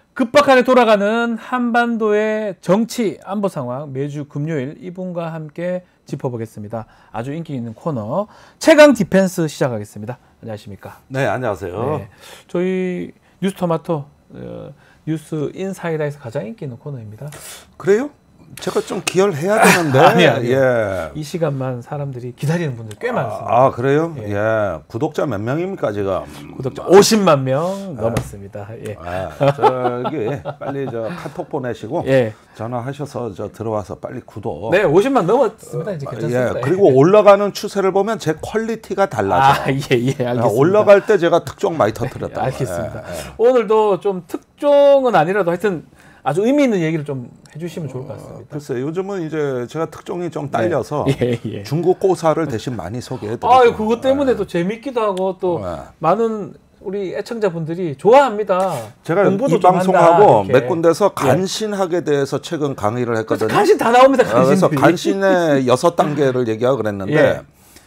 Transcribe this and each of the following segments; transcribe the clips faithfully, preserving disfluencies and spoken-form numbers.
급박하게 돌아가는 한반도의 정치 안보 상황 매주 금요일 이분과 함께 짚어보겠습니다. 아주 인기 있는 코너 최강 디펜스 시작하겠습니다. 안녕하십니까? 네, 안녕하세요. 네, 저희 뉴스토마토 어, 뉴스 인사이다에서 가장 인기 있는 코너입니다. 그래요? 제가 좀 기여해야 되는데. 아니, 아니. 예. 이 시간만 사람들이 기다리는 분들 꽤 많습니다. 아, 그래요? 예. 예. 구독자 몇 명입니까, 지금? 구독자 오십만 명 넘었습니다. 예. 아, 저기 빨리 저 카톡 보내시고 예. 전화하셔서 저 들어와서 빨리 구독. 네, 오십만 넘었습니다. 이제 괜찮습니다. 예. 그리고 올라가는 추세를 보면 제 퀄리티가 달라져요. 아, 예, 예, 알겠습니다. 올라갈 때 제가 특종 많이 터뜨렸다. 예, 알겠습니다. 예, 예. 오늘도 좀 특종은 아니라도 하여튼 아주 의미 있는 얘기를 좀 해주시면 좋을 것 같습니다. 어, 글쎄, 요즘은 이제 제가 특종이 좀 딸려서 네. 예, 예. 중국 고사를 대신 많이 소개해드리죠. 아, 그것 때문에 또 재밌기도 하고 또 네. 많은 우리 애청자분들이 좋아합니다. 제가 공부도 이 좀 방송하고 한다, 몇 군데서 간신학에 대해서 최근 강의를 했거든요. 간신 다 나옵니다. 간신들이. 그래서 간신의 여섯 단계를 얘기하고 그랬는데 예.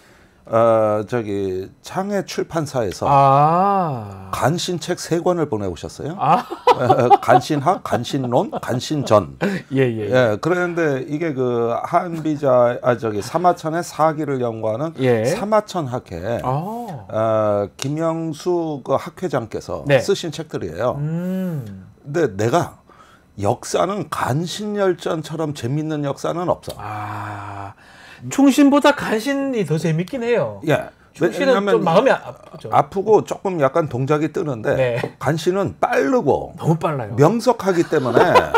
어, 저기 창해 출판사에서 아. 간신책 세 권을 보내오셨어요. 아. 간신학, 간신론, 간신전. 예, 예. 예, 그런데 이게 그 한비자, 아 저기 사마천의 사기를 연구하는 예. 사마천 학회, 아. 어, 김영수 그 학회장께서 네. 쓰신 책들이에요. 음. 근데 내가 역사는 간신열전처럼 재밌는 역사는 없어. 아. 충신보다 간신이 더 재밌긴 해요. 예. 충신은 좀 마음이 아프죠. 아프고 조금 약간 동작이 뜨는데 네. 간신은 빠르고 너무 빨라요. 명석하기 때문에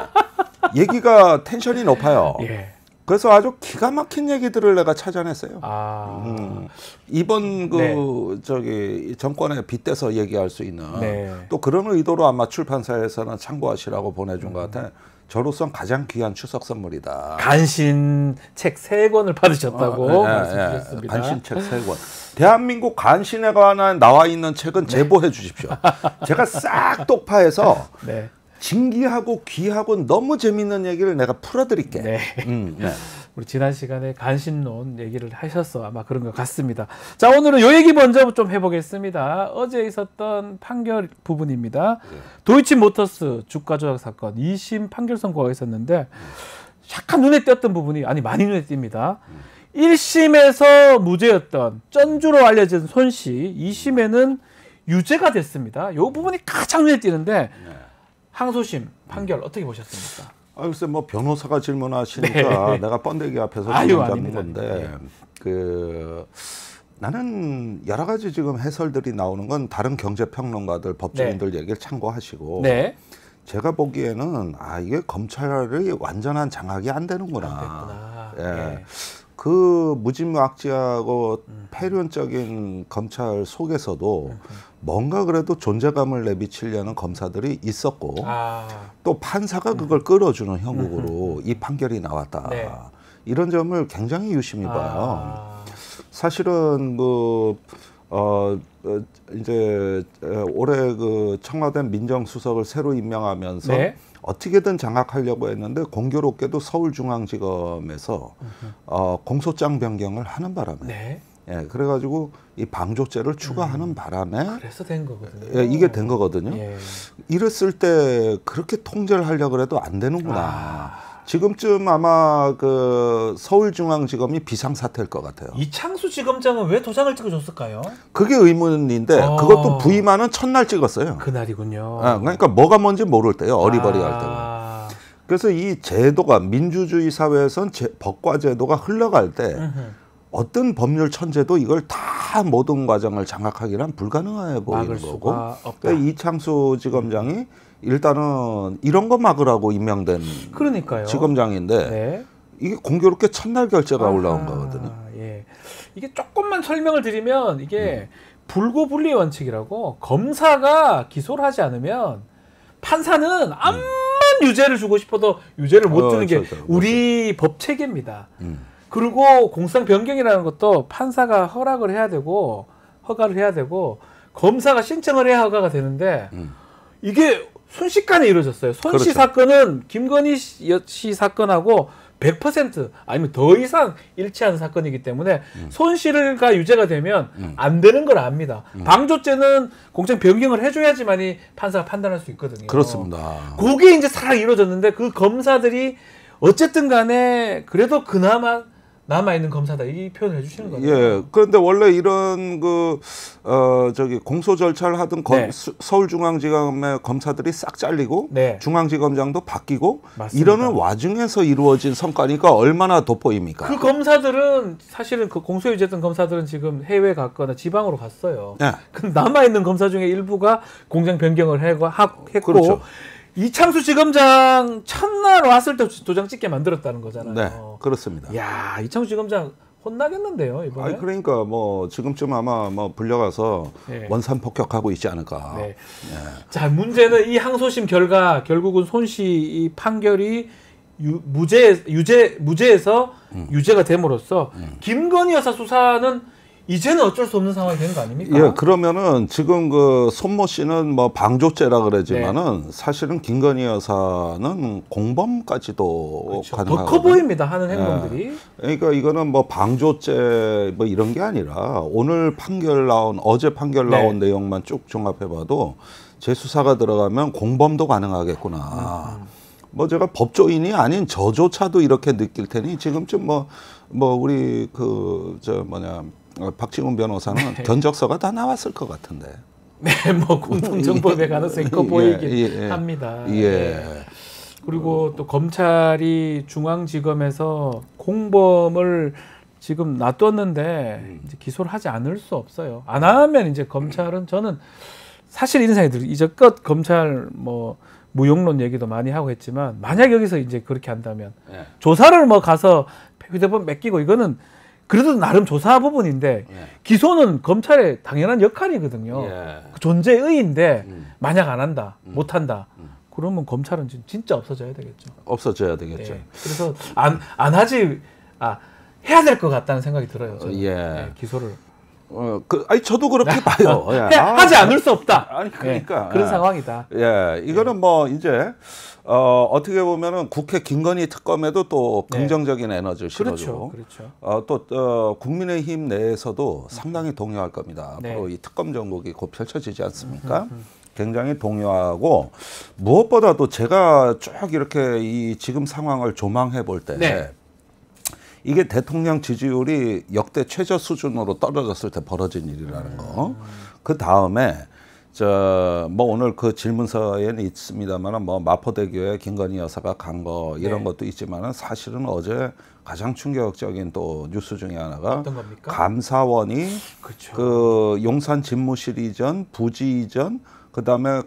얘기가 텐션이 높아요. 예. 그래서 아주 기가 막힌 얘기들을 내가 찾아냈어요. 아. 음, 이번 그 네. 저기 정권에 빗대서 얘기할 수 있는 네. 또 그런 의도로 아마 출판사에서는 참고하시라고 보내준 음. 것 같아. 저로선 가장 귀한 추석 선물이다. 간신 책 세 권을 받으셨다고 어, 예, 말씀드렸습니다. 예, 간신 책 세 권. 대한민국 간신에 관한 나와 있는 책은 제보해 주십시오. 제가 싹 독파해서 네. 진기하고 귀하고 너무 재밌는 얘기를 내가 풀어드릴게. 네. 음, 네. 우리 지난 시간에 간신론 얘기를 하셔서 아마 그런 것 같습니다. 자, 오늘은 요 얘기 먼저 좀 해보겠습니다. 어제 있었던 판결 부분입니다. 네. 도이치모터스 주가 조작 사건 이 심 판결 선고가 있었는데 약간 눈에 띄었던 부분이 아니 많이 눈에 띕니다. 음. 일 심에서 무죄였던 전주로 알려진 손 씨 이 심에는 유죄가 됐습니다. 이 부분이 가장 눈에 띄는데 네. 항소심 판결 어떻게 보셨습니까? 아, 글쎄 뭐 변호사가 질문하시니까 네. 내가 번데기 앞에서 질문 잡는 건데 네. 그 나는 여러 가지 지금 해설들이 나오는 건 다른 경제평론가들, 법조인들 네. 얘기를 참고하시고 네. 제가 보기에는 아 이게 검찰이 완전한 장악이 안 되는구나. 안 예. 네. 그 무지막지하고 음. 폐륜적인 검찰 속에서도 음. 뭔가 그래도 존재감을 내비치려는 검사들이 있었고 아. 또 판사가 음. 그걸 끌어주는 형국으로 음. 이 판결이 나왔다. 네. 이런 점을 굉장히 유심히 봐요. 아. 사실은 그 어, 이제 올해 그 청와대 민정수석을 새로 임명하면서 네. 어떻게든 장악하려고 했는데 공교롭게도 서울중앙지검에서 어, 공소장 변경을 하는 바람에 네. 예, 그래가지고 이 방조죄를 추가하는 음. 바람에 그래서 된 거거든요. 예, 이게 된 거거든요. 예. 이랬을 때 그렇게 통제를 하려고 해도 안 되는구나. 아. 지금쯤 아마 그 서울중앙지검이 비상사태일 것 같아요. 이창수 지검장은 왜 도장을 찍어줬을까요? 그게 의문인데 어. 그것도 부임하는 첫날 찍었어요. 그날이군요. 아, 그러니까 뭐가 뭔지 모를 때요. 어리버리할 아. 때가. 그래서 이 제도가 민주주의 사회에선 제, 법과 제도가 흘러갈 때 음흠. 어떤 법률 천재도 이걸 다 모든 과정을 장악하기는 불가능해 보이는 거고. 그러니까 이창수 지검장이 일단은 이런 거 막으라고 임명된 그러니까요. 지검장인데 네. 이게 공교롭게 첫날 결재가 아하, 올라온 거거든요. 예. 이게 조금만 설명을 드리면 이게 음. 불고불리 원칙이라고 검사가 기소를 하지 않으면 판사는 암만 음. 유죄를 주고 싶어도 유죄를 못 주는 어, 게 저, 저, 우리 법 체계입니다. 음. 그리고 공상 변경이라는 것도 판사가 허락을 해야 되고 허가를 해야 되고 검사가 신청을 해야 허가가 되는데 음. 이게 순식간에 이루어졌어요. 손 씨 그렇죠. 사건은 김건희 씨 사건하고 백 퍼센트 아니면 더 이상 일치하는 사건이기 때문에 음. 손실가 유죄가 되면 음. 안 되는 걸 압니다. 음. 방조죄는 공정 변경을 해줘야지만이 판사가 판단할 수 있거든요. 그렇습니다. 그게 이제 싹 이루어졌는데 그 검사들이 어쨌든 간에 그래도 그나마 남아있는 검사다 이 표현을 해주시는 거예요. 예. 그런데 원래 이런 그 어 저기 공소 절차를 하던 검, 네. 서울중앙지검의 검사들이 싹 잘리고 네. 중앙지검장도 바뀌고 맞습니다. 이러는 와중에서 이루어진 성과니까 얼마나 돋보입니까? 그 검사들은 사실은 그 공소유죄했던 검사들은 지금 해외 갔거나 지방으로 갔어요. 네. 그럼 남아있는 검사 중에 일부가 공장 변경을 해고, 했고 그렇죠. 이창수 지검장 첫날 왔을 때 도장 찍게 만들었다는 거잖아요. 네, 그렇습니다. 야, 이창수 지검장 혼나겠는데요 이번에? 아니, 그러니까 뭐 지금쯤 아마 뭐 불려가서 네. 원산 폭격하고 있지 않을까. 네. 네. 자, 문제는 이 항소심 결과 결국은 손씨 이 판결이 유, 무죄 유죄 무죄에서 음. 유죄가 됨으로써 음. 김건희 여사 수사는 이제는 어쩔 수 없는 상황이 되는 거 아닙니까? 예, 그러면은 지금 그 손모 씨는 뭐 방조죄라 그러지만은 네. 사실은 김건희 여사는 공범까지도 그렇죠. 가능하거든요. 더 커 보입니다 하는 행동들이. 예. 그러니까 이거는 뭐 방조죄 뭐 이런 게 아니라 오늘 판결 나온 어제 판결 나온 네. 내용만 쭉 종합해봐도 재수사가 들어가면 공범도 가능하겠구나. 음. 뭐 제가 법조인이 아닌 저조차도 이렇게 느낄 테니 지금쯤 뭐 뭐 우리 그 저 뭐냐. 박지훈 변호사는 네. 견적서가 다 나왔을 것 같은데. 네, 뭐 공통정보의 가능성이 커 보이긴 예, 예, 합니다. 예. 예. 그리고 또 검찰이 중앙지검에서 공범을 지금 놔뒀는데 음. 이제 기소를 하지 않을 수 없어요. 안 하면 이제 검찰은 저는 사실 이런 생각이 들어요. 이제껏 검찰 뭐 무용론 얘기도 많이 하고 했지만 만약 여기서 이제 그렇게 한다면 예. 조사를 뭐 가서 휴대폰 맡기고 이거는 그래도 나름 조사 부분인데 예. 기소는 검찰의 당연한 역할이거든요. 예. 그 존재의인데 음. 만약 안 한다, 음. 못 한다. 음. 그러면 검찰은 진짜 없어져야 되겠죠. 없어져야 되겠죠. 네. 그래서 안, 안 하지, 아, 해야 될 것 같다는 생각이 들어요. 저는. 예. 네, 기소를. 어, 그, 아니 저도 그렇게 봐요. 예. 해, 아, 하지 않을 수 없다. 아니 그러니까 네, 그런 예. 상황이다. 예, 이거는 네. 뭐 이제 어, 어떻게 보면은 국회 김건희 특검에도 또 긍정적인 네. 에너지를 실어주고, 그렇죠, 그렇죠. 어, 또 어, 국민의힘 내에서도 상당히 동요할 겁니다. 네. 앞으로 이 특검 정국이 곧 펼쳐지지 않습니까? 음, 음, 음. 굉장히 동요하고 무엇보다도 제가 쭉 이렇게 이 지금 상황을 조망해 볼 때. 네. 이게 대통령 지지율이 역대 최저 수준으로 떨어졌을 때 벌어진 일이라는 거. 그 다음에 저 뭐 오늘 그 질문서에는 있습니다만은 뭐 마포대교에 김건희 여사가 간 거 이런 네. 것도 있지만은 사실은 어제 가장 충격적인 또 뉴스 중에 하나가 어떤 겁니까? 감사원이 그렇죠. 그 용산 집무실 이전, 부지 이전, 그 다음에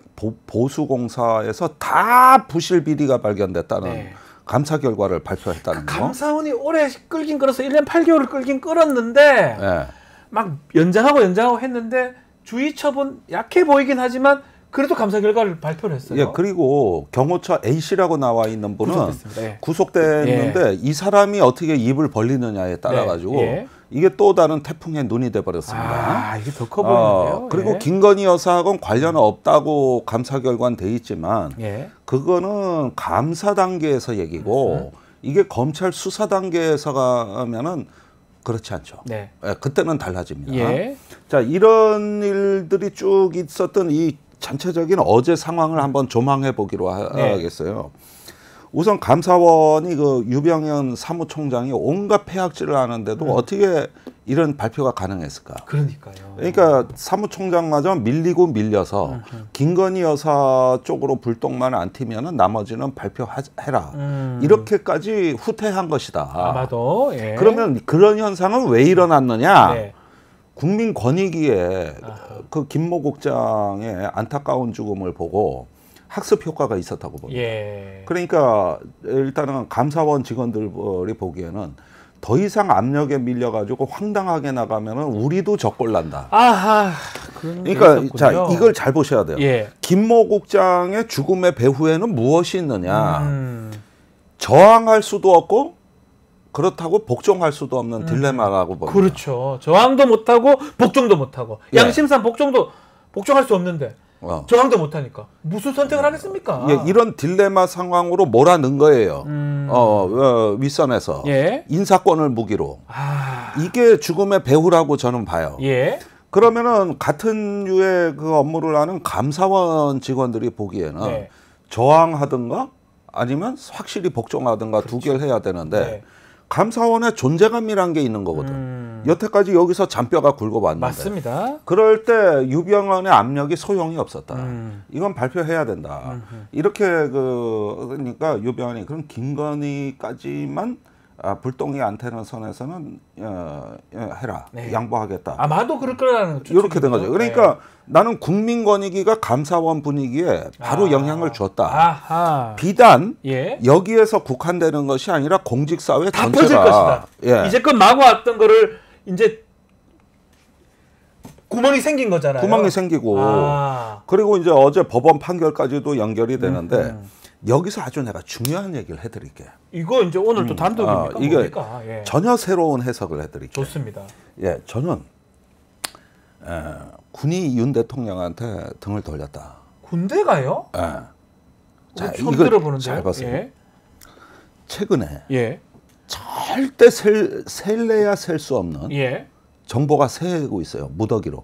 보수공사에서 다 부실 비리가 발견됐다는. 네. 감사 결과를 발표했다는 그 거. 감사원이 오래 끌긴 끌어서 일 년 팔 개월을 끌긴 끌었는데 네. 막 연장하고 연장하고 했는데 주의 처분 약해 보이긴 하지만 그래도 감사 결과를 발표를 했어요. 예, 그리고 경호처 A씨라고 나와 있는 분은 구속됐습니다. 네. 구속됐는데 예. 이 사람이 어떻게 입을 벌리느냐에 따라 가지고 네. 예. 이게 또 다른 태풍의 눈이 돼 버렸습니다. 아, 이게 더 커 보이는데요. 어, 그리고 예. 김건희 여사하고는 관련 없다고 감사 결과는 돼 있지만 예. 그거는 감사 단계에서 얘기고 음. 이게 검찰 수사 단계에서 가면은 그렇지 않죠. 네. 예, 그때는 달라집니다. 예. 자, 이런 일들이 쭉 있었던 이 전체적인 어제 상황을 한번 조망해 보기로 하, 네. 하겠어요. 우선 감사원이 그 유병현 사무총장이 온갖 폐악질을 하는데도 음. 어떻게 이런 발표가 가능했을까? 그러니까요. 그러니까 사무총장마저 밀리고 밀려서 음, 음. 김건희 여사 쪽으로 불똥만 안 튀면은 나머지는 발표해라. 음. 이렇게까지 후퇴한 것이다. 아마도. 예. 그러면 그런 현상은 왜 일어났느냐? 네. 국민권익위에 그 김모 국장의 안타까운 죽음을 보고 학습 효과가 있었다고 봅니다. 예. 그러니까 일단은 감사원 직원들이 보기에는 더 이상 압력에 밀려가지고 황당하게 나가면은 우리도 적골난다. 아하. 그러니까 자 이걸 잘 보셔야 돼요. 예. 김모 국장의 죽음의 배후에는 무엇이 있느냐? 음. 저항할 수도 없고 그렇다고 복종할 수도 없는 음. 딜레마라고 봅니다. 그렇죠. 저항도 못하고 복종도 못하고 예. 양심상 복종도 복종할 수 없는데. 어. 저항도 못하니까 무슨 선택을 하겠습니까? 예, 이런 딜레마 상황으로 몰아넣은 거예요. 음. 어, 어, 윗선에서 예. 인사권을 무기로. 아. 이게 죽음의 배후라고 저는 봐요. 예. 그러면은 같은 유의 그 업무를 하는 감사원 직원들이 보기에는 네. 저항하든가 아니면 확실히 복종하든가 두 개를 해야 되는데 네. 감사원의 존재감이란 게 있는 거거든. 음. 여태까지 여기서 잔뼈가 굴고봤는데. 맞습니다. 그럴 때 유병헌의 압력이 소용이 없었다. 음. 이건 발표해야 된다. 음흠. 이렇게 그 그러니까 유병헌이 그럼 김건희까지만 아, 불똥이 안 태는 선에서는 어, 어, 해라. 네. 양보하겠다. 아마도 그럴 거라는 이렇게 된 거죠. 그러니까 네. 나는 국민 권익위가 감사원 분위기에 바로 아. 영향을 줬다. 아하. 비단 예. 여기에서 국한되는 것이 아니라 공직사회 다 퍼질 전체가 것이다. 예. 이제껏 마구 왔던 거를 이제 구멍이 생긴 거잖아요. 구멍이 생기고 아. 그리고 이제 어제 법원 판결까지도 연결이 되는데 음, 음. 여기서 아주 내가 중요한 얘기를 해드릴게요. 이거 이제 오늘 또 음, 단독입니까? 아, 이게 뭡니까? 예. 전혀 새로운 해석을 해드릴게요. 좋습니다. 예, 저는 에, 군이 윤 대통령한테 등을 돌렸다. 군대가요? 예. 자, 자, 처음 이거 들어보는데요. 잘 보세요. 예. 최근에 예. 절대 셀, 셀래야 셀 수 없는 예. 정보가 새고 있어요. 무더기로.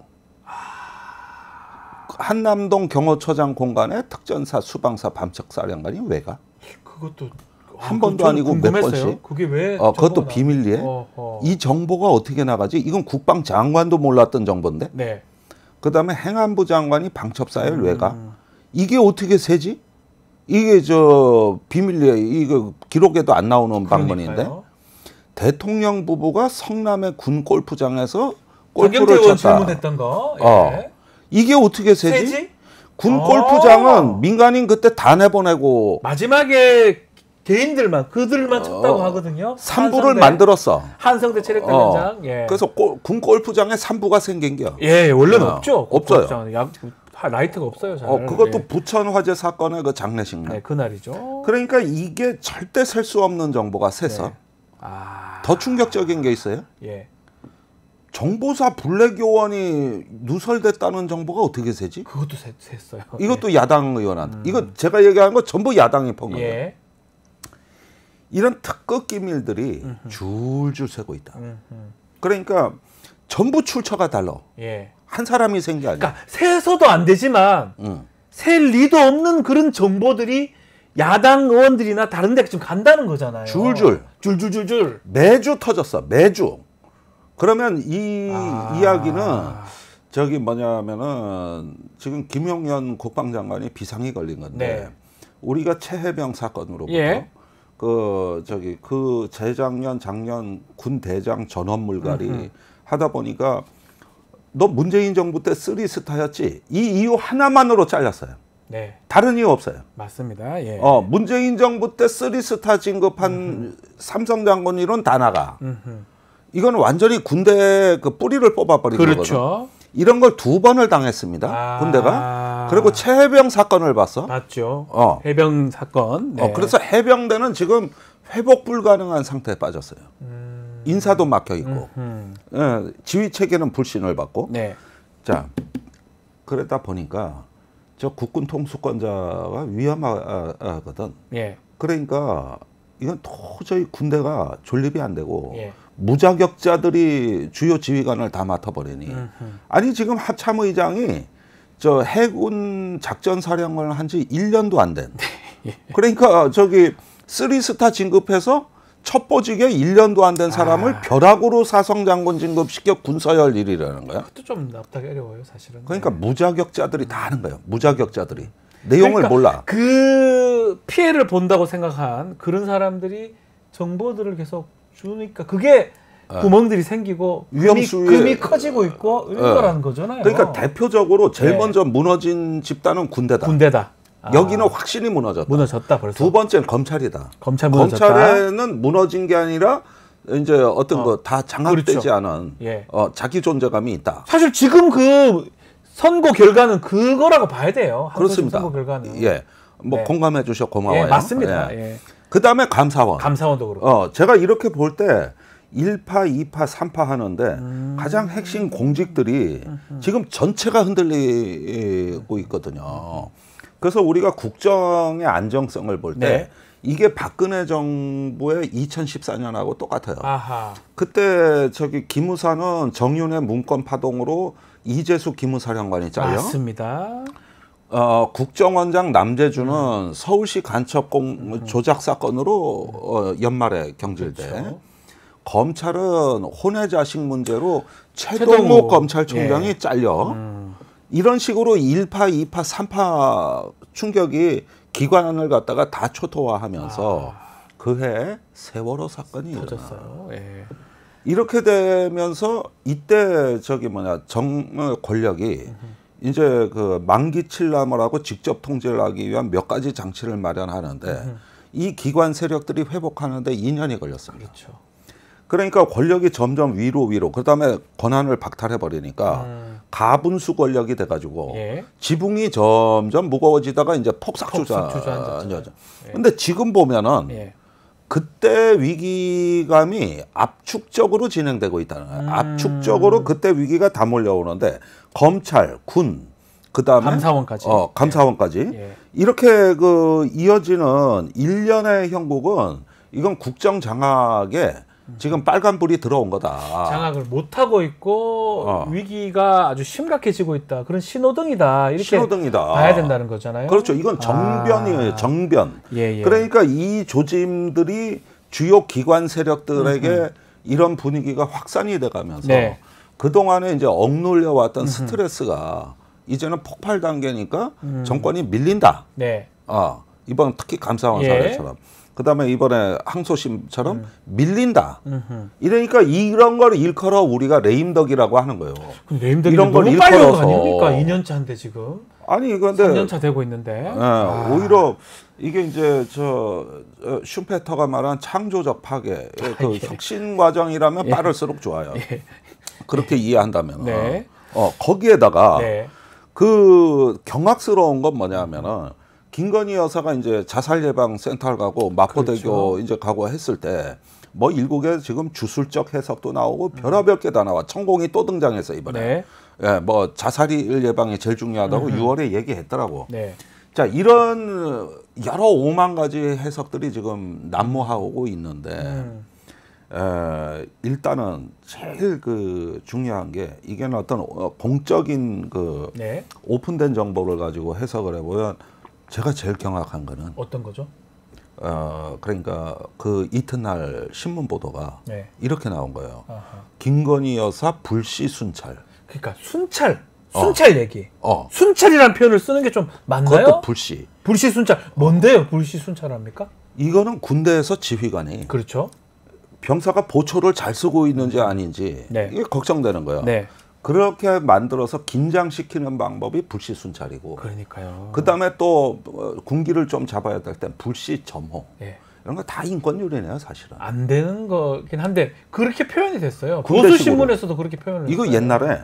한남동 경호처장 공간에 특전사 수방사 밤척사령관이 왜 가? 그것도 한 아, 번도 그거 아니고 몇 궁금했어요. 번씩? 그게 왜? 어, 그것도 정보가 비밀리에. 어허. 이 정보가 어떻게 나가지? 이건 국방장관도 몰랐던 정보인데. 네. 그다음에 행안부 장관이 방첩사에 음. 왜 가? 이게 어떻게 새지? 이게 저 비밀리에 이거 기록에도 안 나오는 방문인데. 그러니까요. 대통령 부부가 성남의 군 골프장에서 골프를 장경태 의원 쳤다. 질문했던 거. 예. 어. 이게 어떻게 세지? 세지? 군 어. 골프장은 민간인 그때 다 내보내고 마지막에 개인들만 그들만 쳤다고 어, 하거든요. 산부를 한성대, 만들었어. 한성대 체력단련장. 어. 예. 그래서 골, 군 골프장에 산부가 생긴겨. 예, 원래는 어, 없죠. 없어요. 골프장. 야, 라이트가 없어요. 잘. 어, 그것도 예. 부천 화재 사건의 그 장례식 날. 네, 그날이죠. 그러니까 이게 절대 셀 수 없는 정보가 새서 네. 아. 더 충격적인 게 있어요. 예. 정보사 블랙요원이 누설됐다는 정보가 어떻게 세지? 그것도 셌, 셌어요. 이것도 야당 의원한테. 이거 제가 얘기한 거 전부 야당이 본 거예요. 예. 이런 특급 기밀들이 음흠. 줄줄 새고 있다. 음, 음. 그러니까 전부 출처가 달라. 예. 한 사람이 센 게 아니야. 그러니까 세서도 안 되지만 응. 셀 리도 없는 그런 정보들이 야당 의원들이나 다른 데 지금 간다는 거잖아요. 줄줄. 줄줄줄줄. 매주 터졌어. 매주. 그러면 이 아. 이야기는 저기 뭐냐면은 지금 김용현 국방장관이 비상이 걸린 건데 네. 우리가 최해병 사건으로부터 예. 그 저기 그 재작년 작년 군 대장 전원 물갈이 음흠. 하다 보니까 너 문재인 정부 때 쓰리스타였지 이 이유 하나만으로 잘렸어요. 네. 다른 이유 없어요. 맞습니다. 예. 어 문재인 정부 때 쓰리스타 진급한 음흠. 삼성 장군 이론 다 나가. 음흠. 이건 완전히 군대 그 뿌리를 뽑아버린 거거든. 그렇죠. 이런 걸 두 번을 당했습니다. 아. 군대가. 그리고 최해병 사건을 봤어. 맞죠. 어. 해병 사건. 네. 어, 그래서 해병대는 지금 회복 불가능한 상태에 빠졌어요. 음. 인사도 막혀 있고, 음. 예, 지휘 체계는 불신을 받고. 네. 자, 그러다 보니까 저 국군 통수권자가 위험하거든. 예. 그러니까 이건 도저히 군대가 존립이 안 되고. 예. 무자격자들이 주요 지휘관을 다 맡아버리니 음흠. 아니 지금 합참의장이 저 해군 작전사령관을 한 지 일 년도 안 된 그러니까 저기 쓰리스타 진급해서 첩보직에 일 년도 안 된 사람을 아. 벼락으로 사성장군 진급시켜 군서열 일이라는 거야. 그것도 좀 납득이 어려워요, 사실은. 그러니까 네. 무자격자들이 다 하는 거예요. 무자격자들이 내용을 그러니까 몰라. 그 피해를 본다고 생각한 그런 사람들이 정보들을 계속 주니까 그게 네. 구멍들이 생기고 금이, 위험수위에- 금이 커지고 있고 이런 네. 거라는 거잖아요. 그러니까 대표적으로 제일 네. 먼저 무너진 집단은 군대다. 군대다. 아, 여기는 확실히 무너졌다. 무너졌다 벌써. 두 번째는 검찰이다. 검찰 무너졌다. 검찰에는 무너진 게 아니라 이제 어떤 어. 거 다 장악되지 그렇죠. 않은 예. 어, 자기 존재감이 있다. 사실 지금 그 선거 결과는 그거라고 봐야 돼요. 한국식 그렇습니다. 선거 결과는. 예, 뭐 네. 공감해 주셔 고마워요. 예, 맞습니다. 예. 예. 그 다음에 감사원. 감사원도 그렇고. 어, 제가 이렇게 볼 때 일 파, 이 파, 삼 파 하는데 음. 가장 핵심 공직들이 음흠. 지금 전체가 흔들리고 있거든요. 그래서 우리가 국정의 안정성을 볼 때 네. 이게 박근혜 정부의 이천십사 년하고 똑같아요. 아하. 그때 저기 기무사는 정윤의 문건 파동으로 이재수 기무사령관이 잘려. 맞습니다. 어, 국정원장 남재준은 음. 서울시 간첩공 음. 조작 사건으로 어, 연말에 경질돼. 그렇죠. 검찰은 혼외 자식 문제로 최동욱, 최동욱. 검찰총장이 예. 잘려. 음. 이런 식으로 일 파, 이 파, 삼 파 충격이 기관을 갖다가 다 초토화하면서 아. 그해 세월호 사건이 터졌어요. 예. 이렇게 되면서 이때 저기 뭐냐 정 권력이 음흠. 이제 그 만기 칠남을 하고 직접 통제를 하기 위한 몇 가지 장치를 마련하는데 음흠. 이 기관 세력들이 회복하는데 이 년이 걸렸습니다. 그렇죠. 그러니까 권력이 점점 위로 위로 그다음에 권한을 박탈해 버리니까 음. 가분수 권력이 돼가지고 예. 지붕이 점점 무거워지다가 이제 폭삭 주저앉았죠. 근데 지금 보면은 예. 그때 위기감이 압축적으로 진행되고 있다는 거예요. 음. 압축적으로 그때 위기가 다 몰려오는데 검찰, 군, 그다음에 감사원까지, 어, 감사원까지 예. 이렇게 그 이어지는 일련의 형국은 이건 국정 장악에 지금 빨간불이 들어온 거다. 장악을 못하고 있고 어. 위기가 아주 심각해지고 있다. 그런 신호등이다. 이렇게 신호등이다. 봐야 된다는 거잖아요. 그렇죠. 이건 정변이에요. 아. 정변. 예, 예. 그러니까 이 조짐들이 주요 기관 세력들에게 음흠. 이런 분위기가 확산이 돼가면서 네. 그동안에 이제 억눌려 왔던 음흠. 스트레스가 이제는 폭발 단계니까 음. 정권이 밀린다. 네. 아, 이번 특히 감사원 예. 사례처럼. 그다음에 이번에 항소심처럼 음. 밀린다. 음흠. 이러니까 이런 걸 일컬어 우리가 레임덕이라고 하는 거예요. 레임덕이 이런 걸 너무 빨리 온거 아닙니까? 이 년 차인데 지금. 아니 그런데 삼 년 차 되고 있는데. 네, 아. 오히려 이게 이제 저 슈페터가 말한 창조적 파괴, 아, 그 예. 혁신 과정이라면 예. 빠를수록 좋아요. 예. 그렇게 이해한다면. 네. 어 거기에다가 네. 그 경악스러운 건 뭐냐면은. 김건희 여사가 이제 자살 예방 센터를 가고 마포대교 그렇죠. 이제 가고 했을 때 뭐 일국에 지금 주술적 해석도 나오고 음. 별의별 게 다 나와. 천공이 또 등장해서 이번에. 네. 예, 뭐 자살 예방이 제일 중요하다고 음. 유월에 얘기했더라고. 네. 자, 이런 여러 오만 가지 해석들이 지금 난무하고 있는데 음. 에, 일단은 제일 그 중요한 게 이게 어떤 공적인 그 네. 오픈된 정보를 가지고 해석을 해보면 제가 제일 경악한 거는 어떤 거죠? 어 그러니까 그 이튿날 신문 보도가 네. 이렇게 나온 거예요. 아하. 김건희 여사 불시 순찰. 그러니까 순찰, 순찰 어. 얘기. 어. 순찰이라는 표현을 쓰는 게 좀 맞나요? 그것도 불시. 불시 순찰. 뭔데요? 불시 순찰합니까? 이거는 군대에서 지휘관이 그렇죠. 병사가 보초를 잘 쓰고 있는지 아닌지 네. 이게 걱정되는 거예요. 네. 그렇게 만들어서 긴장시키는 방법이 불시 순찰이고. 그러니까요. 그다음에 또 군기를 좀 잡아야 될 땐 불시 점호. 예. 이런 거 다 인권유린이에요, 사실은. 안 되는 거긴 한데 그렇게 표현이 됐어요. 보수 신문에서도 그렇게 표현을 이거 했어요. 옛날에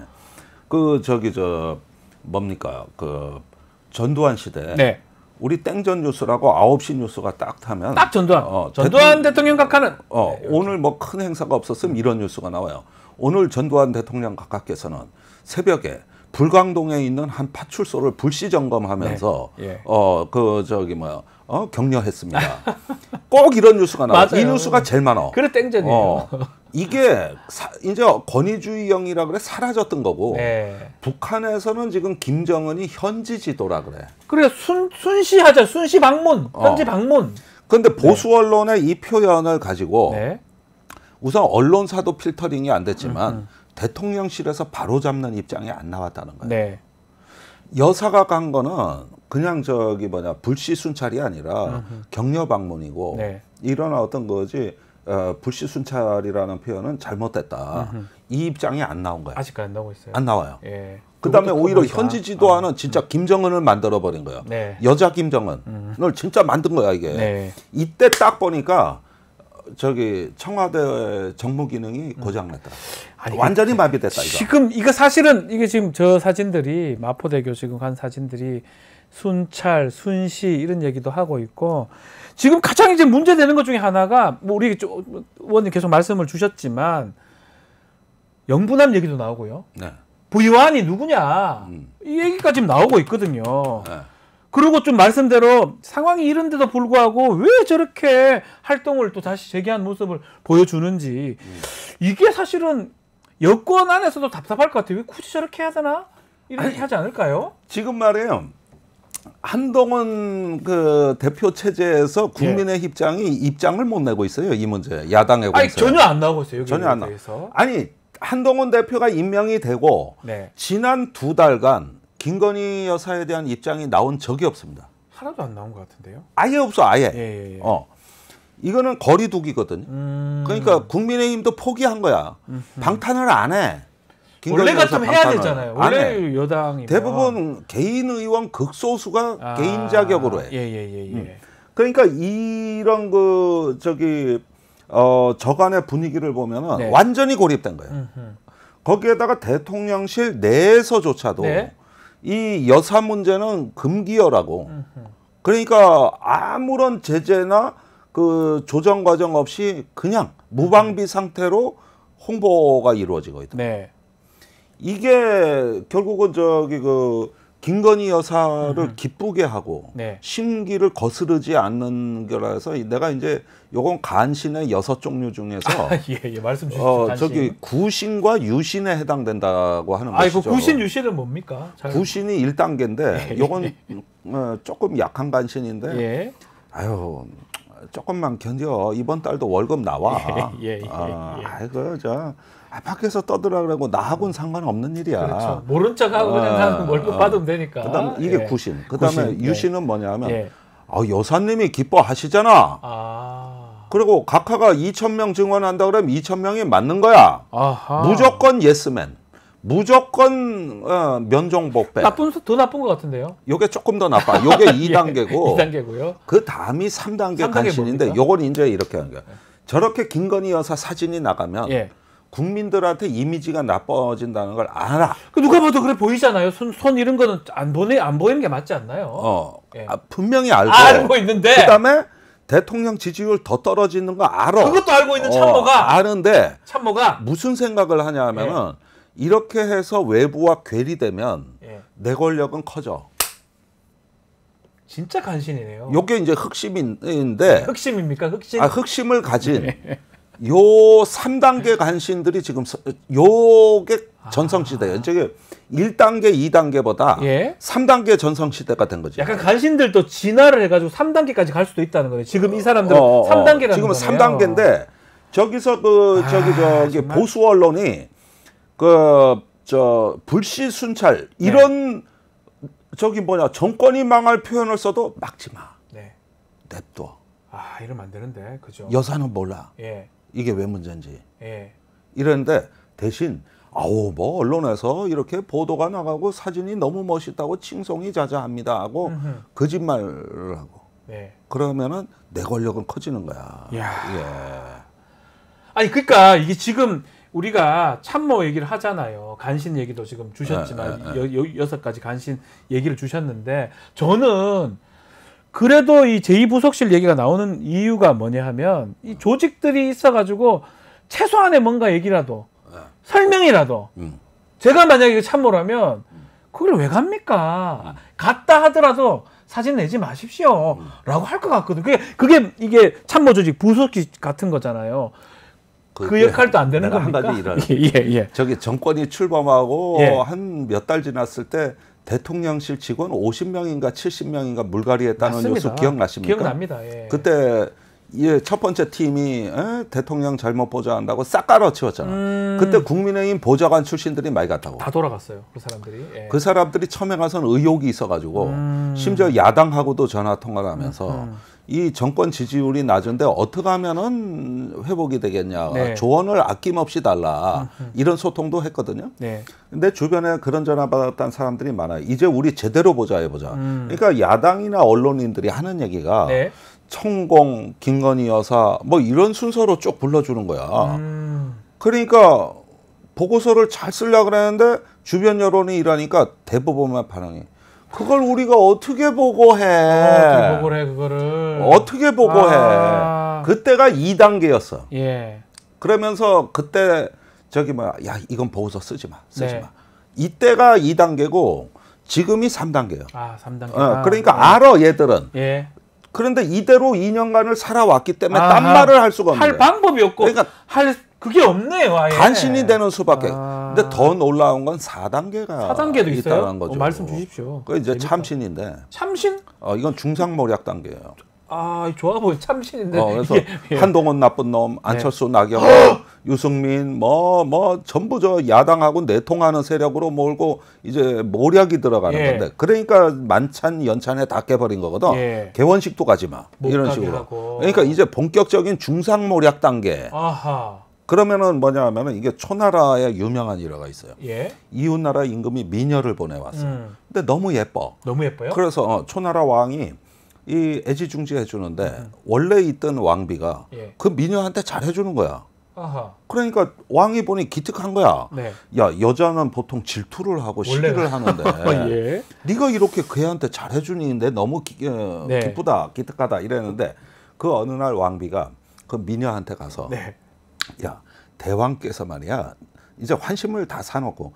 그 저기 저 뭡니까 그 전두환 시대. 네. 우리 땡전 뉴스라고 아홉 시 뉴스가 딱 타면 딱 전두환. 어, 전두환 대통령 각하는. 어, 네, 오늘 뭐 큰 행사가 없었으면 이런 뉴스가 나와요. 오늘 전두환 대통령 각하께서는 새벽에 불광동에 있는 한 파출소를 불시 점검하면서 네. 예. 어, 그 저기 뭐야 어, 격려했습니다. 꼭 이런 뉴스가 나와요. 이 뉴스가 제일 많아. 그래 땡전이에요. 어, 이게 사, 이제 권위주의형이라 그래 사라졌던 거고 네. 북한에서는 지금 김정은이 현지 지도라 그래. 그래 순 순시하자 순시 방문 현지 어. 방문. 그런데 보수 언론의 이 표현을 가지고. 네. 우선 언론사도 필터링이 안 됐지만 음흠. 대통령실에서 바로잡는 입장이 안 나왔다는 거예요. 네. 여사가 간 거는 그냥 저기 뭐냐 불시 순찰이 아니라 음흠. 격려 방문이고 네. 이런 어떤 거지 어, 불시 순찰이라는 표현은 잘못됐다. 음흠. 이 입장이 안 나온 거예요. 아직까지 안 나오고 있어요. 안 나와요. 예. 그다음에 오히려 현지 지도하는 어. 진짜 김정은을 만들어 버린 거예요. 네. 여자 김정은을 음. 진짜 만든 거야 이게. 네. 이때 딱 보니까. 저기 청와대 정무 기능이 고장났다. 아니, 완전히 마비됐다 이거. 지금 이거 사실은 이게 지금 저 사진들이 마포대교 지금 간 사진들이 순찰, 순시 이런 얘기도 하고 있고 지금 가장 이제 문제되는 것 중에 하나가 뭐 우리 의원님 계속 말씀을 주셨지만 영부남 얘기도 나오고요. 네. 부유한이 누구냐 음. 이 얘기가 지금 나오고 있거든요. 네. 그리고 좀 말씀대로 상황이 이런데도 불구하고 왜 저렇게 활동을 또 다시 재개한 모습을 보여주는지 음. 이게 사실은 여권 안에서도 답답할 것 같아요. 왜 굳이 저렇게 해야 되나? 이렇게 아니, 하지 않을까요? 지금 말이에요. 한동훈 그 대표 체제에서 국민의 예. 입장이 입장을 못 내고 있어요. 이 문제 야당의 아니 전혀 안 나오고 있어요. 전혀 안 나와서. 아니 한동훈 대표가 임명이 되고 네. 지난 두 달간 김건희 여사에 대한 입장이 나온 적이 없습니다. 하나도 안 나온 것 같은데요? 아예 없어, 아예. 예, 예, 예. 어, 이거는 거리두기거든요. 음... 그러니까 국민의힘도 포기한 거야. 음흠. 방탄을 안 해. 원래 같으면 해야 되잖아요. 원래 여당이 대부분 개인 의원 극소수가 아... 개인 자격으로 해. 예, 예, 예, 예. 음. 그러니까 이런 그 저기 어 저간의 분위기를 보면은 네. 완전히 고립된 거예요. 음흠. 거기에다가 대통령실 내에서조차도 네. 이 여사 문제는 금기어라고. 음흠. 그러니까 아무런 제재나 그 조정 과정 없이 그냥 무방비 상태로 홍보가 이루어지고 있다. 네. 이게 결국은 저기 그 김건희 여사를 음. 기쁘게 하고 네. 심기를 거스르지 않는 거라서 내가 이제 요건 간신의 여섯 종류 중에서 아, 예, 예, 말씀 주시죠. 어, 간신. 저기 구신과 유신에 해당된다고 하는 아, 것이죠. 이거 구신 유신은 뭡니까? 잘... 구신이 일 단계인데 요건 어, 조금 약한 간신인데 예. 아유 조금만 견뎌. 이번 달도 월급 나와. 예, 예, 예, 아, 예. 아이고 저 아, 밖에서 떠들어 그러고 나하고는 상관없는 일이야. 그렇죠. 모른 척하고 그냥 나는 월급 어, 받으면 되니까. 그다음 이게 예. 구신. 그다음에 구신, 유신은 뭐냐면 예. 아, 여사님이 기뻐하시잖아. 아. 그리고 각하가 이천 명 증원한다 그러면 이천 명이 맞는 거야. 아하. 무조건 예스맨. 무조건 어, 면종복배. 나쁜 더 나쁜 것 같은데요. 요게 조금 더 나빠. 요게 이 단계고. 이 단계고요. 그 다음이 삼 단계 삼 단계 간신인데 뭡니까? 요건 이제 이렇게 하는 거야. 저렇게 김건희 여사 사진이 나가면 예. 국민들한테 이미지가 나빠진다는 걸 알아. 그 누가 봐도 그래 보이잖아요. 손, 손 이런 거는 안 보내 안 보이는 게 맞지 않나요? 어, 예. 아, 분명히 알고. 알고 있는데. 그다음에 대통령 지지율 더 떨어지는 거 알아. 그것도 알고 있는 참모가. 어, 아는데 참모가 무슨 생각을 하냐 하면은 예. 이렇게 해서 외부와 괴리되면 예. 내 권력은 커져. 진짜 간신이네요. 요게 이제 흑심인데. 흑심입니까? 흑심. 아, 흑심을 가진. 요 삼 단계 간신들이 지금 서, 요게 전성시대예요. 아. 저게 일 단계, 이 단계보다 예? 삼 단계 전성시대가 된 거지. 약간 간신들도 진화를 해가지고 삼 단계까지 갈 수도 있다는 거예요. 지금 이 사람들은 어, 어, 삼 단계라는 지금은 거네요. 삼 단계인데 저기서 그 아, 저기 저기 정말? 보수 언론이 그 저 불시 순찰 이런 네. 저기 뭐냐 정권이 망할 표현을 써도 막지 마. 네. 냅둬. 아 이러면 안 되는데 그죠? 여사는 몰라. 예. 이게 왜 문제인지. 예. 이랬는데 대신 아우 뭐 언론에서 이렇게 보도가 나가고 사진이 너무 멋있다고 칭송이 자자합니다 하고 음흠. 거짓말을 하고. 네. 그러면은 내 권력은 커지는 거야. 야. 예. 아니 그러니까 이게 지금 우리가 참모 얘기를 하잖아요. 간신 얘기도 지금 주셨지만 네, 네, 네. 여, 여, 여섯 가지 간신 얘기를 주셨는데 저는 그래도 이 제이 부속실 얘기가 나오는 이유가 뭐냐 하면 이 조직들이 있어가지고 최소한의 뭔가 얘기라도 네. 설명이라도 음. 제가 만약에 참모라면 그걸 왜 갑니까? 음. 갔다 하더라도 사진 내지 마십시오. 음. 라고 할 것 같거든. 그게, 그게 이게 참모 조직 부속실 같은 거잖아요. 그, 그 역할도 안 되는 겁니까? 한 가지 일을. 예, 예, 예. 저기 정권이 출범하고 예. 한 몇 달 지났을 때 대통령실 직원 오십 명인가 칠십 명인가 물갈이했다는 맞습니다. 뉴스 기억나십니까? 기억납니다. 예. 그때 예, 첫 번째 팀이 에? 대통령 잘못 보좌한다고 싹 깔아치웠잖아. 음... 그때 국민의힘 보좌관 출신들이 많이 갔다고. 다 돌아갔어요. 그 사람들이. 예. 그 사람들이 처음에 가서는 의혹이 있어가지고 음... 심지어 야당하고도 전화 통화를 하면서 음... 이 정권 지지율이 낮은데 어떻게 하면은 회복이 되겠냐. 네. 조언을 아낌없이 달라. 음흠. 이런 소통도 했거든요. 네. 근데 주변에 그런 전화 받았던 사람들이 많아요. 이제 우리 제대로 보자 해보자. 음... 그러니까 야당이나 언론인들이 하는 얘기가 네. 천공, 김건희 여사 뭐 이런 순서로 쭉 불러주는 거야. 음. 그러니까 보고서를 잘 쓰려고 그랬는데 주변 여론이 이러니까 대부분의 반응이 그걸 우리가 어떻게 보고해? 어떻게 보고해 그거를? 어떻게 보고해? 아. 그때가 이 단계였어. 예. 그러면서 그때 저기 뭐야, 야 이건 보고서 쓰지 마, 쓰지 네. 마. 이때가 이 단계고 지금이 삼 단계예요. 아, 삼 단계. 어, 그러니까 예. 알아 얘들은. 예. 그런데 이대로 이 년간을 살아왔기 때문에 아하. 딴 말을 할 수가 없는 할 거예요. 방법이 없고 그러니까 할 그게 없네요. 아예. 간신이 되는 수밖에. 아. 근데 더 놀라운 건 사 단계가 사 단계도 있어요? 있다는 거죠. 어, 말씀 주십시오. 그 이제 재밌다. 참신인데, 참신? 어, 이건 중상모략 단계예요. 아, 좋아 보여. 참신인데. 어, 그래서 이게, 예. 한동훈 나쁜 놈, 안철수, 나경원, 유승민, 뭐, 뭐, 전부 저 야당하고 내통하는 세력으로 몰고 이제 모략이 들어가는 예. 건데. 그러니까 만찬, 연찬에 다 깨버린 거거든. 예. 개원식도 가지 마. 못 이런 가게 식으로. 하고. 그러니까 이제 본격적인 중상모략 단계. 아하. 그러면은 뭐냐 하면은 이게 초나라의 유명한 일화가 있어요. 예. 이웃나라 임금이 미녀를 보내왔어. 음. 근데 너무 예뻐. 너무 예뻐요? 그래서 어, 초나라 왕이 이 애지중지 해주는데 음. 원래 있던 왕비가 예. 그 미녀한테 잘 해주는 거야. 아하. 그러니까 왕이 보니 기특한 거야. 네. 야 여자는 보통 질투를 하고 시기를 하는데 예. 네가 이렇게 걔한테 잘 해주니 내 너무 기, 어, 네. 기쁘다 기특하다 이랬는데 그 어느 날 왕비가 그 미녀한테 가서 네. 야 대왕께서 말이야 이제 환심을 다 사놓고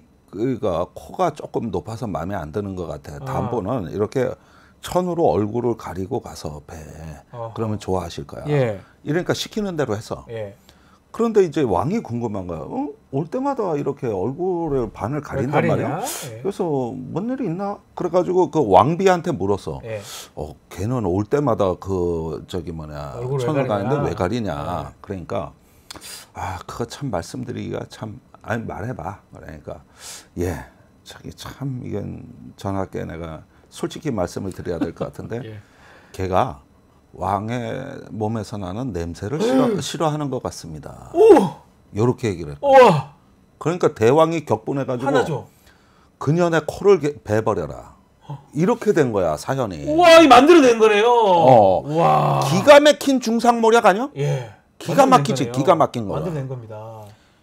네가 코가 조금 높아서 마음에 안 드는 것 같아. 다음번은 이렇게 천으로 얼굴을 가리고 가서 배. 어허. 그러면 좋아하실 거야. 예. 이러니까 시키는 대로 했어. 예. 그런데 이제 왕이 궁금한 거야. 어? 올 때마다 이렇게 얼굴을 반을 가린단 가리냐? 말이야. 예. 그래서 뭔 일이 있나? 그래가지고 그 왕비한테 물었어. 예. 어, 걔는 올 때마다 그 저기 뭐냐 얼굴을 왜 천을 가리냐? 가는데 왜 가리냐? 네. 그러니까 아 그거 참 말씀드리기가 참 아니 말해봐. 그러니까 예, 저기 참 이건 전학계 내가 솔직히 말씀을 드려야 될 것 같은데 예. 걔가 왕의 몸에서 나는 냄새를 싫어, 싫어하는 것 같습니다. 오! 요렇게 얘기를 했고. 우와! 그러니까 대왕이 격분해가지고 하나죠. 그년의 코를 개- 베버려라. 이렇게 된 거야 사연이. 우와, 이 만들어낸 거네요. 어. 우와. 기가 막힌 중상모략 아니야? 예. 기가 만들어낸 막히지, 거네요. 기가 막힌 거야. 만들어낸 겁니다.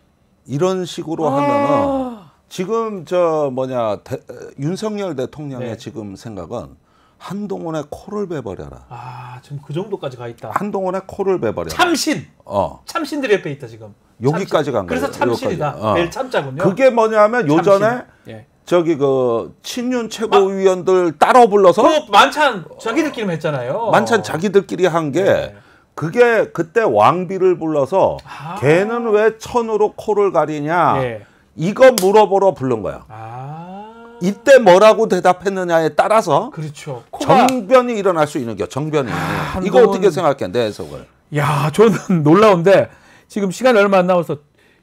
이런 식으로 하면은 아. 지금 저 뭐냐 대, 윤석열 대통령의 네. 지금 생각은 한동훈의 코를 베버려라. 아, 지금 그 정도까지 가 있다. 한동훈의 코를 베버려라. 참신. 어. 참신들이 옆에 있다 지금. 여기까지 참신. 간 거예요. 그래서 참신이다. 여기까지. 어. 벨 참자군요. 그게 뭐냐면 요전에 참신. 예. 저기 그 친윤 최고위원들 따로 불러서 그 만찬 자기들끼리만 했잖아요. 만찬 자기들끼리 한 게 네. 그게 그때 왕비를 불러서 아. 걔는 왜 천으로 코를 가리냐 예. 이거 물어보러 부른 거야. 아. 이때 뭐라고 대답했느냐에 따라서 그렇죠. 코가 정변이 일어날 수 있는 게 정변이. 아, 이거 한동훈- 어떻게 생각해 내 해석을? 야, 저는 놀라운데 지금 시간이 얼마 안 남아서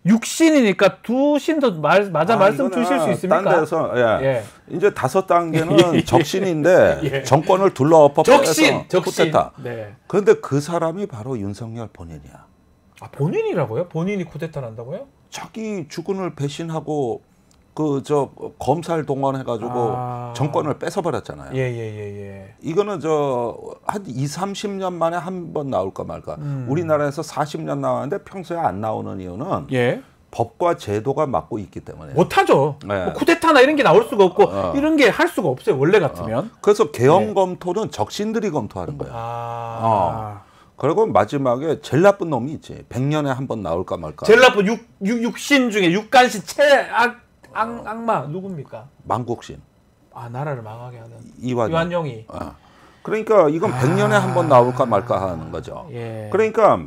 육신이니까 두 신도 말, 맞아 아, 말씀 이거는 주실 수 있습니까? 딴 데서 예. 예. 이제 다섯 단계는 적신인데 예. 정권을 둘러엎어 적신, 빼서 적신. 쿠데타. 네. 그런데 그 사람이 바로 윤석열 본인이야. 아, 본인이라고요? 본인이 쿠데타를 한다고요? 자기 주군을 배신하고 그 저 검찰 동원해가지고 아. 정권을 뺏어버렸잖아요. 예, 예, 예, 예. 이거는 저 한 이삼십 년 만에 한 번 나올까 말까. 음. 우리나라에서 사십 년 나왔는데 평소에 안 나오는 이유는 예. 법과 제도가 맞고 있기 때문에. 못하죠. 네. 뭐 쿠데타나 이런 게 나올 수가 없고 어. 이런 게 할 수가 없어요. 원래 같으면. 그래서 개헌 네. 검토는 적신들이 검토하는 거야. 아. 어. 그리고 마지막에 제일 나쁜 놈이 있지. 백 년에 한 번 나올까 말까. 제일 나쁜 육, 육, 육신 중에 육간신 최악 악, 악마 누굽니까? 망국신. 아, 나라를 망하게 하는 이완용. 이완용이. 어. 그러니까 이건 백 년에 한 번 나올까 말까 하는 거죠. 예. 그러니까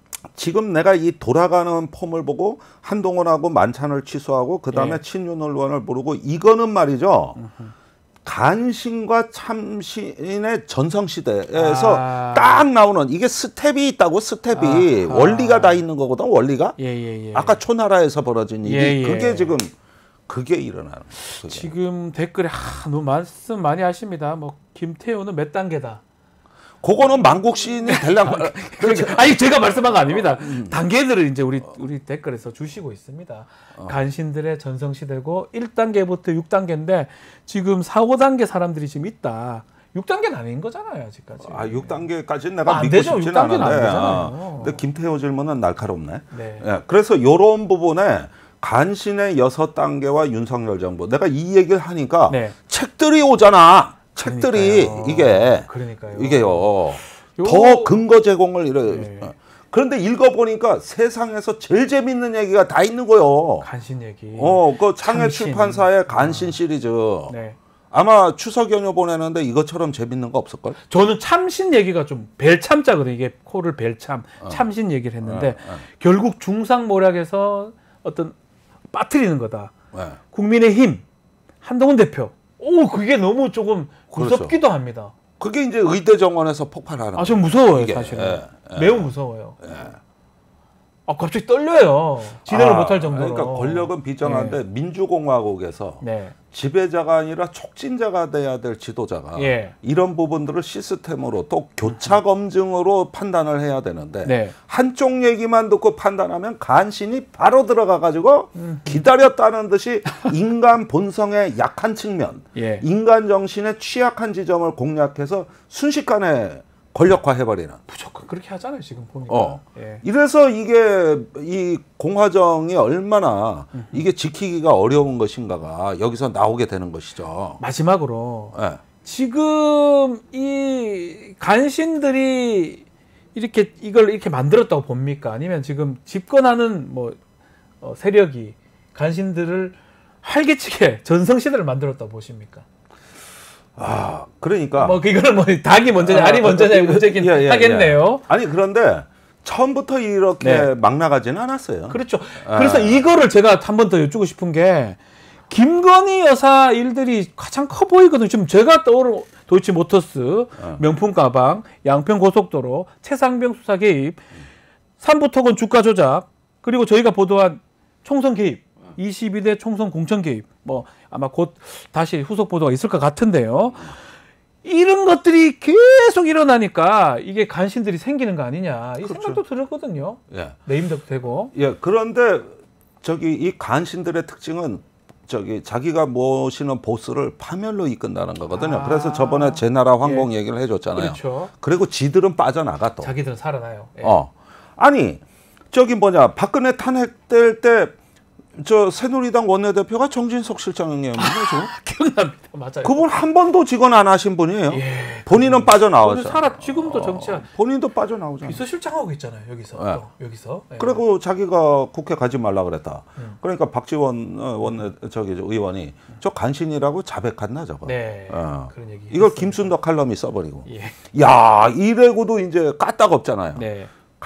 지금 내가 이 돌아가는 폼을 보고 한동훈하고 만찬을 취소하고 그 다음에 예. 친윤 의원을 부르고 이거는 말이죠. 간신과 참신의 전성시대에서 아. 딱 나오는 이게 스텝이 있다고 스텝이 아하. 원리가 다 있는 거거든 원리가. 예, 예, 예. 아까 초나라에서 벌어진 일이 예, 예. 그게 지금 그게 일어나는 거예요. 그게. 지금 댓글에 하, 너무 말씀 많이 하십니다. 뭐 김태호는 몇 단계다. 그거는 망국신이 되려고 그러니까, 아니 제가 말씀한 거 아닙니다. 단계들을 이제 우리 우리 댓글에서 주시고 있습니다. 어. 간신들의 전성시대고 일 단계부터 육 단계인데 지금 사, 오 단계 사람들이 지금 있다. 육 단계는 아닌 거잖아요, 아직까지. 아, 육 단계까지는 내가 아, 믿고 되죠. 싶진 육 단계는 않은데. 안 되잖아요. 아, 근데 김태호 질문은 날카롭네. 네. 예, 그래서 이런 부분에 간신의 여섯 단계와 윤석열 정부, 내가 이 얘기를 하니까 네. 책들이 오잖아. 책들이 그러니까요. 이게 그러니까요. 이게요. 요... 더 근거 제공을 이래. 네. 그런데 읽어보니까 세상에서 제일 재밌는 얘기가 다 있는 거요. 간신 얘기. 어, 그 창해 참신. 출판사의 간신 아. 시리즈. 네. 아마 추석 연휴 보내는데 이것처럼 재밌는 거 없을걸? 저는 참신 얘기가 좀 벨참자거든요. 이게 코를 벨참, 어. 참신 얘기를 했는데 어, 어. 결국 중상모략에서 어떤 빠뜨리는 거다. 네. 국민의힘 한동훈 대표. 오, 그게 너무 조금 무섭기도 그렇죠. 합니다. 그게 이제 의대 정원에서 폭발하는. 아, 좀 무서워요, 이게. 사실은. 예, 예. 매우 무서워요. 예. 아, 갑자기 떨려요. 진행을 아, 못할 정도로. 그러니까 권력은 비정한데 네. 민주공화국에서 네. 지배자가 아니라 촉진자가 돼야 될 지도자가 예. 이런 부분들을 시스템으로 또 교차 검증으로 판단을 해야 되는데 네. 한쪽 얘기만 듣고 판단하면 간신이 바로 들어가 가지고 음. 기다렸다는 듯이 인간 본성의 약한 측면, 예. 인간 정신의 취약한 지점을 공략해서 순식간에 권력화해버리는. 무조건 그렇게 하잖아요 지금 보니까. 어. 예. 이래서 이게 이 공화정이 얼마나 음흠. 이게 지키기가 어려운 것인가가 여기서 나오게 되는 것이죠. 마지막으로 예. 지금 이 간신들이 이렇게 이걸 이렇게 만들었다고 봅니까? 아니면 지금 집권하는 뭐 어, 세력이 간신들을 활개치게 전성시대를 만들었다고 보십니까? 아, 그러니까 뭐 이거는 뭐 닭이 먼저냐 알이 먼저냐의 문제긴 예, 예, 하겠네요. 예. 아니 그런데 처음부터 이렇게 네. 막 나가지는 않았어요. 그렇죠. 아. 그래서 이거를 제가 한 번 더 여쭈고 싶은 게 김건희 여사 일들이 가장 커 보이거든요. 지금 제가 떠오르는 도이치모터스 어. 명품 가방, 양평 고속도로, 최상병 수사 개입, 삼부토건 주가 조작, 그리고 저희가 보도한 총선 개입. 이십이 대 총선 공천 개입, 뭐 아마 곧 다시 후속 보도가 있을 것 같은데요. 이런 것들이 계속 일어나니까 이게 간신들이 생기는 거 아니냐 이 그렇죠. 생각도 들었거든요. 예. 내임도 되고. 예. 그런데 저기 이 간신들의 특징은 저기 자기가 모시는 보스를 파멸로 이끈다는 거거든요. 아. 그래서 저번에 제나라 황공 예. 얘기를 해줬잖아요. 그렇죠. 그리고 지들은 빠져나가 또. 자기들은 살아나요. 예. 어. 아니 저기 뭐냐 박근혜 탄핵될 때. 저 새누리당 원내대표가 정진석 실장님이죠. 기억납니다. 맞아요. 그분 한 번도 직원 안 하신 분이에요. 예, 그분, 본인은 빠져나왔죠. 살아 지금도 정치 어, 본인도 빠져나오잖아요. 비서실장하고 있잖아요. 여기서 네. 또, 여기서. 네. 그리고 자기가 국회 가지 말라 그랬다. 음. 그러니까 박지원 원내 저기 의원이 저 간신이라고 자백했나 저거. 네. 어. 그런 얘기. 이걸 김순덕 칼럼이 써버리고. 예. 야 이래고도 이제 까딱 없잖아요. 네.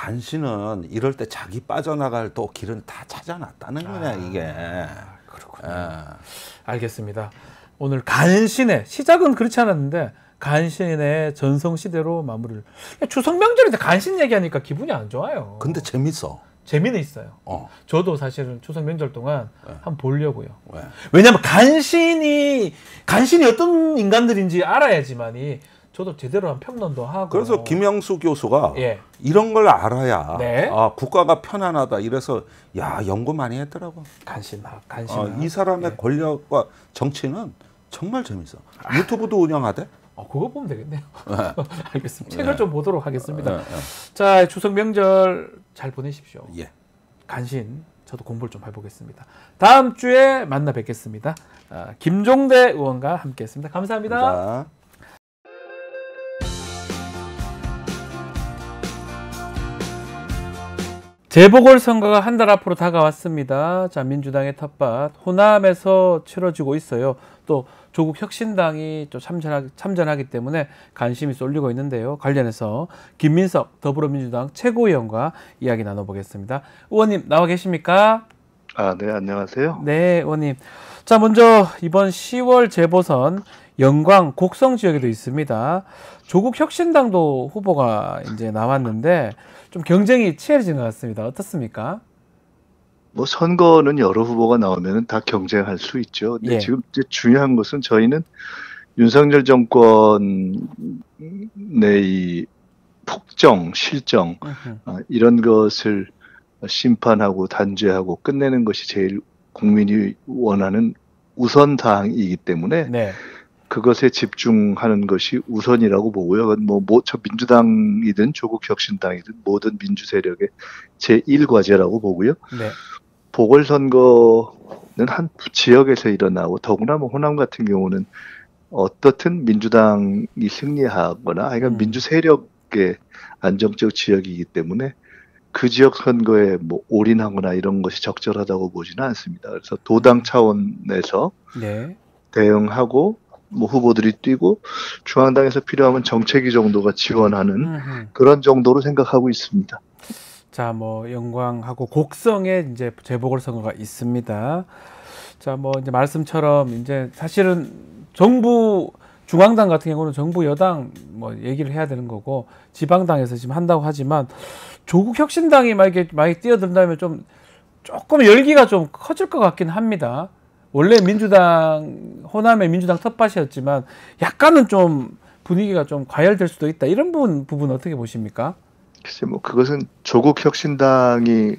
간신은 이럴 때 자기 빠져나갈 또 길은 다 찾아놨다는 거냐 아, 이게. 그렇군요. 아. 알겠습니다. 오늘 간신의 시작은 그렇지 않았는데 간신의 전성시대로 마무리를. 추석 명절인데 간신 얘기하니까 기분이 안 좋아요. 근데 재밌어. 재미는 있어요. 어. 저도 사실은 추석 명절 동안 네. 한번 보려고요. 네. 왜냐하면 간신이 간신이 어떤 인간들인지 알아야지만이 저도 제대로 한 평론도 하고. 그래서 김영수 교수가 예. 이런 걸 알아야 네. 아, 국가가 편안하다. 이래서 야 연구 많이 했더라고. 간신학, 간신학. 어, 이 사람의 예. 권력과 정치는 정말 재밌어. 아. 유튜브도 운영하대. 어, 그거 보면 되겠네요. 네. 알겠습니다. 책을 네. 좀 보도록 하겠습니다. 네. 네. 자, 추석 명절 잘 보내십시오. 예. 간신 저도 공부를 좀 해보겠습니다. 다음 주에 만나 뵙겠습니다. 아, 김종대 의원과 함께했습니다. 감사합니다. 감사합니다. 재보궐선거가 한 달 앞으로 다가왔습니다. 자, 민주당의 텃밭 호남에서 치러지고 있어요. 또 조국 혁신당이 또 참전하기, 참전하기 때문에 관심이 쏠리고 있는데요. 관련해서 김민석 더불어민주당 최고위원과 이야기 나눠보겠습니다. 의원님 나와 계십니까? 아, 네, 안녕하세요. 네, 의원님. 자, 먼저 이번 시월 재보선 영광 곡성 지역에도 있습니다. 조국 혁신당도 후보가 이제 나왔는데 좀 경쟁이 치열해진 것 같습니다. 어떻습니까? 뭐 선거는 여러 후보가 나오면 다 경쟁할 수 있죠. 근데 예. 지금 이제 중요한 것은 저희는 윤석열 정권의 이 폭정, 실정 어, 이런 것을 심판하고 단죄하고 끝내는 것이 제일 국민이 원하는 우선 사항이기 때문에 네. 그것에 집중하는 것이 우선이라고 보고요. 뭐, 뭐, 저 민주당이든 조국혁신당이든 모든 민주 세력의 제일 과제라고 보고요. 네. 보궐선거는 한 지역에서 일어나고 더구나 뭐 호남 같은 경우는 어떻든 민주당이 승리하거나 그러니까 음. 민주 세력의 안정적 지역이기 때문에 그 지역 선거에 뭐 올인하거나 이런 것이 적절하다고 보지는 않습니다. 그래서 도당 차원에서 네. 대응하고 뭐 후보들이 뛰고 중앙당에서 필요하면 정책위 정도가 지원하는 음흠. 그런 정도로 생각하고 있습니다. 자, 뭐 영광하고 곡성에 이제 재보궐선거가 있습니다. 자, 뭐 이제 말씀처럼 이제 사실은 정부 중앙당 같은 경우는 정부 여당 뭐 얘기를 해야 되는 거고 지방당에서 지금 한다고 하지만 조국 혁신당이 만약에 많이 뛰어든다면 좀 조금 열기가 좀 커질 것 같긴 합니다. 원래 민주당 호남의 민주당 텃밭이었지만 약간은 좀 분위기가 좀 과열될 수도 있다. 이런 부분 부분 어떻게 보십니까? 글쎄 뭐 그것은 조국 혁신당이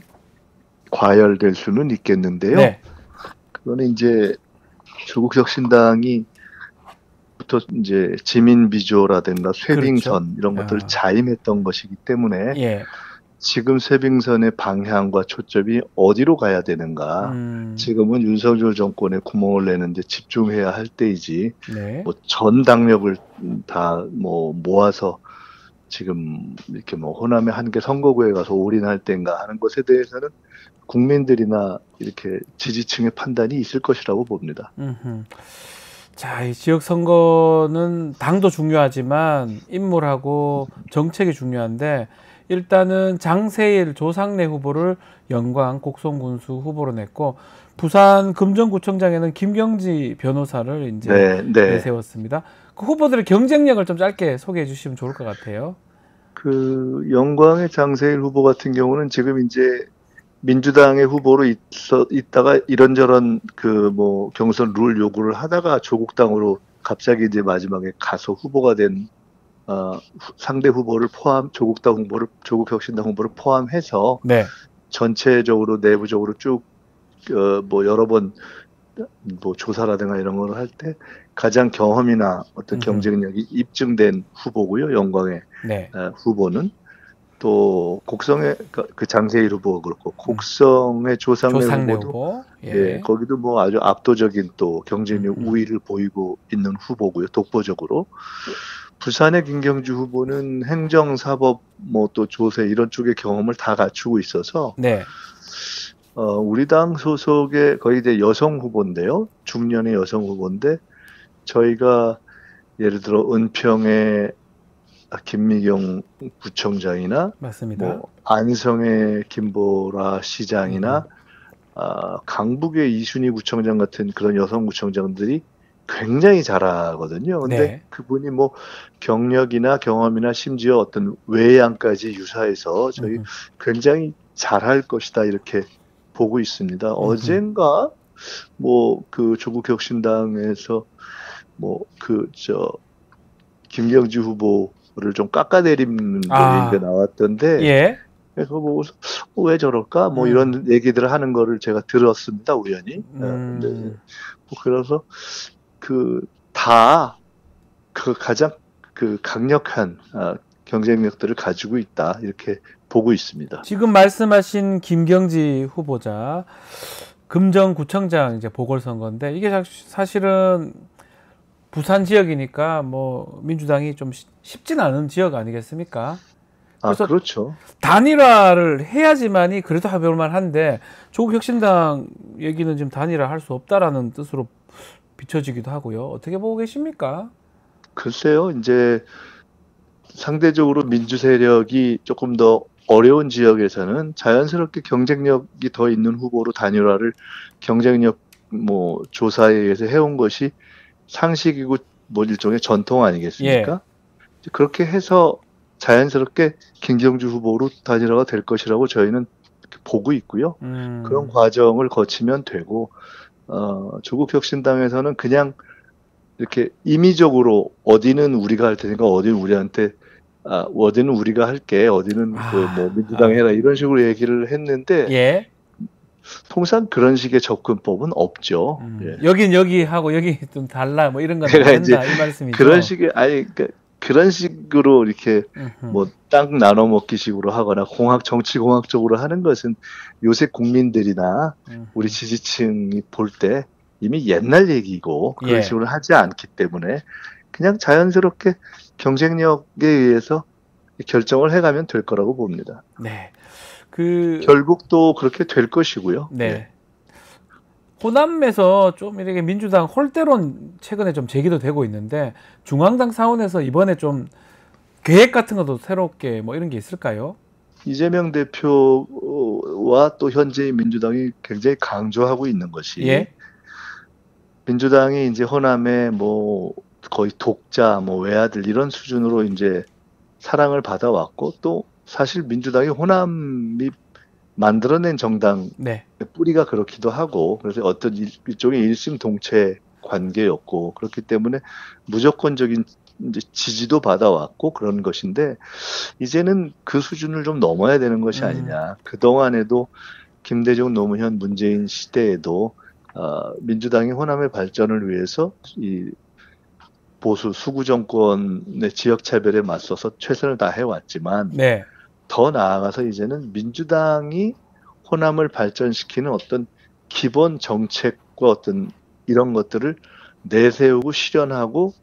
과열될 수는 있겠는데요. 네. 그거는 이제 조국 혁신당이 부터 이제 지민 비조라든가 쇄빙선 그렇죠. 이런 것들을 아. 자임했던 것이기 때문에 예. 지금 쇄빙선의 방향과 초점이 어디로 가야 되는가. 음. 지금은 윤석열 정권에 구멍을 내는데 집중해야 할 때이지. 네. 뭐 전 당력을 다 뭐 모아서 지금 이렇게 뭐 호남의 한 개 선거구에 가서 올인할 때인가 하는 것에 대해서는 국민들이나 이렇게 지지층의 판단이 있을 것이라고 봅니다. 음흠. 자, 이 지역 선거는 당도 중요하지만 인물하고 정책이 중요한데 일단은 장세일, 조상래 후보를 영광, 곡성군수 후보로 냈고 부산 금정구청장에는 김경지 변호사를 이제 네, 네. 내세웠습니다. 그 후보들의 경쟁력을 좀 짧게 소개해 주시면 좋을 것 같아요. 그 영광의 장세일 후보 같은 경우는 지금 이제 민주당의 후보로 있어 있다가 이런저런 그 뭐 경선 룰 요구를 하다가 조국당으로 갑자기 이제 마지막에 가서 후보가 된 어, 상대 후보를 포함 조국당 후보를 조국혁신당 후보를 포함해서 네. 전체적으로 내부적으로 쭉 어, 뭐 여러 번 뭐 조사라든가 이런 걸 할 때 가장 경험이나 어떤 음흠. 경쟁력이 입증된 후보고요. 영광의 네. 어, 후보는 또 곡성의 그- 그 장세일 후보가 그렇고 곡성의 조상래 조상래 후보도 후보. 예. 예, 거기도 뭐 아주 압도적인 또 경쟁력 음, 음. 우위를 보이고 있는 후보고요. 독보적으로. 부산의 김경주 후보는 행정, 사법, 뭐 또 조세 이런 쪽의 경험을 다 갖추고 있어서 네. 어, 우리 당 소속의 거의 이제 여성 후보인데요. 중년의 여성 후보인데 저희가 예를 들어 은평의 김미경 구청장이나 맞습니다. 뭐 안성의 김보라 시장이나 아, 강북의 이순희 구청장 같은 그런 여성 구청장들이 굉장히 잘하거든요. 근데 네. 그분이 뭐 경력이나 경험이나 심지어 어떤 외양까지 유사해서 저희 음흠. 굉장히 잘할 것이다 이렇게 보고 있습니다. 어젠가 뭐 그 조국혁신당에서 뭐 그 저 김경지 후보를 좀 깎아내리는 아. 얘기가 나왔던데 예. 그래서 뭐 왜 저럴까 뭐 음. 이런 얘기들을 하는 거를 제가 들었습니다 우연히. 어, 음. 네. 뭐 그래서 그 다 그 가장 그 강력한 아, 경쟁력들을 가지고 있다 이렇게 보고 있습니다. 지금 말씀하신 김경지 후보자 금정구청장 이제 보궐선거인데 이게 사- 사실은 부산 지역이니까 뭐 민주당이 좀 쉽- 쉽진 않은 지역 아니겠습니까? 아 그래서 그렇죠. 단일화를 해야지만이 그래도 해볼 만한데 조국혁신당 얘기는 지금 단일화 할 수 없다라는 뜻으로 비춰지기도 하고요. 어떻게 보고 계십니까? 글쎄요 이제 상대적으로 민주 세력이 조금 더 어려운 지역에서는 자연스럽게 경쟁력이 더 있는 후보로 단일화를 경쟁력 뭐 조사에 의해서 해온 것이 상식이고 뭐 일종의 전통 아니겠습니까? 그렇게 해서 자연스럽게 김경주 후보로 단일화가 될 것이라고 저희는 보고 있고요. 음. 그런 과정을 거치면 되고 어, 조국혁신당에서는 그냥 이렇게 임의적으로 어디는 우리가 할 테니까 어디는 우리한테 아, 어디는 우리가 할게 어디는 아, 그 뭐 민주당 아. 해라 이런 식으로 얘기를 했는데 예. 통상 그런 식의 접근법은 없죠. 음, 예. 여긴 여기 하고 여기 좀 달라 뭐 이런 건 그러니까 안 이제 된다 이 말씀이죠. 그런 식의 아니 그러니까 그런 식으로 이렇게 음흠. 뭐 땅 나눠 먹기 식으로 하거나 공학 정치 공학적으로 하는 것은 요새 국민들이나 음. 우리 지지층이 볼 때 이미 옛날 얘기고 그런 예. 식으로 하지 않기 때문에 그냥 자연스럽게 경쟁력에 의해서 결정을 해가면 될 거라고 봅니다. 네. 그 결국 또 그렇게 될 것이고요. 네. 예. 호남에서 좀 이렇게 민주당 홀대론 최근에 좀 제기도 되고 있는데 중앙당 차원에서 이번에 좀 계획 같은 것도 새롭게 뭐 이런 게 있을까요? 이재명 대표와 또 현재의 민주당이 굉장히 강조하고 있는 것이 예. 민주당이 이제 호남에 뭐 거의 독자, 뭐 외아들 이런 수준으로 이제 사랑을 받아왔고 또 사실 민주당이 호남이 만들어낸 정당 네. 뿌리가 그렇기도 하고 그래서 어떤 일, 일종의 일심동체 관계였고 그렇기 때문에 무조건적인 이제 지지도 받아왔고 그런 것인데 이제는 그 수준을 좀 넘어야 되는 것이 음. 아니냐. 그동안에도 김대중, 노무현, 문재인 시대에도 어, 민주당이 호남의 발전을 위해서 이 보수 수구 정권의 지역 차별에 맞서서 최선을 다해 왔지만 네. 더 나아가서 이제는 민주당이 호남을 발전시키는 어떤 기본 정책과 어떤 이런 것들을 내세우고 실현하고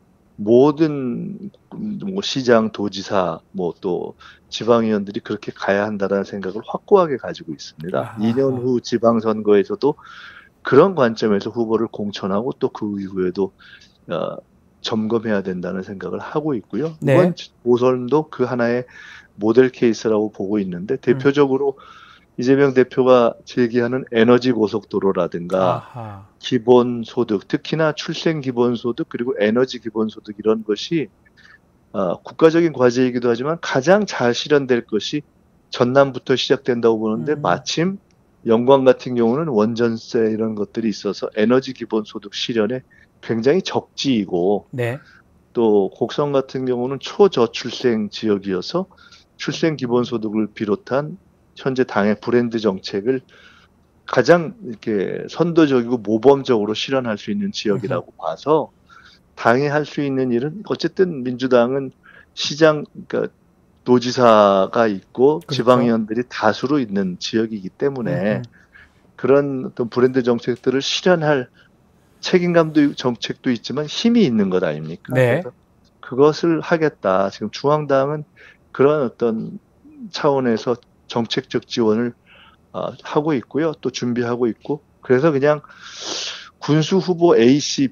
모든 뭐 시장, 도지사, 뭐 또 지방의원들이 그렇게 가야 한다는 생각을 확고하게 가지고 있습니다. 아하. 이 년 후 지방선거에서도 그런 관점에서 후보를 공천하고 또 그 이후에도 어, 점검해야 된다는 생각을 하고 있고요. 네. 이번 보선도 그 하나의 모델 케이스라고 보고 있는데 대표적으로 음. 이재명 대표가 제기하는 에너지 고속도로라든가 아하. 기본소득, 특히나 출생기본소득 그리고 에너지 기본소득 이런 것이 어, 국가적인 과제이기도 하지만 가장 잘 실현될 것이 전남부터 시작된다고 보는데 음. 마침 영광 같은 경우는 원전세 이런 것들이 있어서 에너지 기본소득 실현에 굉장히 적지이고 네. 또 곡성 같은 경우는 초저출생 지역이어서 출생 기본소득을 비롯한 현재 당의 브랜드 정책을 가장 이렇게 선도적이고 모범적으로 실현할 수 있는 지역이라고 봐서 당이 할 수 있는 일은 어쨌든 민주당은 시장 그러니까 도지사가 있고 그렇죠. 지방의원들이 다수로 있는 지역이기 때문에 음흠. 그런 어떤 브랜드 정책들을 실현할 책임감도 정책도 있지만 힘이 있는 것 아닙니까? 네. 그래서 그것을 하겠다. 지금 중앙당은 그런 어떤 차원에서 정책적 지원을 어, 하고 있고요. 또 준비하고 있고 그래서 그냥 군수 후보 A.C,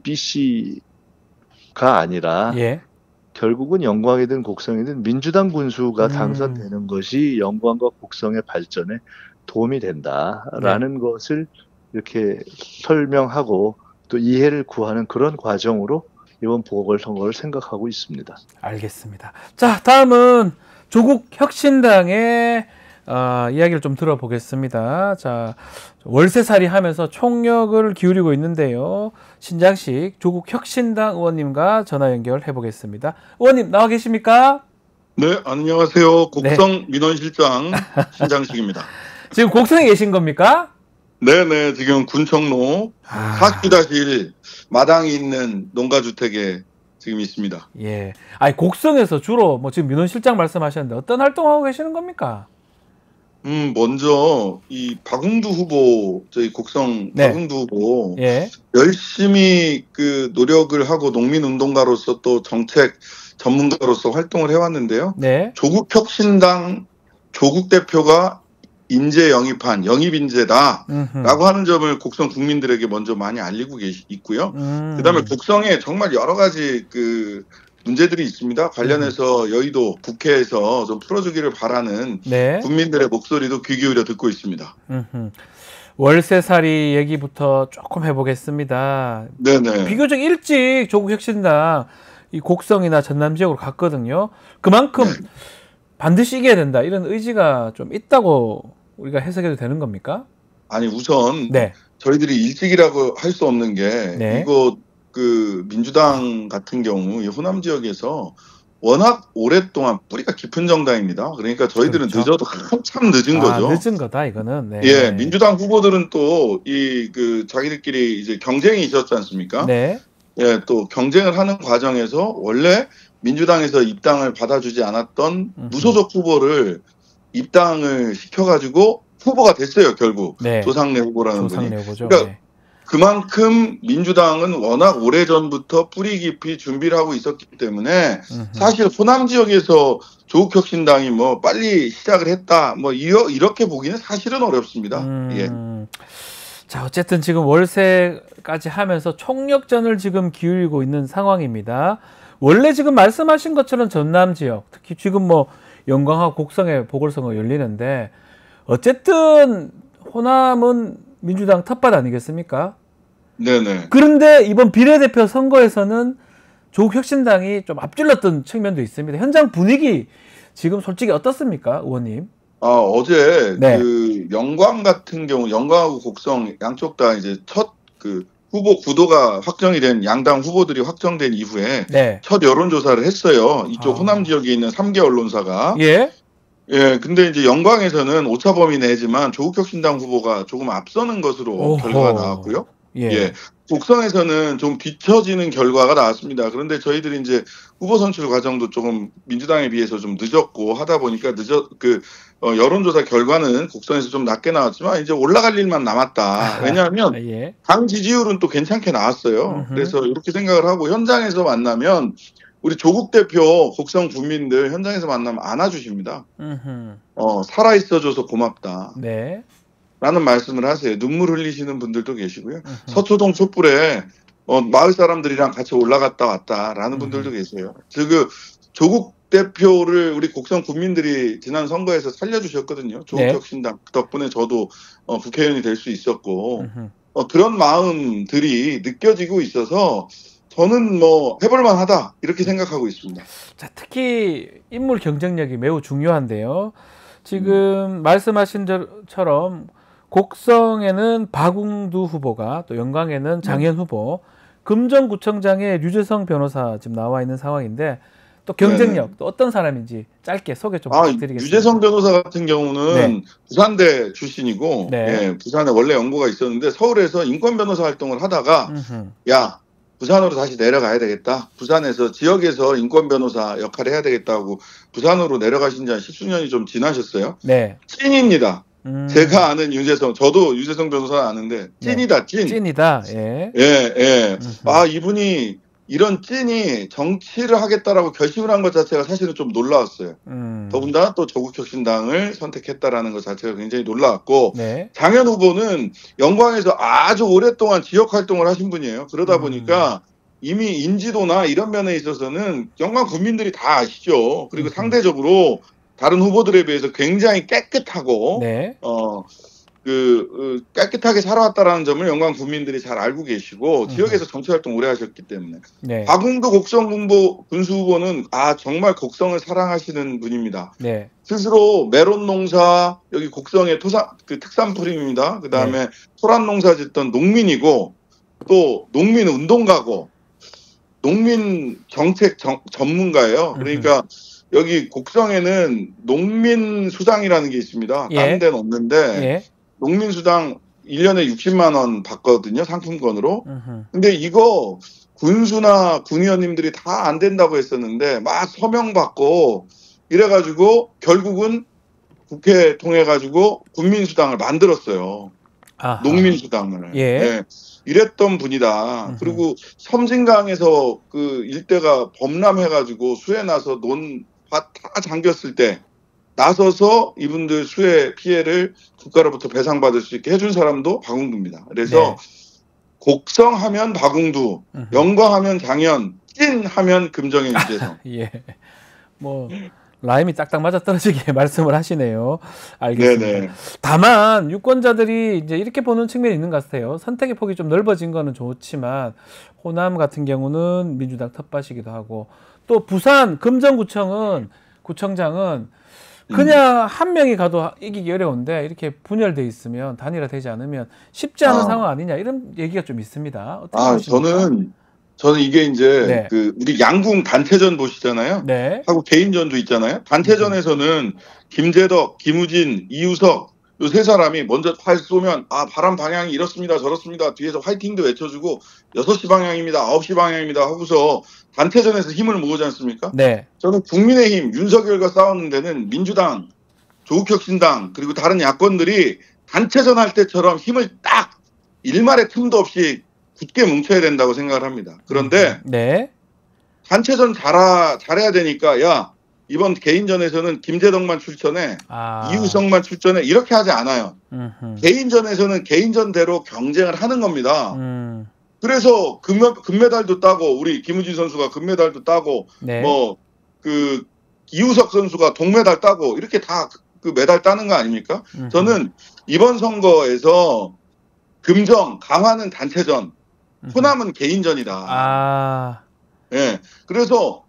B.C가 아니라 예. 결국은 영광이든 곡성이든 민주당 군수가 음. 당선되는 것이 영광과 곡성의 발전에 도움이 된다라는 네. 것을 이렇게 설명하고 또 이해를 구하는 그런 과정으로 이번 보궐선거를 생각하고 있습니다. 알겠습니다. 자, 다음은 조국 혁신당의 어, 이야기를 좀 들어보겠습니다. 자, 월세살이 하면서 총력을 기울이고 있는데요. 신장식 조국 혁신당 의원님과 전화 연결해 보겠습니다. 의원님 나와 계십니까? 네, 안녕하세요. 곡성 네. 민원실장 신장식입니다. 지금 곡성에 계신 겁니까? 네네, 지금 군청로 아. 사십 일 마당이 있는 농가주택에 지금 있습니다. 예. 아니, 곡성에서 주로 뭐 지금 민원실장 말씀하셨는데 어떤 활동하고 계시는 겁니까? 음, 먼저 이 박웅두 후보, 저희 곡성 네. 박웅두 후보 예. 열심히 그 노력을 하고 농민운동가로서 또 정책 전문가로서 활동을 해왔는데요. 네. 조국 혁신당 조국 대표가 인재 영입한 영입 인재다라고 음흠. 하는 점을 곡성 국민들에게 먼저 많이 알리고 계시, 있고요. 음. 그다음에 곡성에 정말 여러 가지 그 문제들이 있습니다. 관련해서 음. 여의도 국회에서 좀 풀어주기를 바라는 네. 국민들의 목소리도 귀 기울여 듣고 있습니다. 음흠. 월세살이 얘기부터 조금 해보겠습니다. 네네. 비교적 일찍 조국 혁신당 이 곡성이나 전남 지역으로 갔거든요. 그만큼 네. 반드시 이겨야 된다 이런 의지가 좀 있다고 우리가 해석해도 되는 겁니까? 아니 우선 네. 저희들이 일찍이라고 할 수 없는 게 네. 이거 그 민주당 같은 경우 이 호남 지역에서 워낙 오랫동안 뿌리가 깊은 정당입니다. 그러니까 저희들은 그렇죠. 늦어도 한참 늦은 아, 거죠. 늦은 거다 이거는. 네. 예, 민주당 후보들은 또 이 그 자기들끼리 이제 경쟁이 있었지 않습니까? 네. 예, 또 경쟁을 하는 과정에서 원래 민주당에서 입당을 받아주지 않았던 음흠. 무소속 후보를 입당을 시켜가지고 후보가 됐어요, 결국. 네. 조상래 후보라는 분이. 조상래 후보죠. 그러니까 네. 그만큼 민주당은 워낙 오래전부터 뿌리 깊이 준비를 하고 있었기 때문에 음흠. 사실 호남 지역에서 조국혁신당이 뭐 빨리 시작을 했다, 뭐 이러, 이렇게 보기는 사실은 어렵습니다. 음, 예. 자, 어쨌든 지금 월세까지 하면서 총력전을 지금 기울이고 있는 상황입니다. 원래 지금 말씀하신 것처럼 전남 지역, 특히 지금 뭐 영광하고 곡성에 보궐선거 열리는데 어쨌든 호남은 민주당 텃밭 아니겠습니까? 네네. 그런데 이번 비례대표 선거에서는 조국혁신당이 좀 앞질렀던 측면도 있습니다. 현장 분위기 지금 솔직히 어떻습니까, 의원님? 아, 어제 네. 그 영광 같은 경우 영광하고 곡성 양쪽 다 이제 첫 그 후보 구도가 확정이 된 양당 후보들이 확정된 이후에 네. 첫 여론조사를 했어요. 이쪽 아. 호남 지역에 있는 삼 개 언론사가. 예. 예, 근데 이제 영광에서는 오차 범위 내지만 조국혁신당 후보가 조금 앞서는 것으로 오호. 결과가 나왔고요. 예. 예. 곡성에서는 좀 뒤처지는 결과가 나왔습니다. 그런데 저희들이 이제 후보 선출 과정도 조금 민주당에 비해서 좀 늦었고 하다 보니까 늦어 그 어, 여론조사 결과는 곡성에서 좀 낮게 나왔지만 이제 올라갈 일만 남았다. 왜냐하면 예. 당 지지율은 또 괜찮게 나왔어요. 음흠. 그래서 이렇게 생각을 하고 현장에서 만나면 우리 조국 대표 곡성 국민들 현장에서 만나면 안아주십니다. 음흠. 어, 살아있어줘서 고맙다. 네. 라는 말씀을 하세요. 눈물 흘리시는 분들도 계시고요. 음흠. 서초동 촛불에 어, 마을 사람들이랑 같이 올라갔다 왔다라는 음. 분들도 계세요. 즉, 그 조국 대표를 우리 곡성 국민들이 지난 선거에서 살려주셨거든요. 조국혁신당 덕분에 저도 어, 국회의원이 될 수 있었고 음흠. 어, 그런 마음들이 느껴지고 있어서 저는 뭐 해볼만하다 이렇게 생각하고 있습니다. 자, 특히 인물 경쟁력이 매우 중요한데요. 지금 음. 말씀하신 것처럼 곡성에는 박웅두 후보가 또 영광에는 장현 네. 후보, 금정구청장에 류재성 변호사 지금 나와 있는 상황인데 또 경쟁력 네네. 또 어떤 사람인지 짧게 소개 좀 부탁드리겠습니다. 아, 류재성 변호사 같은 경우는 네. 부산대 출신이고 네. 예, 부산에 원래 연고가 있었는데 서울에서 인권 변호사 활동을 하다가 음흠. 야 부산으로 다시 내려가야 되겠다. 부산에서 지역에서 인권 변호사 역할을 해야 되겠다고 부산으로 내려가신 지 한 십수년이 좀 지나셨어요. 네. 찐입니다. 음. 제가 아는 유재성, 저도 유재성 변호사 아는데 찐이다, 찐. 찐이다. 예. 예, 예. 아, 이분이 이런 찐이 정치를 하겠다라고 결심을 한 것 자체가 사실은 좀 놀라웠어요. 음. 더군다나 또 조국혁신당을 선택했다라는 것 자체가 굉장히 놀라웠고 네. 장현 후보는 영광에서 아주 오랫동안 지역 활동을 하신 분이에요. 그러다 음. 보니까 이미 인지도나 이런 면에 있어서는 영광 국민들이 다 아시죠. 그리고 음. 상대적으로 다른 후보들에 비해서 굉장히 깨끗하고 네. 어, 그 깨끗하게 살아왔다라는 점을 영광 국민들이 잘 알고 계시고 음. 지역에서 정치활동 오래 하셨기 때문에 네. 박웅두 곡성 군보 군수 후보는 아 정말 곡성을 사랑하시는 분입니다. 네. 스스로 메론 농사 여기 곡성의 토산 그 특산품입니다. 그 다음에 네. 소란 농사 짓던 농민이고 또 농민 운동가고 농민 정책 정, 전문가예요. 그러니까. 음. 여기 곡성에는 농민수당이라는 게 있습니다. 예. 다른 데는 없는데 예. 농민수당 일 년에 육십만 원 받거든요. 상품권으로. 으흠. 근데 이거 군수나 군의원님들이 다 안 된다고 했었는데 막 서명 받고 이래가지고 결국은 국회 통해가지고 군민수당을 만들었어요. 아하. 농민수당을. 예. 예. 이랬던 분이다. 으흠. 그리고 섬진강에서 그 일대가 범람해가지고 수해 나서 논 밭 다 잠겼을 때 나서서 이분들 수해 피해를 국가로부터 배상받을 수 있게 해준 사람도 박웅두입니다. 그래서 네. 곡성하면 박웅두, 으흠. 영광하면 장현, 찐하면 금정현 유재성. 예, 뭐 라임이 딱딱 맞아 떨어지게 말씀을 하시네요. 알겠습니다. 네네. 다만 유권자들이 이제 이렇게 보는 측면이 있는 것 같아요. 선택의 폭이 좀 넓어진 거는 좋지만 호남 같은 경우는 민주당 텃밭이기도 하고 또 부산 금정구청은 구청장은 그냥 음. 한 명이 가도 이기기 어려운데 이렇게 분열돼 있으면 단일화되지 않으면 쉽지 않은 아. 상황 아니냐 이런 얘기가 좀 있습니다. 어떻게 아 보십니까? 저는 저는 이게 이제 네. 그 우리 양궁 단체전 보시잖아요. 네. 하고 개인전도 있잖아요. 단체전에서는 김재덕, 김우진, 이우석 요 세 사람이 먼저 활 쏘면 아 바람 방향이 이렇습니다 저렇습니다 뒤에서 화이팅도 외쳐주고 여섯 시 방향입니다 아홉 시 방향입니다 하고서 단체전에서 힘을 모으지 않습니까? 네. 저는 국민의힘 윤석열과 싸우는 데는 민주당, 조국혁신당 그리고 다른 야권들이 단체전 할 때처럼 힘을 딱 일말의 틈도 없이 굳게 뭉쳐야 된다고 생각을 합니다. 그런데 네. 단체전 잘하, 잘해야 되니까 야 이번 개인전에서는 김재덕만 출전해 아. 이우성만 출전해 이렇게 하지 않아요. 음흠. 개인전에서는 개인전대로 경쟁을 하는 겁니다. 음. 그래서 금, 금메달도 따고 우리 김우진 선수가 금메달도 따고 네. 뭐 그 이우석 선수가 동메달 따고 이렇게 다 그 메달 따는 거 아닙니까? 음흠. 저는 이번 선거에서 금정 강화는 단체전, 호남은 개인전이다. 아. 예. 그래서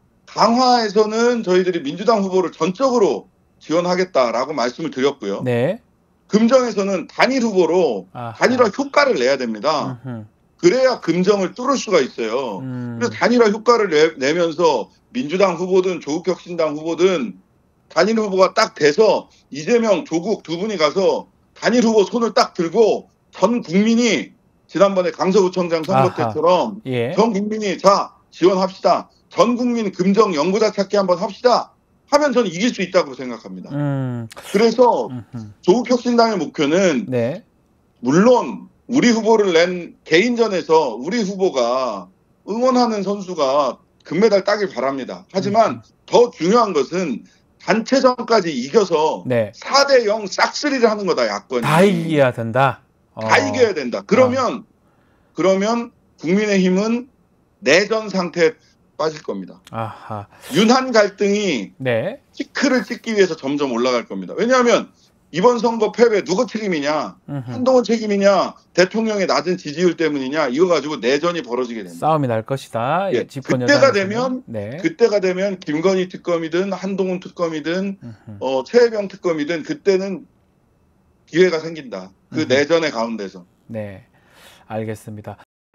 강화에서는 저희들이 민주당 후보를 전적으로 지원하겠다라고 말씀을 드렸고요. 네. 금정에서는 단일 후보로 아하. 단일화 효과를 내야 됩니다. 음흠. 그래야 금정을 뚫을 수가 있어요. 음. 그래서 단일화 효과를 내, 내면서 민주당 후보든 조국혁신당 후보든 단일 후보가 딱 돼서 이재명, 조국 두 분이 가서 단일 후보 손을 딱 들고 전 국민이 지난번에 강서구청장 선거 아하. 때처럼 예. 전 국민이 자 지원합시다. 전 국민 금정 연구자 찾기 한번 합시다. 하면 저는 이길 수 있다고 생각합니다. 음. 그래서 음흠. 조국혁신당의 목표는 네. 물론 우리 후보를 낸 개인전에서 우리 후보가 응원하는 선수가 금메달 따길 바랍니다. 하지만 음. 더 중요한 것은 단체전까지 이겨서 네. 사 대 영 싹쓸이를 하는 거다, 야권이. 다 이겨야 된다. 어. 다 이겨야 된다. 그러면 그러면 국민의힘은 내전 상태에 빠질 겁니다. 아하. 윤한 갈등이 네. 피크를 찍기 위해서 점점 올라갈 겁니다. 왜냐하면 이번 선거 패배 누구 책임이냐? 음흠. 한동훈 책임이냐? 대통령의 낮은 지지율 때문이냐? 이거 가지고 내전이 벌어지게 됩니다. 싸움이 날 것이다. 예, 집권 그때가 여당에서는. 되면 네. 그때가 되면 김건희 특검이든 한동훈 특검이든 음흠. 어, 최혜병 특검이든 그때는 기회가 생긴다. 그 음흠. 내전의 가운데서. 네. 알겠습니다.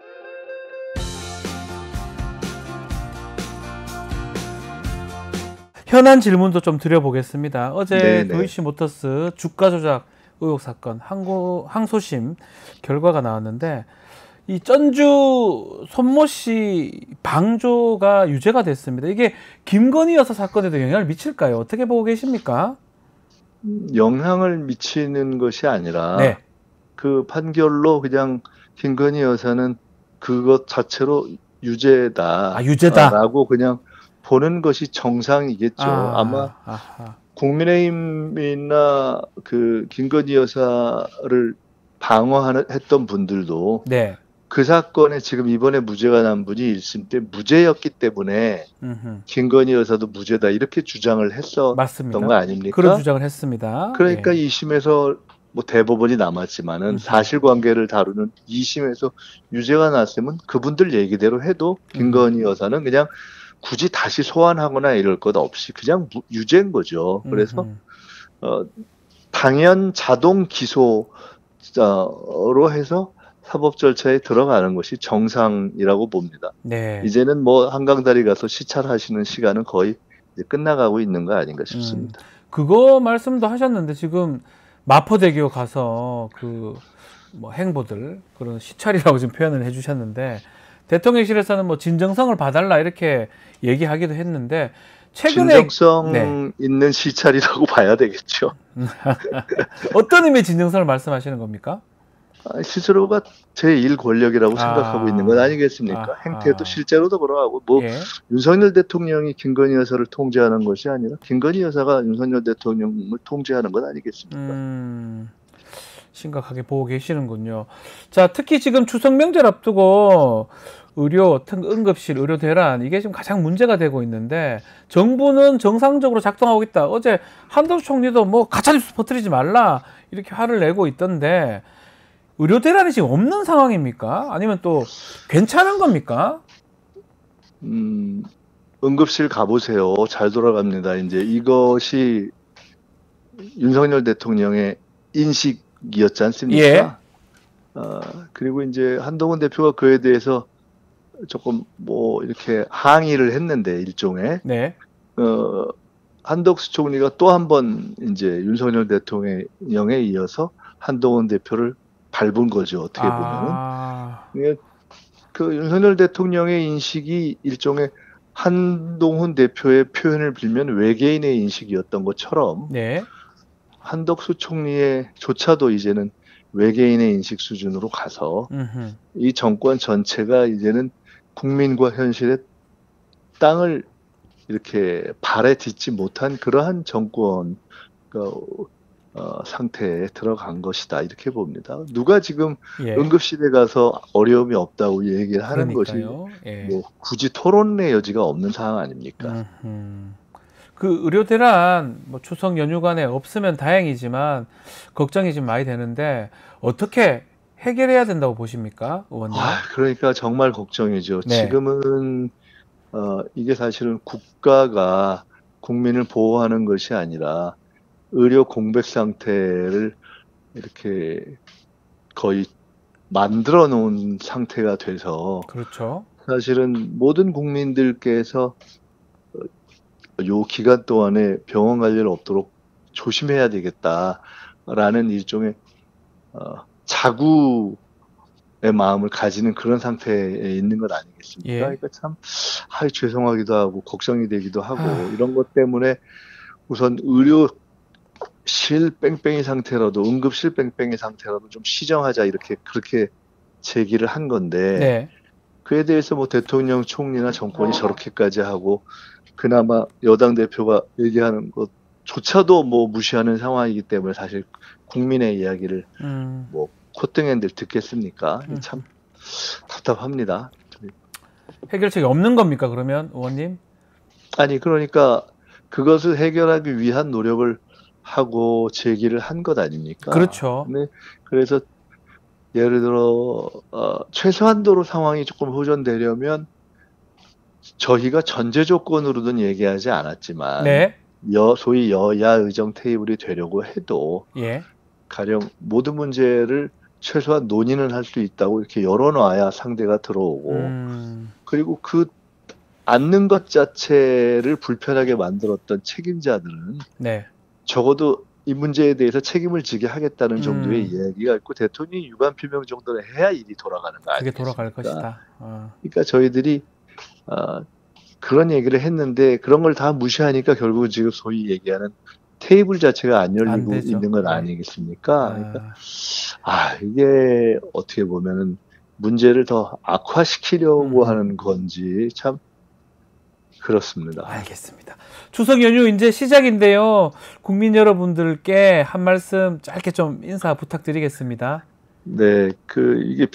현안 질문도 좀 드려보겠습니다. 어제 네네. 도이치모터스 주가 조작 의혹 사건 항고, 항소심 결과가 나왔는데 이 전주 손모 씨 방조가 유죄가 됐습니다. 이게 김건희 여사 사건에도 영향을 미칠까요? 어떻게 보고 계십니까? 영향을 미치는 것이 아니라 네. 그 판결로 그냥 김건희 여사는 그것 자체로 유죄다. 아, 유죄다. 라고 그냥 보는 것이 정상이겠죠. 아, 아마 아하. 국민의힘이나 그 김건희 여사를 방어했던 분들도 네. 그 사건에 지금 이번에 무죄가 난 분이 일 심 때 무죄였기 때문에 음흠. 김건희 여사도 무죄다 이렇게 주장을 했었던 맞습니다. 거 아닙니까? 그런 주장을 했습니다. 그러니까 예. 이 심에서 뭐 대법원이 남았지만은 음. 사실관계를 다루는 이 심에서 유죄가 났으면 그분들 얘기대로 해도 김건희 여사는 그냥 굳이 다시 소환하거나 이럴 것 없이 그냥 무- 유죄인 거죠. 그래서 음흠. 어, 당연 자동 기소로 해서 사법 절차에 들어가는 것이 정상이라고 봅니다. 네. 이제는 뭐 한강다리 가서 시찰하시는 시간은 거의 이제 끝나가고 있는 거 아닌가 싶습니다. 그거 말씀도 하셨는데 지금 마포대교 가서 그 뭐 행보들 그런 시찰이라고 지금 표현을 해주셨는데 대통령실에서는 뭐 진정성을 봐달라 이렇게 얘기하기도 했는데 최근에 진정성 네. 있는 시찰이라고 봐야 되겠죠. 어떤 의미의 진정성을 말씀하시는 겁니까? 아, 스스로가 제일 권력이라고 아. 생각하고 있는 건 아니겠습니까? 아하. 행태도 실제로도 그러하고 뭐 예. 윤석열 대통령이 김건희 여사를 통제하는 것이 아니라 김건희 여사가 윤석열 대통령을 통제하는 건 아니겠습니까? 음, 심각하게 보고 계시는군요. 자, 특히 지금 추석 명절 앞두고 의료, 특- 응급실, 의료 대란 이게 지금 가장 문제가 되고 있는데 정부는 정상적으로 작동하고 있다. 어제 한덕수 총리도 뭐 가짜뉴스 퍼뜨리지 말라 이렇게 화를 내고 있던데 의료 대란이 지금 없는 상황입니까? 아니면 또 괜찮은 겁니까? 음, 응급실 가보세요. 잘 돌아갑니다. 이제 이것이 윤석열 대통령의 인식이었지 않습니까? 예. 어, 그리고 이제 한동훈 대표가 그에 대해서 조금 뭐 이렇게 항의를 했는데 일종의 네. 어, 한덕수 총리가 또 한 번 이제 윤석열 대통령에 이어서 한동훈 대표를 밟은 거죠. 어떻게 보면은. 아... 그 윤석열 대통령의 인식이 일종의 한동훈 대표의 표현을 빌면 외계인의 인식이었던 것처럼 네. 한덕수 총리의 조차도 이제는 외계인의 인식 수준으로 가서 음흠. 이 정권 전체가 이제는 국민과 현실의 땅을 이렇게 발에 딛지 못한 그러한 정권 어, 상태에 들어간 것이다 이렇게 봅니다. 누가 지금 예. 응급실에 가서 어려움이 없다고 얘기를 하는 그러니까요. 것이 예. 뭐 굳이 토론의 여지가 없는 상황 아닙니까? 음흠. 그 의료 대란 뭐 추석 연휴간에 없으면 다행이지만 걱정이 좀 많이 되는데 어떻게 해결해야 된다고 보십니까, 의원님? 아, 그러니까 정말 걱정이죠. 네. 지금은 어, 이게 사실은 국가가 국민을 보호하는 것이 아니라 의료 공백 상태를 이렇게 거의 만들어 놓은 상태가 돼서 그렇죠. 사실은 모든 국민들께서 요 기간 동안에 병원 갈 일 없도록 조심해야 되겠다라는 일종의 어, 자구의 마음을 가지는 그런 상태에 있는 것 아니겠습니까? 예. 그러니까 참 아이, 죄송하기도 하고 걱정이 되기도 하고 아... 이런 것 때문에 우선 의료실 뺑뺑이 상태라도 응급실 뺑뺑이 상태라도 좀 시정하자 이렇게 그렇게 제기를 한 건데 네. 그에 대해서 뭐 대통령 총리나 정권이 저렇게까지 하고 그나마 여당 대표가 얘기하는 것조차도 뭐 무시하는 상황이기 때문에 사실 국민의 이야기를 음... 뭐 콧등엔들 듣겠습니까? 음. 참 답답합니다. 해결책이 없는 겁니까, 그러면 의원님? 아니 그러니까 그것을 해결하기 위한 노력을 하고 제기를 한 것 아닙니까? 그렇죠. 네, 그래서 예를 들어 어, 최소한도로 상황이 조금 호전되려면 저희가 전제 조건으로는 얘기하지 않았지만 네. 여, 소위 여야 의정 테이블이 되려고 해도 예. 가령 모든 문제를 최소한 논의는 할 수 있다고 이렇게 열어놔야 상대가 들어오고 음... 그리고 그 앉는 것 자체를 불편하게 만들었던 책임자들은 네. 적어도 이 문제에 대해서 책임을 지게 하겠다는 정도의 음... 이야기가 있고 대통령이 유감 표명 정도는 해야 일이 돌아가는 거 그게 아니겠습니까? 돌아갈 것이다. 어. 그러니까 저희들이 어, 그런 얘기를 했는데 그런 걸 다 무시하니까 결국 지금 소위 얘기하는 테이블 자체가 안 열리고 안 되죠. 있는 건 네. 아니겠습니까? 아... 그러니까 아 이게 어떻게 보면은 문제를 더 악화시키려고 음... 하는 건지 참 그렇습니다. 알겠습니다. 추석 연휴 이제 시작인데요. 국민 여러분들께 한 말씀 짧게 좀 인사 부탁드리겠습니다. 네, 그 이게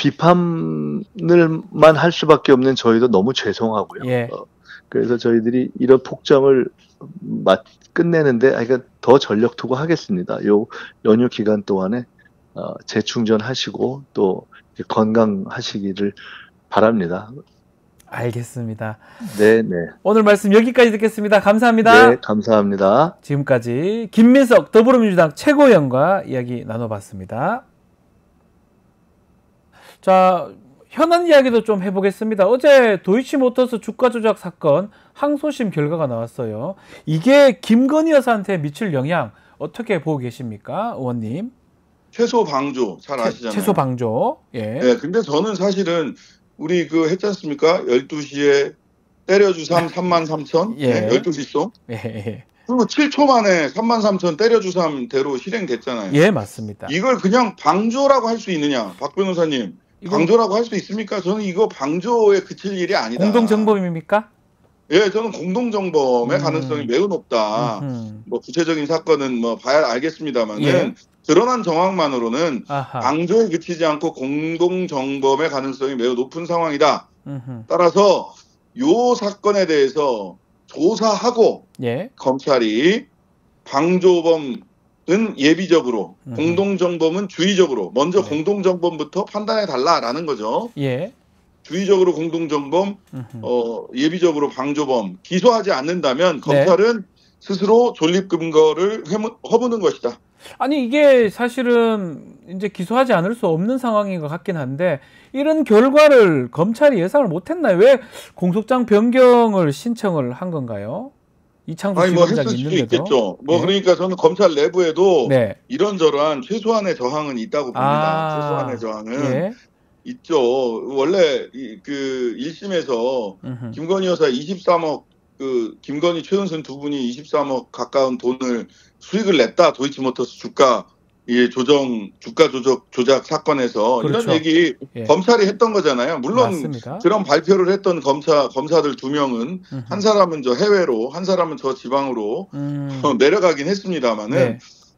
비판을만 할 수밖에 없는 저희도 너무 죄송하고요. 예. 어, 그래서 저희들이 이런 폭정을 맞 끝내는데 아, 그러니까 더 전력 투구하겠습니다. 요 연휴 기간 동안에 어, 재충전하시고 또 건강하시기를 바랍니다. 알겠습니다. 네, 네. 오늘 말씀 여기까지 듣겠습니다. 감사합니다. 네, 감사합니다. 지금까지 김민석 더불어민주당 최고위원과 이야기 나눠봤습니다. 자, 현안 이야기도 좀 해보겠습니다. 어제 도이치모터스 주가 조작 사건 항소심 결과가 나왔어요. 이게 김건희 여사한테 미칠 영향 어떻게 보고 계십니까, 의원님? 최소 방조 잘 아시잖아요. 최소 방조. 예. 네, 근데 저는 사실은 우리 그 했지 않습니까? 열두 시에 때려주삼 삼만 삼천. 예. 네, 열두 시 송. 예, 예. 그리고 칠 초 만에 삼만 삼천 때려주삼대로 실행됐잖아요. 예, 맞습니다. 이걸 그냥 방조라고 할 수 있느냐, 박 변호사님? 방조라고 할 수 있습니까? 저는 이거 방조에 그칠 일이 아니다. 공동정범입니까? 예, 저는 공동정범의 음. 가능성이 매우 높다. 음흠. 뭐 구체적인 사건은 뭐 봐야 알겠습니다만은 예. 드러난 정황만으로는 아하. 방조에 그치지 않고 공동정범의 가능성이 매우 높은 상황이다. 음흠. 따라서 요 사건에 대해서 조사하고 예. 검찰이 방조범은 예비적으로, 음흠. 공동정범은 주의적으로 먼저 네. 공동정범부터 판단해 달라라는 거죠. 예. 주의적으로 공동정범, 어, 예비적으로 방조범 기소하지 않는다면 검찰은 네. 스스로 존립 근거를 허무는 것이다. 아니 이게 사실은 이제 기소하지 않을 수 없는 상황인 것 같긴 한데 이런 결과를 검찰이 예상을 못했나요? 왜 공소장 변경을 신청을 한 건가요? 이창수 아니 뭐 지검장이 했을 수도 있는데도. 있겠죠. 뭐 네. 그러니까 저는 검찰 내부에도 네. 이런저런 최소한의 저항은 있다고 봅니다. 아, 최소한의 저항은 예. 있죠. 원래 이, 그 일 심에서 음흠. 김건희 여사 이십삼억 그 김건희 최은순 두 분이 이십삼억 가까운 돈을 수익을 냈다. 도이치모터스 주가 이 조정 주가 조작 조작 사건에서 그렇죠. 이런 얘기 예. 검찰이 했던 거잖아요. 물론 맞습니다. 그런 발표를 했던 검사 검사들 두 명은 음흠. 한 사람은 저 해외로 한 사람은 저 지방으로 음. 어, 내려가긴 했습니다만은 네.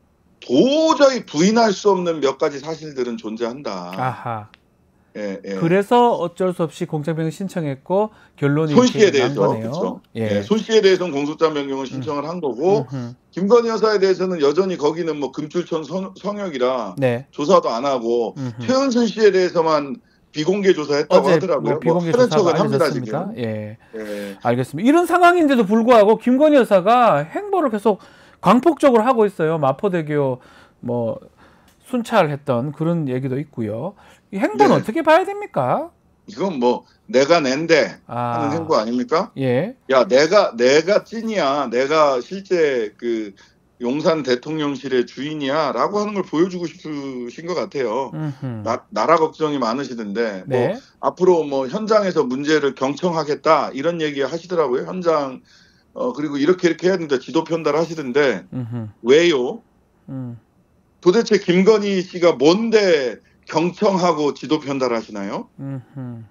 도저히 부인할 수 없는 몇 가지 사실들은 존재한다. 아하. 예, 예. 그래서 어쩔 수 없이 공소장 신청했고 결론이 손 씨에 이렇게 난 대해서 거네요. 그렇죠. 예. 예, 손 씨에 대해서는 공소장 변경을 신청을 한 거고 음흠. 김건희 여사에 대해서는 여전히 거기는 뭐 금출천 성, 성역이라 네. 조사도 안 하고 음흠. 최은순 씨에 대해서만 비공개 조사했다고 어제 하더라고요. 뭐 비공개 하는 조사가 척은 합니다 알려졌습니다. 지금. 예. 예. 알겠습니다. 이런 상황인데도 불구하고 김건희 여사가 행보를 계속 광폭적으로 하고 있어요. 마포대교 뭐 순찰했던 그런 얘기도 있고요. 이 행보는 네. 어떻게 봐야 됩니까? 이건 뭐 내가 낸데 아, 하는 행보 아닙니까? 예. 야 내가 내가 찐이야. 내가 실제 그 용산 대통령실의 주인이야라고 하는 걸 보여주고 싶으신 것 같아요. 음흠. 나, 나라 걱정이 많으시던데 네. 뭐 앞으로 뭐 현장에서 문제를 경청하겠다 이런 얘기 하시더라고요. 현장 어 그리고 이렇게 이렇게 해야 된다 지도 편달하시던데 음흠. 왜요? 음. 도대체 김건희 씨가 뭔데 경청하고 지도 편달하시나요? 음흠.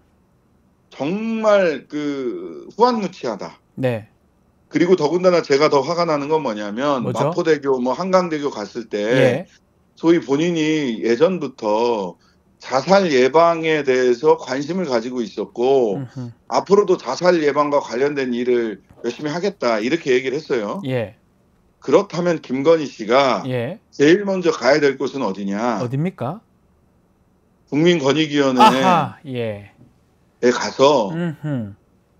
정말 그 후안무치하다. 네. 그리고 더군다나 제가 더 화가 나는 건 뭐냐면 뭐죠? 마포대교 뭐 한강대교 갔을 때 예. 소위 본인이 예전부터 자살 예방에 대해서 관심을 가지고 있었고 음흠. 앞으로도 자살 예방과 관련된 일을 열심히 하겠다 이렇게 얘기를 했어요. 예. 그렇다면 김건희 씨가 예. 제일 먼저 가야 될 곳은 어디냐? 어딥니까? 국민권익위원회에 아하. 예. 가서 음흠.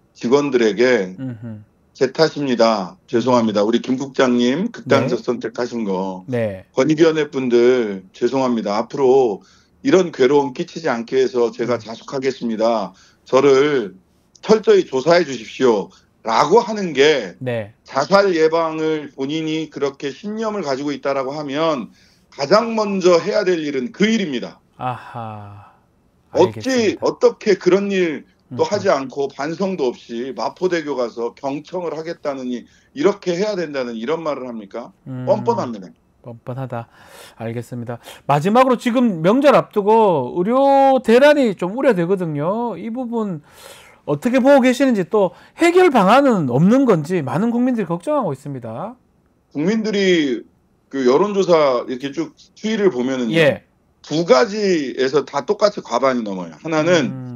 직원들에게 음흠. 제 탓입니다. 죄송합니다. 우리 김 국장님 극단적 네. 선택하신 거 네. 권익위원회 분들 죄송합니다. 앞으로 이런 괴로움 끼치지 않게 해서 제가 음. 자숙하겠습니다. 저를 철저히 조사해 주십시오. 라고 하는 게 네. 자살 예방을 본인이 그렇게 신념을 가지고 있다라고 하면 가장 먼저 해야 될 일은 그 일입니다. 아하. 어찌 알겠습니다. 어떻게 그런 일 또 음흠. 하지 않고 반성도 없이 마포대교 가서 경청을 하겠다느니 이렇게 해야 된다는 이런 말을 합니까? 음. 뻔뻔합니다. 뻔뻔하다. 알겠습니다. 마지막으로 지금 명절 앞두고 의료 대란이 좀 우려되거든요. 이 부분 어떻게 보고 계시는지 또 해결 방안은 없는 건지 많은 국민들이 걱정하고 있습니다. 국민들이 그 여론조사 이렇게 쭉 추이를 보면은요. 예. 두 가지에서 다 똑같이 과반이 넘어요. 하나는 음.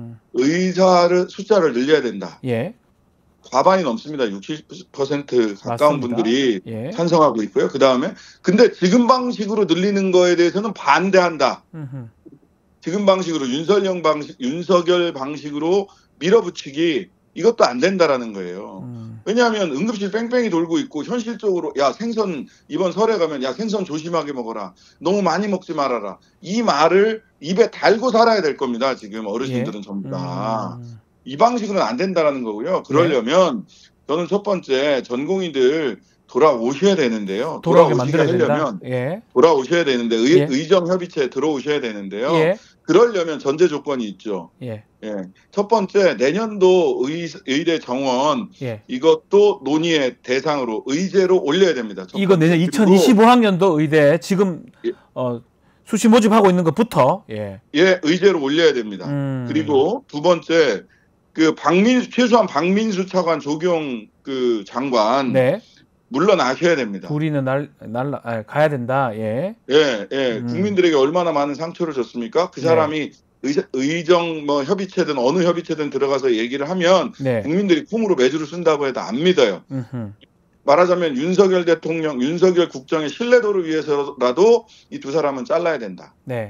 의사를 숫자를 늘려야 된다. 예. 과반이 넘습니다. 육십 퍼센트 가까운 맞습니다. 분들이 예. 찬성하고 있고요. 그 다음에 근데 지금 방식으로 늘리는 거에 대해서는 반대한다. 음흠. 지금 방식으로 윤석열 방식, 윤석열 방식으로 밀어붙이기 이것도 안 된다라는 거예요. 음. 왜냐하면 응급실 뺑뺑이 돌고 있고 현실적으로 야 생선 이번 설에 가면 야 생선 조심하게 먹어라. 너무 많이 먹지 말아라. 이 말을 입에 달고 살아야 될 겁니다. 지금 어르신들은 예. 전부 다. 음. 이 방식으로는 안 된다라는 거고요. 그러려면 저는 첫 번째 전공의들 돌아오셔야 되는데요. 돌아오게 돌아오시게 만들어야 된다. 하려면 예. 돌아오셔야 되는데 의, 예. 의정 협의체에 들어오셔야 되는데요. 예. 그러려면 전제 조건이 있죠. 예. 예. 첫 번째 내년도 의, 의대 정원 예. 이것도 논의의 대상으로 의제로 올려야 됩니다. 첫 이거 번째. 내년 그리고 이천이십오 학년도 의대 지금 예. 어, 수시 모집하고 있는 것부터 예. 예, 의제로 올려야 됩니다. 음. 그리고 두 번째 그 박민수 최소한 박민수 차관 조경 그 장관 네. 물러나셔야 됩니다. 우리는 날 날라 아, 가야 된다. 예. 예, 예. 음. 국민들에게 얼마나 많은 상처를 줬습니까? 그 사람이 의, 의정 뭐 협의체든 어느 협의체든 들어가서 얘기를 하면 네. 국민들이 콩으로 매주를 쓴다고 해도 안 믿어요. 음흠. 말하자면 윤석열 대통령, 윤석열 국정의 신뢰도를 위해서라도 이 두 사람은 잘라야 된다. 네.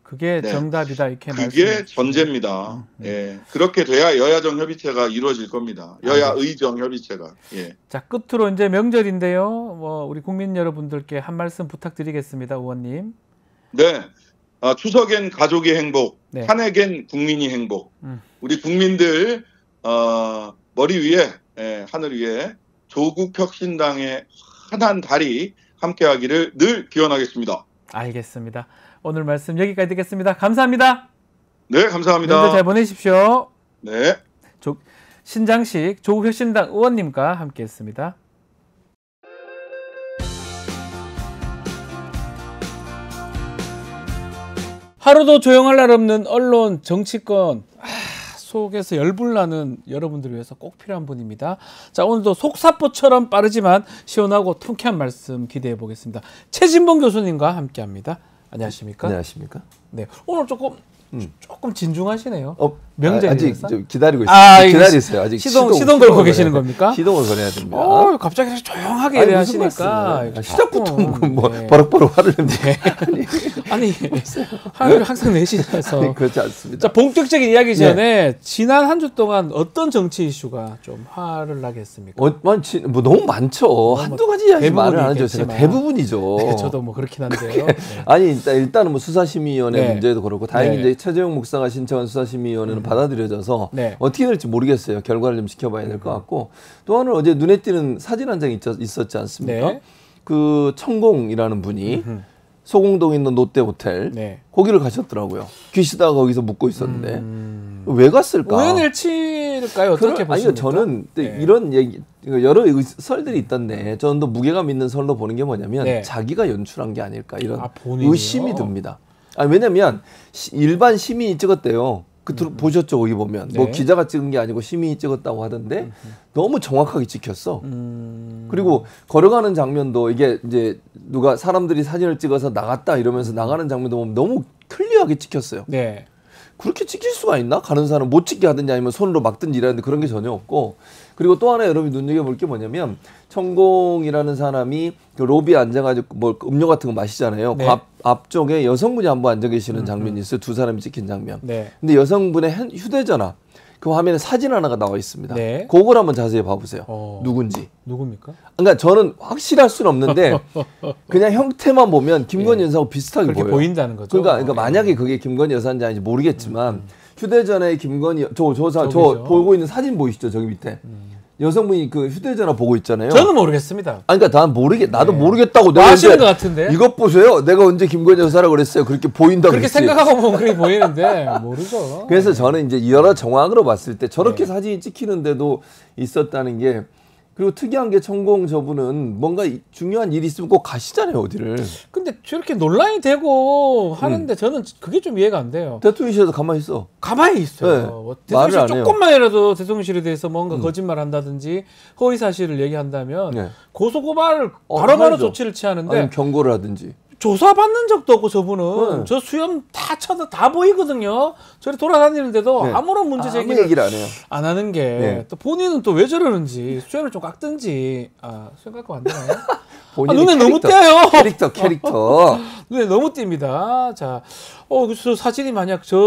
그게 네. 정답이다 이렇게 그게 말씀해 전제입니다. 음, 음. 예, 그렇게 돼야 여야정 협의체가 이루어질 겁니다. 여야 의정 협의체가. 예. 자, 끝으로 이제 명절인데요. 뭐 우리 국민 여러분들께 한 말씀 부탁드리겠습니다, 의원님. 네, 아, 추석엔 가족의 행복, 네. 한 해겐 국민이 행복. 음. 우리 국민들 어, 머리 위에, 예, 하늘 위에 조국 혁신당의 환한 달이 함께하기를 늘 기원하겠습니다. 알겠습니다. 오늘 말씀 여기까지 듣겠습니다. 감사합니다. 네, 감사합니다. 명절 잘 보내십시오. 네. 조, 신장식 조국혁신당 의원님과 함께했습니다. 하루도 조용할 날 없는 언론, 정치권 아, 속에서 열불나는 여러분들을 위해서 꼭 필요한 분입니다. 자, 오늘도 속사포처럼 빠르지만 시원하고 통쾌한 말씀 기대해 보겠습니다. 최진봉 교수님과 함께합니다. 안녕하십니까? 안녕하십니까? 네, 오늘 조금 음. 조금 진중하시네요. 어, 명절이라서? 아직 좀 기다리고 있어요. 아, 기다리세요. 아직 시동, 시동, 시동 걸고 시동을 계시는 걸어야 겁니까? 시동을 걸어야 됩니다. 어, 갑자기 조용하게 아니, 무슨 하시니까 말씀을. 시작부터 뭐 네. 버럭버럭 화를 냅니다. 아니 화를 항상 내시면서 아니, 그렇지 않습니다. 자, 본격적인 이야기 전에 지난 한 주 동안 어떤 정치 이슈가 좀 화를 나게 했습니까? 어, 많지, 뭐 너무 많죠. 한두 가지 이야기 말을 안 하죠. 제가 대부분이죠. 네, 저도 뭐 그렇긴 한데요. 네. 아니 일단 일단은 뭐 수사심의위원회 네. 문제도 그렇고 다행히 네. 이제 최재형 목사가 신청한 수사심의위원회는 음. 받아들여져서 네. 어떻게 될지 모르겠어요. 결과를 좀 지켜봐야 될 것 같고 또 하나는 어제 눈에 띄는 사진 한 장 있었지 않습니까? 네. 그 천공이라는 분이 음흠. 소공동에 있는 롯데 호텔 네. 거기를 가셨더라고요. 귀시다가 거기서 묵고 있었는데 음... 왜 갔을까? 우연일치일까요? 어떻게 그런- 보십니까? 아니요, 저는 네. 이런 얘기 여러 의- 설들이 있던데 저는 더 무게감 있는 설로 보는 게 뭐냐면 네. 자기가 연출한 게 아닐까 이런 아, 본인이요? 의심이 듭니다. 아, 왜냐면 시, 일반 시민이 찍었대요. 그 들- 음. 보셨죠 거기 보면 네. 뭐 기자가 찍은 게 아니고 시민이 찍었다고 하던데 음. 너무 정확하게 찍혔어. 음... 그리고 걸어가는 장면도 이게 이제 누가 사람들이 사진을 찍어서 나갔다 이러면서 나가는 장면도 보면 너무 클리어하게 찍혔어요. 네. 그렇게 찍힐 수가 있나? 가는 사람 못 찍게 하든지 아니면 손으로 막든지 이러는데 그런 게 전혀 없고 그리고 또 하나 여러분이 눈여겨볼 게 뭐냐면 천공이라는 사람이 그 로비에 앉아가지고 뭐 음료 같은 거 마시잖아요. 네. 그 앞, 앞쪽에 여성분이 한 분 앉아 계시는 장면이 있어요. 두 사람이 찍힌 장면. 네. 근데 여성분의 핸- 휴대전화 그 화면에 사진 하나가 나와 있습니다. 네. 그걸 한번 자세히 봐보세요. 어... 누군지. 누굽니까? 그러니까 저는 확실할 수는 없는데 그냥 형태만 보면 김건희 예. 여사하고 비슷하게 그렇게 보여요. 보인다는 거죠. 그러니까, 그러니까 예. 만약에 그게 김건희 여사인지 아닌지 모르겠지만 휴대전화에 김건희 저 저 저 저기죠. 보고 있는 사진 보이시죠 저기 밑에 여성분이 그 휴대전화 보고 있잖아요. 저는 모르겠습니다. 아니 그러니까 난 모르겠 나도 네. 모르겠다고 뭐 내가 아시는 언제 것 같은데? 이것 보세요. 내가 언제 김건희 여사라고 그랬어요. 그렇게 보인다고 그렇게 그랬지. 생각하고 보면 그렇게 보이는데 모르죠. 그래서 저는 이제 여러 정황으로 봤을 때 저렇게 네. 사진이 찍히는데도 있었다는 게 그리고 특이한 게 천공 저분은 뭔가 이- 중요한 일이 있으면 꼭 가시잖아요 어디를. 근데 저렇게 논란이 되고 하는데 저는 그게 좀 이해가 안 돼요. 대통령실에서 가만히 있어. 가만히 있어요. 네. 뭐 말을 대통령실 안 해요. 조금만이라도 대통령실에 대해서 뭔가 거짓말 한다든지 허위 사실을 얘기한다면 네. 고소고발을 어, 바로바로 해야죠. 조치를 취하는데 아니면 경고를 하든지. 조사받는 적도 없고 저분은 네. 저 수염 다 쳐다 다 보이거든요. 저리 돌아다니는데도 네. 아무런 문제 아무 제기를 얘기를 안 해요. 안 하는 게 또 네. 본인은 또 왜 저러는지 수염을 좀 깎든지 아 수염 깎고 안 되나요? 아, 본인이 눈에 너무 캐릭터, 띄어요. 캐릭터 캐릭터. 눈에 너무 띕니다. 자, 어, 저 사진이 만약 저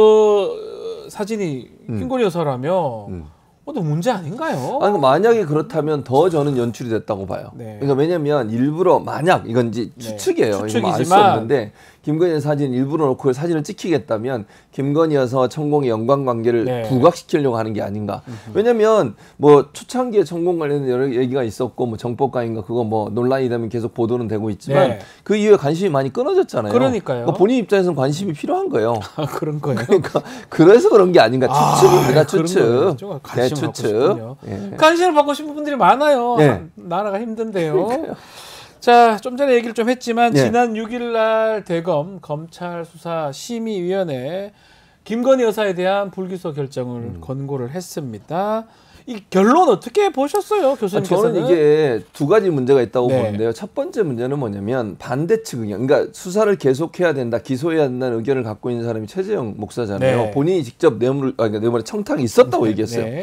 어, 사진이 음. 김건희 여사라면 음. 어, 또 문제 아닌가요? 아니, 그러니까 만약에 그렇다면 더 저는 연출이 됐다고 봐요. 네. 그러니까 왜냐면 일부러 만약 이건 이제 네. 추측이에요. 이거 알 수 추측이지만 없는데 김건희 사진 일부러 놓고 사진을 찍히겠다면 김건희 여사와 천공의 연관 관계를 네. 부각시키려고 하는 게 아닌가. 왜냐면 뭐 초창기에 천공 관련된 여러 얘기가 있었고 뭐 정법가인가 그거 뭐 논란이 되면 계속 보도는 되고 있지만 네. 그 이후에 관심이 많이 끊어졌잖아요. 그러니까요. 그러니까 본인 입장에서는 관심이 필요한 거예요. 아, 그런 거예요. 그러니까 그래서 그런 게 아닌가 아, 추측입니다. 그런 추측. 거예요. 좀 네, 관심을 갖고 추측. 싶군요. 예. 관심을 받고 싶은 분들이 많아요. 네. 하- 나라가 힘든데요. 자, 좀 전에 얘기를 좀 했지만 네. 지난 육 일 날 대검 검찰 수사 심의위원회 김건희 여사에 대한 불기소 결정을 음. 권고를 했습니다. 이 결론 어떻게 보셨어요, 아, 교수님께서는? 저는 이게 두 가지 문제가 있다고 네. 보는데요. 첫 번째 문제는 뭐냐면 반대 측 의견. 그러니까 수사를 계속해야 된다, 기소해야 된다는 의견을 갖고 있는 사람이 최재형 목사잖아요. 네. 본인이 직접 뇌물, 아, 그러니까 뇌물에 청탁이 있었다고 얘기했어요. 네.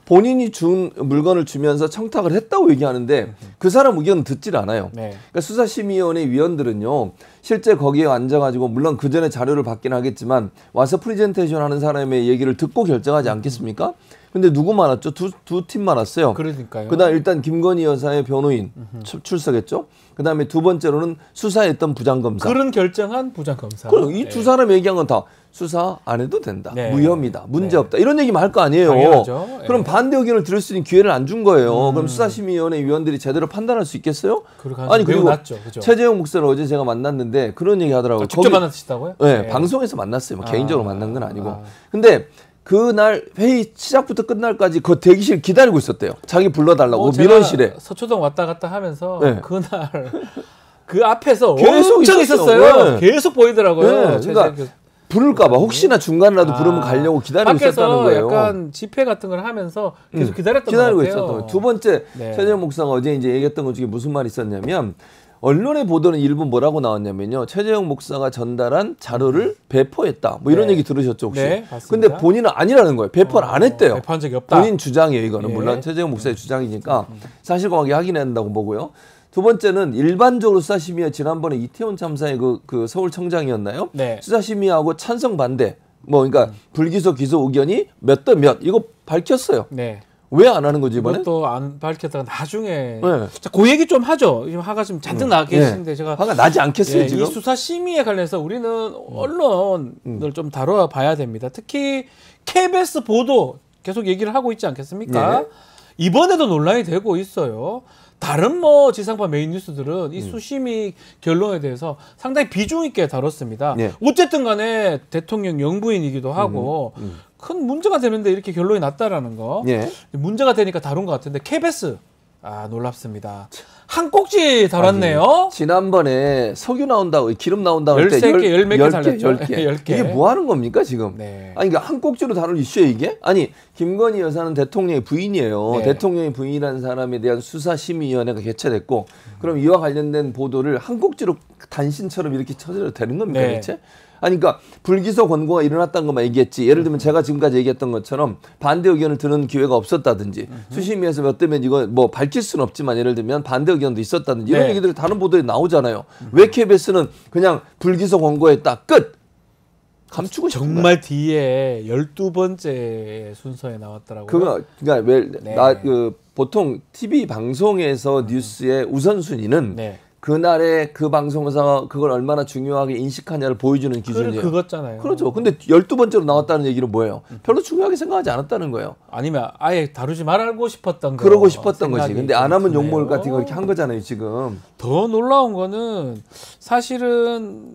본인이 준 물건을 주면서 청탁을 했다고 얘기하는데 그 사람 의견은 듣질 않아요. 네. 그러니까 수사심의위원회 위원들은요. 실제 거기에 앉아가지고 물론 그 전에 자료를 받긴 하겠지만 와서 프리젠테이션 하는 사람의 얘기를 듣고 결정하지 않겠습니까? 근데 누구만 왔죠? 두, 두 팀만 왔어요. 그러니까요. 그다음 일단 김건희 여사의 변호인 출, 출석했죠. 그다음에 두 번째로는 수사했던 부장검사. 그런 결정한 부장검사. 그럼 이 두 네. 사람 얘기한 건 다 수사 안 해도 된다. 네. 무혐의다. 문제 네. 없다. 이런 얘기만 할 거 아니에요. 당연하죠. 그럼 네. 반대 의견을 들을 수 있는 기회를 안 준 거예요. 음. 그럼 수사심의위원회 위원들이 제대로 판단할 수 있겠어요? 아니 그리고 낮죠. 그죠? 최재형 목사를 어제 제가 만났는데 그런 얘기 하더라고요. 아, 직접 만나셨다고요? 네, 네. 방송에서 만났어요. 뭐 아. 개인적으로 만난 건 아니고. 아. 근데 그날 회의 시작부터 끝날까지 그 대기실 기다리고 있었대요. 자기 불러달라고 뭐 민원실에. 서초동 왔다 갔다 하면서 네. 그날 그 앞에서 계속 엄청 있었어요. 있었어요. 네. 계속 보이더라고요. 네, 그러니까 그- 부를까봐 혹시나 중간이라도 부르면 아, 가려고 기다리고 있었다는 밖에서 거예요. 약간 집회 같은 걸 하면서 계속 음, 기다렸던 기다리고 것 같아요. 있었던 거예요. 두 번째 네. 최재형 목사가 어제 이제 얘기했던 것 중에 무슨 말이 있었냐면 언론의 보도는 일부 뭐라고 나왔냐면요. 최재형 목사가 전달한 자료를 배포했다. 뭐 이런 네. 얘기 들으셨죠 혹시? 네, 맞습니다. 근데 본인은 아니라는 거예요. 배포를 어, 안 했대요. 배포한 적이 없다. 본인 주장이에요. 이거는 예. 물론 최재형 목사의 주장이니까 사실관계 확인해야 한다고 보고요. 두 번째는 일반적으로 수사심의와 지난번에 이태원 참사의 그, 그 서울청장이었나요? 네. 수사심의하고 찬성 반대 뭐 그러니까 불기소 기소 의견이 몇 대 몇 이거 밝혔어요. 네. 왜 안 하는 거지 이번에? 이것도 안 밝혔다가 나중에 네. 자, 그 얘기 좀 하죠. 지금 화가 좀 잔뜩 나가 계시는데 제가 화가 나지 않겠어요 예, 지금? 이 수사 심의에 관련해서 우리는 언론을 좀 다뤄봐야 됩니다. 특히 케이비에스 보도 계속 얘기를 하고 있지 않겠습니까? 네. 이번에도 논란이 되고 있어요. 다른 뭐 지상파 메인 뉴스들은 이 수심의 결론에 대해서 상당히 비중 있게 다뤘습니다. 네. 어쨌든 간에 대통령 영부인이기도 하고 음, 음. 큰 문제가 되는데 이렇게 결론이 났다라는 거. 예. 문제가 되니까 다룬 것 같은데 케이비에스 아 놀랍습니다. 한 꼭지 다뤘네요. 지난번에 석유 나온다고 기름 나온다고 할 때 열세 개, 열 몇 개 살렸죠. 열 개. 열 개. 이게 뭐 하는 겁니까 지금? 네. 아니 그러니까 한 꼭지로 다룰 이슈에 이게? 아니 김건희 여사는 대통령의 부인이에요. 네. 대통령의 대통령의 부인이라는 사람에 대한 수사심의위원회가 개최됐고 그럼 이와 관련된 보도를 한 꼭지로 단신처럼 이렇게 쳐져도 되는 겁니까 네. 대체? 아니 그러니까 불기소 권고가 일어났다는 것만 얘기했지. 예를 들면 제가 지금까지 얘기했던 것처럼 반대 의견을 들은 기회가 없었다든지 수심위에서 몇 대면 이거 뭐 밝힐 수는 없지만 예를 들면 반대 의견도 있었다든지 이런 네. 얘기들이 다른 보도에 나오잖아요. 왜 케이비에스는 그냥 불기소 권고했다 끝. 감추고 싶은 거야. 정말 뒤에 열두 번째 순서에 나왔더라고요. 그거 그러니까 네. 왜나그 보통 티비 방송에서 뉴스의 우선순위는 네. 그날의 그 방송사가 그걸 얼마나 중요하게 인식하냐를 보여주는 기준이에요. 그, 그거잖아요. 그렇죠. 근데 열두 번째로 나왔다는 얘기는 뭐예요? 별로 중요하게 생각하지 않았다는 거예요. 아니면 아예 다루지 말고 싶었던 거. 그러고 싶었던 거지. 생각이 근데 안 하면 드네요. 욕먹을 것 같은 거 이렇게 한 거잖아요, 지금. 더 놀라운 거는 사실은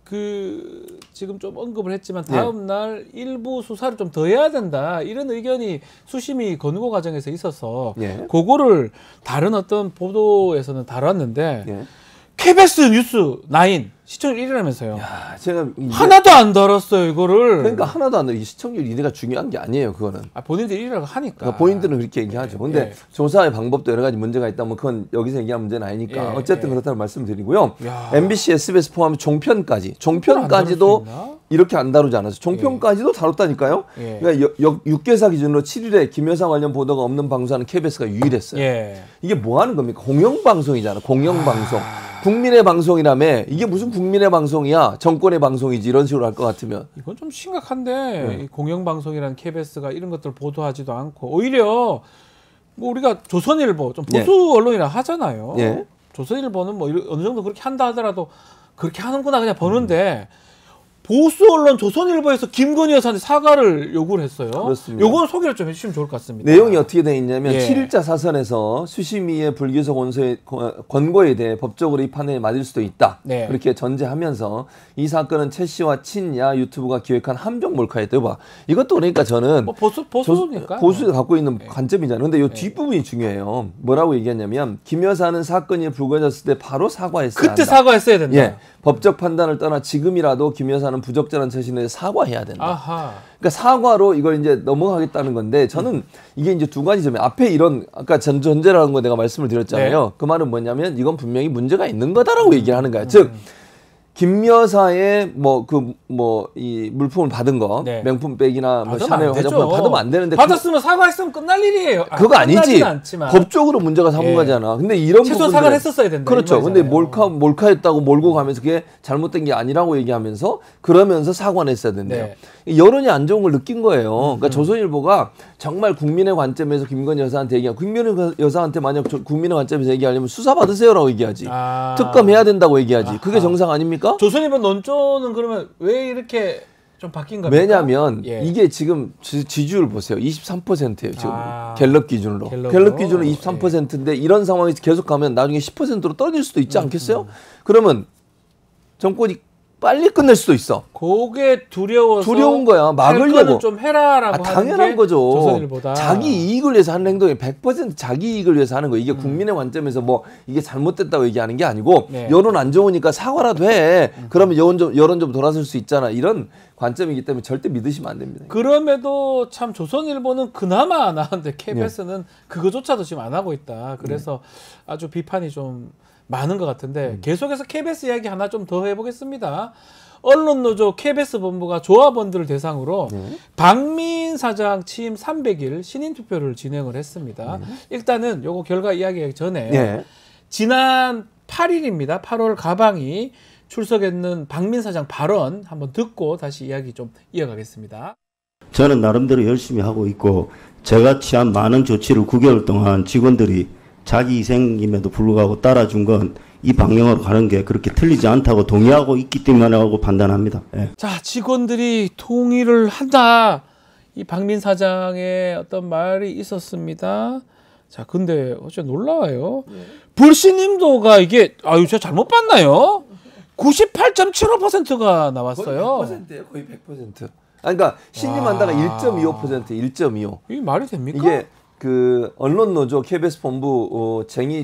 그 지금 좀 언급을 했지만 다음 날 일부 수사를 좀 더 해야 된다 이런 의견이 수심이 권고 과정에서 있어서 예. 그거를 다른 어떤 보도에서는 다뤘는데 예. 케이비에스 뉴스 구 시청률 일 위라면서요. 아, 제가 이게- 하나도 안 다뤘어요 이거를. 그러니까 하나도 안 돼. 이 시청률 일 위가 중요한 게 아니에요, 그거는. 아, 본인들이 일 위라고 하니까. 그러니까 본인들은 그렇게 얘기하죠. 근데 예. 조사의 방법도 여러 가지 문제가 있다면 그건 여기서 얘기한 문제는 아니니까 예, 어쨌든 예. 그렇다는 말씀드리고요. 야. 엠비씨, 에스비에스 포함 종편까지, 종편 안 다룰 종편까지도 수 있나? 이렇게 안 다루지 않았어요. 종편까지도 다뤘다니까요. 예. 그러니까 육 개사 기준으로 칠 일에 김 여사 관련 보도가 없는 방송하는 케이비에스가 유일했어요. 예. 이게 뭐 하는 겁니까? 공영방송이잖아. 공영방송. 국민의 방송이라며 이게 무슨 국민의 방송이야? 정권의 방송이지 이런 식으로 할 것 같으면. 이건 좀 심각한데 네. 이 공영방송이라는 케이비에스가 이런 것들을 보도하지도 않고 오히려 뭐 우리가 조선일보 좀 보수 예. 언론이라 하잖아요. 예. 조선일보는 뭐 이런- 어느 정도 그렇게 한다 하더라도 그렇게 하는구나 그냥 보는데 보수 언론 조선일보에서 김건희 여사한테 사과를 요구를 했어요. 그렇습니다. 요건 소개를 좀 해주시면 좋을 것 같습니다. 내용이 어떻게 되어 있냐면 예. 칠 일자 사선에서 수심위의 불기소 권소에, 권고에 대해 법적으로 이 판단이 맞을 수도 있다. 네. 그렇게 전제하면서 이 사건은 최 씨와 친야 유튜브가 기획한 함정 몰카였다. 봐. 이것도 그러니까 저는 뭐 보수 보수니까. 보수가 갖고 있는 네. 관점이잖아요. 근데 이 뒷부분이 중요해요. 뭐라고 얘기했냐면 김 여사는 사건이 불거졌을 때 바로 사과했어야 그때 한다. 사과했어야 된다. 예. 법적 판단을 떠나 지금이라도 김 여사는 부적절한 처신에 사과해야 된다. 아하. 그러니까 사과로 이걸 이제 넘어가겠다는 건데 저는 이게 이제 두 가지 점이 앞에 이런 아까 전 전제라는 거 내가 말씀을 드렸잖아요. 네. 그 말은 뭐냐면 이건 분명히 문제가 있는 거다라고 얘기를 하는 거야. 즉 김 여사의 뭐 그 뭐 이 물품을 받은 거 네. 명품백이나 뭐 받으면 샤넬 안 되죠. 화장품 받으면 안 되는데 받았으면 사과했으면 끝날 일이에요. 아, 그거 아니지. 끝나진 않지만. 법적으로 문제가 삼은 예. 거잖아. 근데 이런 최소 부분들은- 사과를 했었어야 된다. 그렇죠. 이 근데 말이잖아요. 몰카 몰카했다고 몰고 가면서 그게 잘못된 게 아니라고 얘기하면서 그러면서 사과는 했어야 된대요. 네. 여론이 안 좋은 걸 느낀 거예요. 그러니까 음. 조선일보가 정말 국민의 관점에서 김건희 여사한테 얘기하고 국민의 여사한테 만약 저- 국민의 관점에서 얘기하려면 수사 받으세요라고 얘기하지. 아. 특검해야 된다고 얘기하지. 그게 아하. 정상 아닙니까? 조선일보 논조는 그러면 왜 이렇게 좀 바뀐 겁니까? 왜냐하면 예. 이게 지금 지, 지지율 보세요. 이십삼 퍼센트예요. 지금 아. 갤럽 기준으로. 갤럽으로? 갤럽 기준으로 이십삼 퍼센트인데 이런 상황이 계속 가면 나중에 십 퍼센트로 떨어질 수도 있지 않겠어요? 음. 그러면 정권이 빨리 끝낼 수도 있어. 그게 두려워서 두려운 거야. 할 거는 막으려고. 좀 해라라고 아, 당연한 하는 게 거죠. 조선일보다. 자기 이익을 위해서 하는 행동이 백 퍼센트 자기 이익을 위해서 하는 거예요. 이게 음. 국민의 관점에서 뭐 이게 잘못됐다고 얘기하는 게 아니고 네. 여론 안 좋으니까 사과라도 해. 음. 그러면 여론 좀, 여론 좀 돌아설 수 있잖아. 이런 관점이기 때문에 절대 믿으시면 안 됩니다. 그럼에도 참 조선일보는 그나마 나은데 케이비에스는 네. 그거조차도 지금 안 하고 있다. 그래서 네. 아주 비판이 좀 많은 것 같은데 음. 계속해서 케이비에스 이야기 하나 좀 더 해보겠습니다. 언론노조 케이비에스 본부가 조합원들을 대상으로 네. 박민 사장 취임 삼백 일 신인 투표를 진행을 했습니다. 네. 일단은 요거 결과 이야기하기 전에 네. 지난 팔 일입니다. 팔월 가방이 출석했는 박민 사장 발언 한번 듣고 다시 이야기 좀 이어가겠습니다. 저는 나름대로 열심히 하고 있고 제가 취한 많은 조치를 구 개월 동안 직원들이 자기 희생임에도 불구하고 따라준 건 이 방향으로 가는 게 그렇게 틀리지 않다고 동의하고 있기 때문이라고 판단합니다. 예. 자, 직원들이 동의를 한다. 이 박민 사장의 어떤 말이 있었습니다. 자, 근데 어째 놀라워요. 네. 불신임도가 이게 아유 제가 잘못 봤나요? 구십팔 점 칠오 퍼센트가 나왔어요. 거의 백 퍼센트예요. 거의 백 퍼센트. 아, 그러니까 신임한다가 일 점 이오 퍼센트, 일 점 이오. 이게 말이 됩니까? 이게 그 언론노조 케이비에스 본부 어,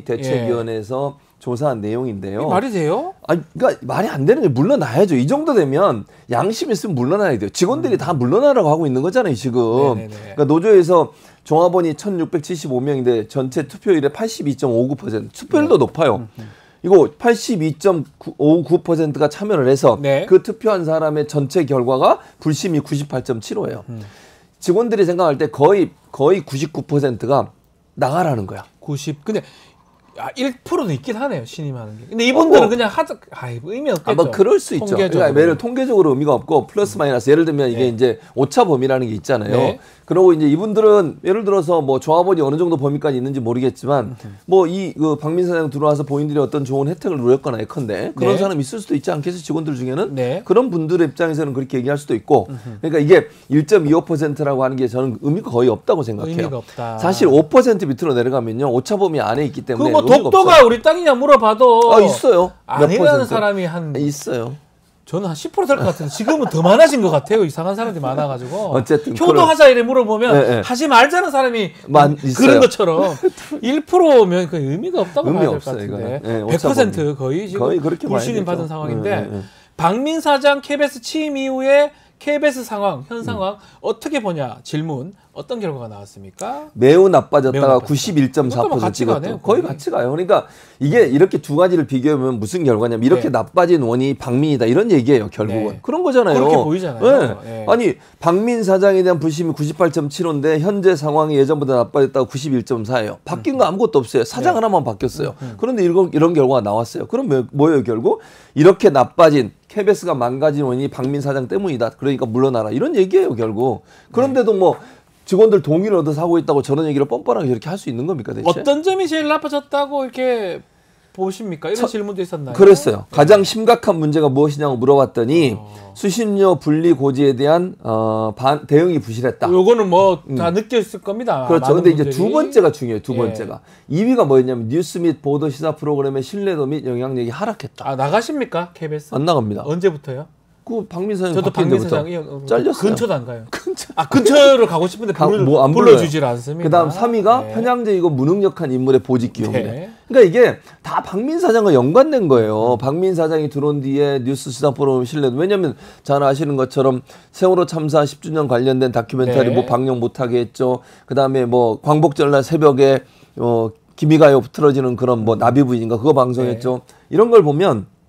쟁의대책위원회에서 예. 조사한 내용인데요. 말이 돼요? 아, 그러니까 말이 안 되는 게 물러나야죠. 이 정도 되면 양심 있으면 물러나야 돼요. 직원들이 음. 다 물러나라고 하고 있는 거잖아요, 지금. 네네네. 그러니까 노조에서 종합원이 천육백칠십오 명인데 전체 투표율의 팔십이 점 오구 퍼센트. 투표율도 네. 높아요. 음. 이거 팔십이 점 오구 퍼센트가 참여를 해서 네. 그 투표한 사람의 전체 결과가 불심이 구십팔 점 칠오예요. 음. 직원들이 생각할 때 거의 거의 구십구 퍼센트가 나가라는 거야. 구십. 근데 아, 일 퍼센트는 있긴 하네요, 신임하는 게. 근데 이분들은 어, 그냥 하자, 아이, 의미 없겠죠. 아마 그럴 수 있죠. 그러니까 매일 통계적으로 의미가 없고 플러스 마이너스. 예를 들면 이게 네. 이제 오차 범위라는 게 있잖아요. 네. 그러고 이제 이분들은 예를 들어서 뭐 조합원이 어느 정도 범위까지 있는지 모르겠지만 뭐 이 그 박민 사장 들어와서 본인들이 어떤 좋은 혜택을 누렸거나 예컨대 그런 네. 사람이 있을 수도 있지 않겠어요, 직원들 중에는. 네. 그런 분들의 입장에서는 그렇게 얘기할 수도 있고. 그러니까 이게 일 점 이오 퍼센트라고 하는 게 저는 의미가 거의 없다고 생각해요. 의미가 없다. 사실 오 퍼센트 밑으로 내려가면요 오차 범위 안에 있기 때문에. 그 뭐 독도가 없어요. 우리 땅이냐 물어봐도 아, 있어요. 아니라는 사람이 한 있어요. 저는 한 십 퍼센트 될 것 같은데 지금은 더 많아진 것 같아요. 이상한 사람들이 많아가지고. 어쨌든 효도하자 이래 물어보면 네, 네. 하지 말자는 사람이 만, 그런 것처럼 일 퍼센트면 그 의미가 없다고 의미 봐야 될 것 같은데 네, 백 퍼센트 거의 지금 거의 그렇게 불신임 받은 상황인데 네, 네. 박민 사장 케이비에스 취임 이후에 케이비에스 상황, 현 상황 음. 어떻게 보냐 질문 어떤 결과가 나왔습니까? 매우 나빠졌다가 구십일 점 사 퍼센트 찍었죠. 거의 같이 가요. 그러니까 이게 이렇게 두 가지를 비교하면 무슨 결과냐면 이렇게 네. 나빠진 원인이 박민이다 이런 얘기예요. 결국은. 네. 그런 거잖아요. 그렇게 보이잖아요. 네. 네. 아니 박민 사장에 대한 불심이 구십팔 점 칠오인데 현재 상황이 예전보다 나빠졌다가 구십일 점 사예요. 바뀐 거 아무것도 없어요. 사장 네. 하나만 바뀌었어요. 음. 그런데 이런, 이런 결과가 나왔어요. 그럼 뭐예요 결국? 이렇게 나빠진 케이비에스가 망가진 원인이 박민 사장 때문이다. 그러니까 물러나라. 이런 얘기예요 결국. 그런데도 뭐 직원들 동의를 얻어서 하고 있다고 저런 얘기를 뻔뻔하게 이렇게 할 수 있는 겁니까 대체? 어떤 점이 제일 나빠졌다고 이렇게 보십니까? 이런 저, 질문도 있었나요? 그랬어요. 네. 가장 심각한 문제가 무엇이냐고 물어봤더니 어. 수신료 분리 고지에 대한 어, 반, 대응이 부실했다. 요거는 뭐 다 음. 느꼈을 겁니다. 그렇죠. 근데 분들이. 이제 두 번째가 중요해요. 두 예. 번째가. 이 위가 뭐였냐면 뉴스 및 보도 시사 프로그램의 신뢰도 및 영향력이 하락했다. 아 나가십니까? 케이비에스? 안 나갑니다. 언제부터요? 그 박민 사장 저도 박민 사장 잘렸어요. 근처도 안 가요. 근처. 아 근처를 가고 싶은데 가, 뭐 안 불러주질 않습니다. 그다음 삼 위가 네. 편향적이고 무능력한 인물의 보직 기용이래. 네. 그러니까 이게 다 박민 사장과 연관된 거예요. 음. 박민 사장이 들어온 뒤에 뉴스 시사 프로그램 신뢰도. 왜냐하면 잘 아시는 것처럼 세월호 참사 십 주년 관련된 다큐멘터리 네. 뭐 방영 못하게 했죠. 그다음에 뭐 광복절날 새벽에 어, 기미가요 틀어지는 그런 뭐 나비부인인가 그거 방송했죠. 네. 이런 걸 보면.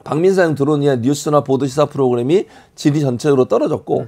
박민사형 드론 위한 뉴스나 보도 시사 프로그램이 질이 전체적으로 떨어졌고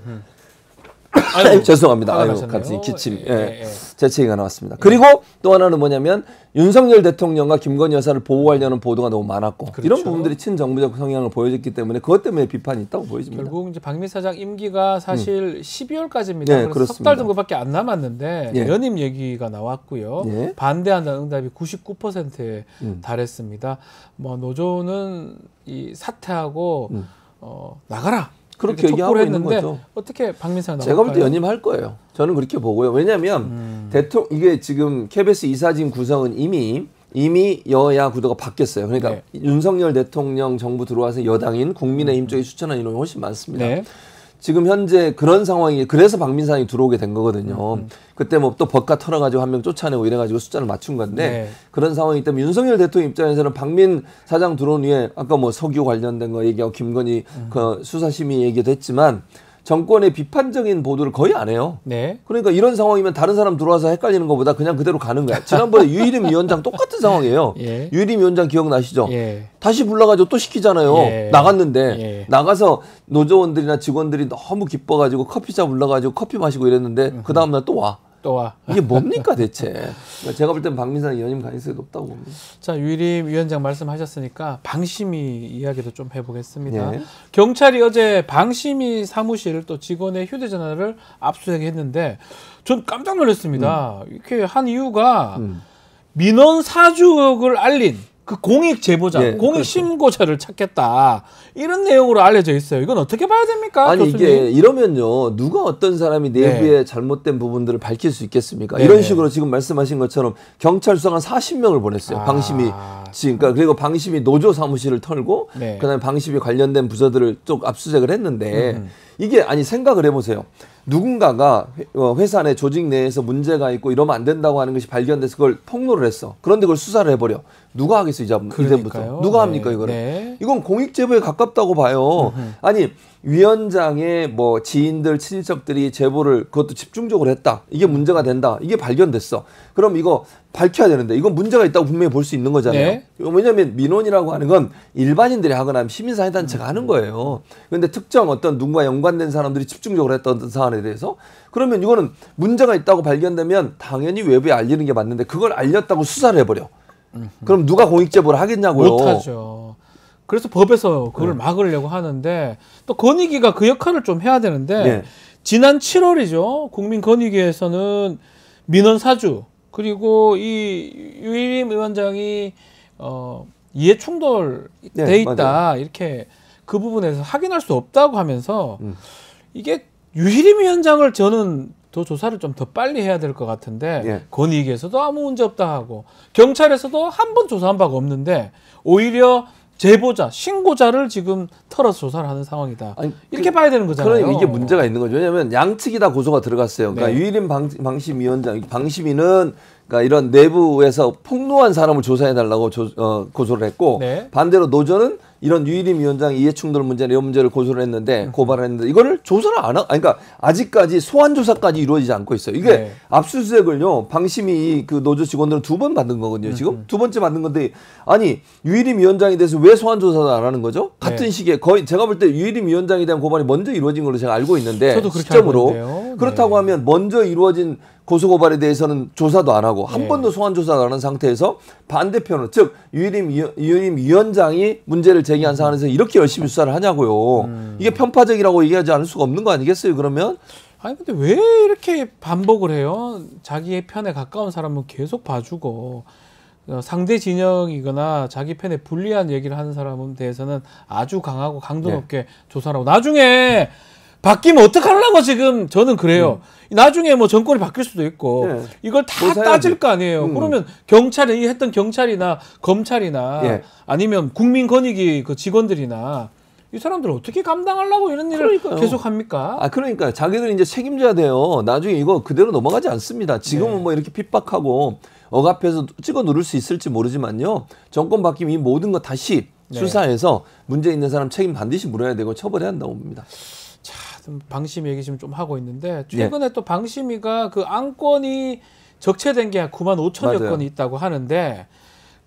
아유, 죄송합니다. 아유, 갑자기 기침, 예, 예, 예. 재채기가 나왔습니다. 예. 그리고 또 하나는 뭐냐면 윤석열 대통령과 김건희 여사를 보호하려는 보도가 너무 많았고 그렇죠. 이런 부분들이 친정부적 성향을 보여줬기 때문에 그것 때문에 비판이 있다고 보여집니다. 결국 이제 박민 사장 임기가 사실 음. 십이월까지입니다. 예, 그래서 석 달 정도밖에 안 남았는데 예. 연임 얘기가 나왔고요. 예. 반대한다는 응답이 구십구 퍼센트에 음. 달했습니다. 뭐 노조는 이 사퇴하고 음. 어, 나가라. 그렇게 얘기하고 있는 거죠. 어떻게 박민상 나올까요? 제가 볼 때 연임할 거예요. 저는 그렇게 보고요. 왜냐하면 음. 대통령 이게 지금 케이비에스 이사진 구성은 이미 이미 여야 구도가 바뀌었어요. 그러니까 네. 윤석열 대통령 정부 들어와서 여당인 국민의힘 쪽이 추천한 인원이 훨씬 많습니다. 네. 지금 현재 그런 상황이 그래서 박민상이 들어오게 된 거거든요. 음. 그때 뭐 또 법과 털어가지고 한 명 쫓아내고 이래가지고 숫자를 맞춘 건데 네. 그런 상황이기 때문에 윤석열 대통령 입장에서는 박민 사장 들어온 후에 아까 뭐 석유 관련된 거 얘기하고 김건희 음. 그 수사심의 얘기도 했지만 정권의 비판적인 보도를 거의 안 해요. 네. 그러니까 이런 상황이면 다른 사람 들어와서 헷갈리는 것보다 그냥 그대로 가는 거야. 지난번에 유일임 위원장 똑같은 상황이에요. 예. 유일임 위원장 기억나시죠? 예. 다시 불러가지고 또 시키잖아요. 예. 나갔는데 예. 나가서 노조원들이나 직원들이 너무 기뻐가지고 커피숍 불러가지고 커피 마시고 이랬는데 음흠. 그 다음날 또 와. 또 와. 이게 뭡니까 대체? 제가 볼 땐 박민상 연임 가능성이 높다고 봅니다. 자, 유일임 위원장 말씀하셨으니까 방심위 이야기도 좀 해보겠습니다. 네. 경찰이 어제 방심위 사무실 또 직원의 휴대전화를 압수수색했는데 전 깜짝 놀랐습니다. 음. 이렇게 한 이유가 음. 민원 사주를 알린 그 공익 제보자, 네, 공익 그렇죠. 신고자를 찾겠다 이런 내용으로 알려져 있어요. 이건 어떻게 봐야 됩니까, 아니 교수님? 이게 이러면요 누가 어떤 사람이 내부에 네. 잘못된 부분들을 밝힐 수 있겠습니까? 네. 이런 식으로 지금 말씀하신 것처럼 경찰 수사관 사십 명을 보냈어요. 아. 방심위 그러니까 그리고 방심위 노조 사무실을 털고 네. 그다음에 방심위 관련된 부서들을 쭉 압수수색을 했는데 음. 이게 아니 생각을 해보세요. 누군가가 회사 내 조직 내에서 문제가 있고 이러면 안 된다고 하는 것이 발견돼서 그걸 폭로를 했어. 그런데 그걸 수사를 해버려. 누가 하겠어 이제부터? 누가 합니까 네. 이거를? 네. 이건 공익 제보에 가깝다고 봐요. 음흠. 아니 위원장의 뭐 지인들 친인척들이 제보를 그것도 집중적으로 했다. 이게 문제가 된다. 이게 발견됐어. 그럼 이거 밝혀야 되는데 이건 문제가 있다고 분명히 볼 수 있는 거잖아요. 네. 왜냐하면 민원이라고 하는 건 일반인들이 하거나 시민사회단체가 하는 거예요. 그런데 특정 어떤 누군가 연관된 사람들이 집중적으로 했던 사안에 대해서 그러면 이거는 문제가 있다고 발견되면 당연히 외부에 알리는 게 맞는데 그걸 알렸다고 수사를 해버려. 그럼 누가 공익제보를 하겠냐고요. 못하죠. 그래서 법에서 그걸 네. 막으려고 하는데 또 건의기가 그 역할을 좀 해야 되는데 네. 지난 칠월이죠. 국민건의위에서는 민원 사주 그리고 이 유일임 위원장이 어, 이해 충돌 돼 네, 있다 맞아요. 이렇게 그 부분에서 확인할 수 없다고 하면서 음. 이게 유일임 위원장을 저는 더 조사를 좀 더 빨리 해야 될 것 같은데 예. 건의위에서도 아무 문제 없다 하고 경찰에서도 한 번 조사한 바가 없는데 오히려 제보자, 신고자를 지금 털어서 조사를 하는 상황이다. 아니, 이렇게 그, 봐야 되는 거잖아요. 그러니까 이게 문제가 있는 거죠. 왜냐하면 양측이 다 고소가 들어갔어요. 그러니까 네. 유일임 방, 방심위원장, 방심위는 그러니까 이런 내부에서 폭로한 사람을 조사해달라고 조, 어, 고소를 했고 네. 반대로 노조는 이런 유일임 위원장 이해충돌 문제 이런 문제를 고소를 했는데 고발을 했는데 이거를 조사를 안 하, 아니, 그러니까 아직까지 소환 조사까지 이루어지지 않고 있어요. 이게 네. 압수수색을요 방심이 그 노조 직원들은 두 번 받은 거거든요. 지금 음. 두 번째 받는 건데 아니 유일임 위원장에 대해서 왜 소환 조사도 안 하는 거죠? 같은 네. 시기에 거의 제가 볼 때 유일임 위원장에 대한 고발이 먼저 이루어진 걸로 제가 알고 있는데 저도 그렇게 시점으로 알고 그렇다고 네. 하면 먼저 이루어진 고소고발에 대해서는 조사도 안 하고 한 네. 번도 소환 조사도 안 한 상태에서 반대편은 즉 유일임, 유일임 위원장이 문제를 제기한 사안에서 이렇게 열심히 수사를 하냐고요. 음. 이게 편파적이라고 얘기하지 않을 수가 없는 거 아니겠어요 그러면? 아니 근데 왜 이렇게 반복을 해요? 자기의 편에 가까운 사람은 계속 봐주고 어, 상대 진영이거나 자기 편에 불리한 얘기를 하는 사람에 대해서는 아주 강하고 강도 높게 네. 조사를 하고 나중에 바뀌면 어떡하려고 지금 저는 그래요. 음. 나중에 뭐 정권이 바뀔 수도 있고 네. 이걸 다 따질 거 아니에요. 음. 그러면 경찰이 했던 경찰이나 검찰이나 예. 아니면 국민권익위 그 직원들이나 이 사람들 어떻게 감당하려고 이런 일을 그러니까요. 계속 합니까? 아 그러니까 자기들이 이제 책임져야 돼요. 나중에 이거 그대로 넘어가지 않습니다. 지금은 네. 뭐 이렇게 핍박하고 억압해서 찍어 누를 수 있을지 모르지만요. 정권 바뀌면 이 모든 거 다시 네. 수사해서 문제 있는 사람 책임 반드시 물어야 되고 처벌해야 한다고 봅니다. 자, 방심위 얘기 지금 좀 하고 있는데 최근에 네. 또 방심위가 그 안건이 적체된 게 한 구만 오천여 건이 있다고 하는데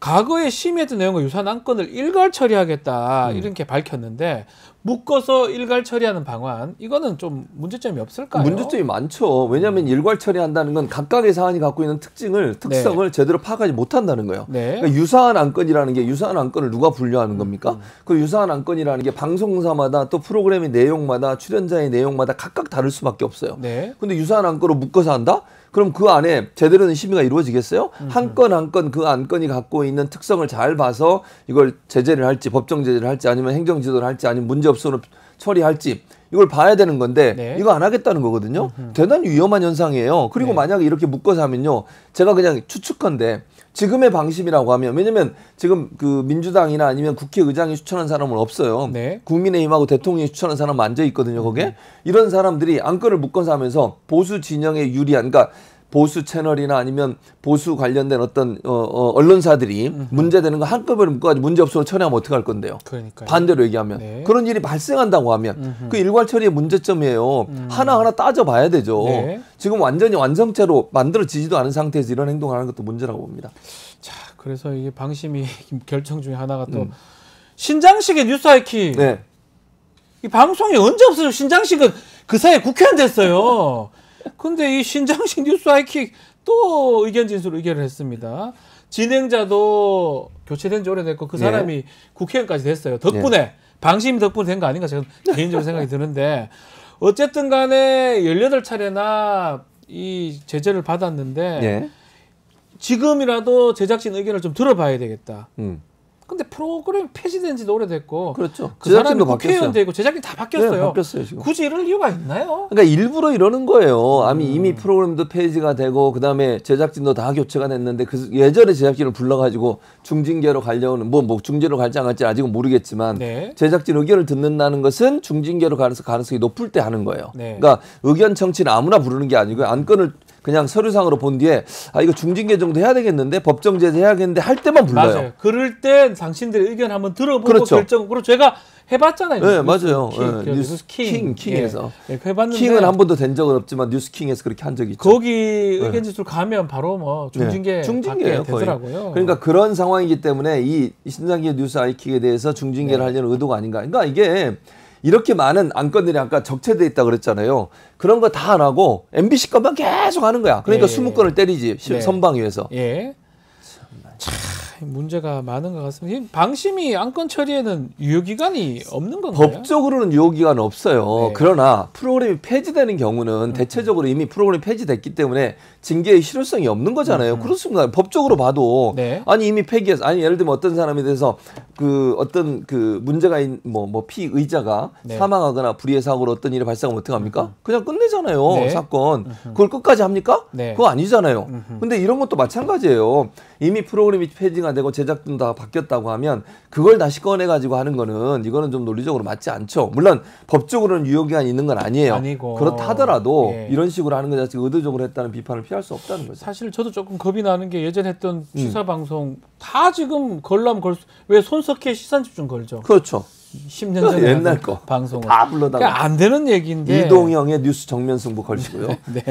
과거에 심의했던 내용과 유사한 안건을 일괄 처리하겠다 음. 이렇게 밝혔는데 묶어서 일괄 처리하는 방안 이거는 좀 문제점이 없을까요? 문제점이 많죠. 왜냐하면 일괄 처리한다는 건 각각의 사안이 갖고 있는 특징을 특성을 네. 제대로 파악하지 못한다는 거예요. 네. 그러니까 유사한 안건이라는 게 유사한 안건을 누가 분류하는 겁니까? 음. 그 유사한 안건이라는 게 방송사마다 또 프로그램의 내용마다 출연자의 내용마다 각각 다를 수밖에 없어요. 네. 근데 유사한 안건을 묶어서 한다? 그럼 그 안에 제대로 된 심의가 이루어지겠어요? 한 건 한 건 그 안건이 갖고 있는 특성을 잘 봐서 이걸 제재를 할지 법정 제재를 할지 아니면 행정 지도를 할지 아니면 문제 없으로 처리할지 이걸 봐야 되는 건데 네. 이거 안 하겠다는 거거든요. 음흠. 대단히 위험한 현상이에요. 그리고 네. 만약에 이렇게 묶어서 하면요. 제가 그냥 추측컨대 지금의 방침이라고 하면 왜냐면 지금 그 민주당이나 아니면 국회의장이 추천한 사람은 없어요. 네. 국민의힘하고 대통령이 추천한 사람은 앉아 있거든요. 거기에 음. 이런 사람들이 안건을 묶어서 하면서 보수 진영에 유리한 그러니까 보수 채널이나 아니면 보수 관련된 어떤 어, 어, 언론사들이 음흠. 문제되는 거 한꺼번에 묶어가지고 문제없으로 처리하면 어떡할 건데요. 그러니까요. 반대로 얘기하면 네. 그런 일이 발생한다고 하면 음흠. 그 일괄 처리의 문제점이에요. 음. 하나하나 따져봐야 되죠. 네. 지금 완전히 완성체로 만들어지지도 않은 상태에서 이런 행동을 하는 것도 문제라고 봅니다. 자, 그래서 이게 방심이 결정 중에 하나가 또 음. 신장식의 뉴스 하이킥. 네. 이 방송이 언제 없어요? 신장식은 그 사이에 국회의원 됐어요. 근데 이 신장식 뉴스 하이킥 또 의견 진술 의결을 했습니다. 진행자도 교체된 지 오래됐고 그 사람이 예. 국회의원까지 됐어요. 덕분에 예. 방심 덕분에 된 거 아닌가 저는 개인적으로 생각이 드는데 어쨌든 간에 열여덟 차례나 이 제재를 받았는데 예. 지금이라도 제작진 의견을 좀 들어봐야 되겠다. 음. 근데 프로그램 폐지된 지도 오래됐고 그렇죠. 그 사람이 국회의원 되고 제작진 다 바뀌었어요. 네, 바뀌었어요 지금. 굳이 이럴 이유가 있나요? 그러니까 일부러 이러는 거예요. 음. 이미 프로그램도 폐지가 되고 그다음에 제작진도 다 교체가 됐는데 그 예전에 제작진을 불러가지고 중징계로 가려는 뭐, 뭐 중징계로 갈지 안 갈지 아직은 모르겠지만 네. 제작진 의견을 듣는다는 것은 중징계로 가는 가능성이 높을 때 하는 거예요. 네. 그러니까 의견 청취는 아무나 부르는 게 아니고 안건을 그냥 서류상으로 본 뒤에 아 이거 중징계 정도 해야 되겠는데 법정 제재 해야겠는데 할 때만 불러요. 맞아요. 그럴 때 당신들의 의견 한번 들어보고 그렇죠. 결정. 그리고 제가 해봤잖아요. 네, 맞아요. 킹, 네, 뉴스 킹, 킹에서 예, 해봤는데 킹은 한 번도 된 적은 없지만 뉴스 킹에서 그렇게 한 적이 있죠. 거기 의견 진술 가면 바로 뭐 중징계 네. 중징계예요, 되더라고요. 그러니까 그런 상황이기 때문에 이 신장기 뉴스 하이킥에 대해서 중징계를 네. 하려는 의도가 아닌가. 그러니까 이게 이렇게 많은 안건들이 아까 적체돼 있다 그랬잖아요. 그런 거 다 안 하고 엠비씨 것만 계속 하는 거야. 그러니까 예. 이십 건을 때리지 네. 선방위에서. 예. 참 문제가 많은 것 같습니다. 방심이 안건 처리에는 유효기간이 없는 건가요? 법적으로는 유효기간은 없어요. 네. 그러나 프로그램이 폐지되는 경우는 음. 대체적으로 이미 프로그램이 폐지됐기 때문에 징계의 실효성이 없는 거잖아요. 음. 그렇습니다. 법적으로 봐도 네. 아니 이미 폐기해서 아니 예를 들면 어떤 사람에 대해서 그 어떤 그 문제가 있는 뭐, 뭐 피의자가 네. 사망하거나 불의의 사고로 어떤 일이 발생하면 어떻게 합니까? 음. 그냥 끝내잖아요. 네. 사건. 음흠. 그걸 끝까지 합니까? 네. 그거 아니잖아요. 음흠. 근데 이런 것도 마찬가지예요. 이미 프로그램이 폐지가 되고 제작진도 다 바뀌었다고 하면 그걸 다시 꺼내가지고 하는 거는 이거는 좀 논리적으로 맞지 않죠. 물론 법적으로는 유효기한이 있는 건 아니에요. 아니고. 그렇다 하더라도 예. 이런 식으로 하는 것 자체가 의도적으로 했다는 비판을 피할 수 없다는 거죠. 사실 저도 조금 겁이 나는 게 예전에 했던 취사방송 음. 다 지금 걸라면 걸 왜 손석희 시선집중 걸죠. 그렇죠. 십 년 전에 옛날 거 방송을 다 불러다가 그러니까 안 되는 얘기인데 이동형의 뉴스 정면 승부 걸시고요. 네.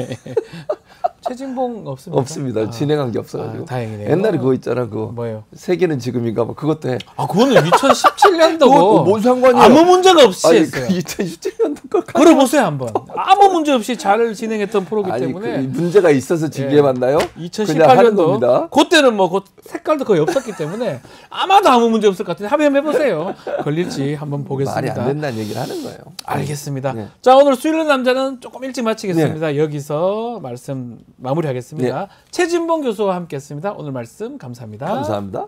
최진봉 없습니까? 없습니다. 아, 진행한 게 없어가지고. 아, 다행이네요. 옛날에 그거 있잖아. 그거. 뭐요? 세계는 지금인가 봐. 그것도 해. 아, 그거는 이천십칠 년도고. 뭔 상관이야? 아무 문제가 없이 아니, 했어요. 그 이천십칠 년도 거. 걸어보세요 한번. 아무 문제 없이 잘 진행했던 프로기 아니, 때문에. 그 문제가 있어서 징계받나요? 예. 이천십팔 년도. 그때는 뭐 그 색깔도 거의 없었기 때문에 아마도 아무 문제 없을 것 같은데 한번 해보세요. 걸릴지 한번 보겠습니다. 말이 안 된다는 얘기를 하는 거예요. 알겠습니다. 네. 자, 오늘 수요일 남자는 조금 일찍 마치겠습니다. 네. 여기서 말씀 마무리하겠습니다. 네. 최진봉 교수와 함께했습니다. 오늘 말씀 감사합니다. 감사합니다.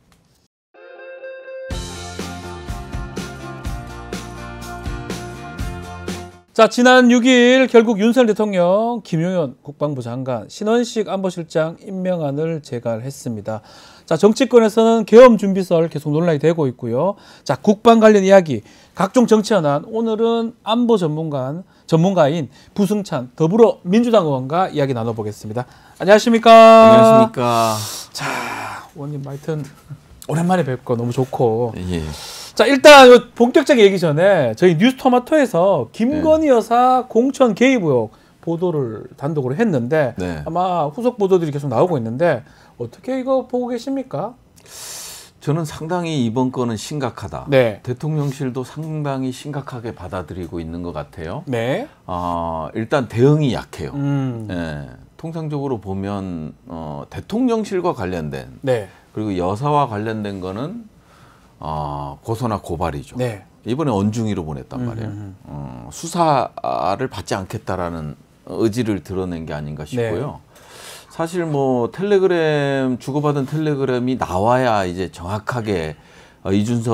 자, 지난 육 일 결국 윤석열 대통령, 김용현 국방부 장관, 신원식 안보실장 임명안을 제갈했습니다. 자, 정치권에서는 계엄 준비설 계속 논란이 되고 있고요. 자, 국방 관련 이야기, 각종 정치 현안, 오늘은 안보 전문가, 전문가인 부승찬 더불어민주당 의원과 이야기 나눠보겠습니다. 안녕하십니까? 안녕하십니까? 자, 의원님 하여튼 오랜만에 뵙고 너무 좋고. 예. 자, 일단 본격적인 얘기 전에 저희 뉴스토마토에서 김건희 네. 여사 공천 개입 의혹 보도를 단독으로 했는데 네. 아마 후속 보도들이 계속 나오고 있는데 어떻게 이거 보고 계십니까? 저는 상당히 이번 건은 심각하다. 네. 대통령실도 상당히 심각하게 받아들이고 있는 것 같아요. 네. 어, 일단 대응이 약해요. 음. 예, 통상적으로 보면 어, 대통령실과 관련된 네. 그리고 여사와 관련된 거는 어, 고소나 고발이죠. 네. 이번에 언중이로 보냈단 말이에요. 음. 어, 수사를 받지 않겠다라는 의지를 드러낸 게 아닌가 싶고요. 네. 사실 뭐 텔레그램 주고받은 텔레그램이 나와야 이제 정확하게 어,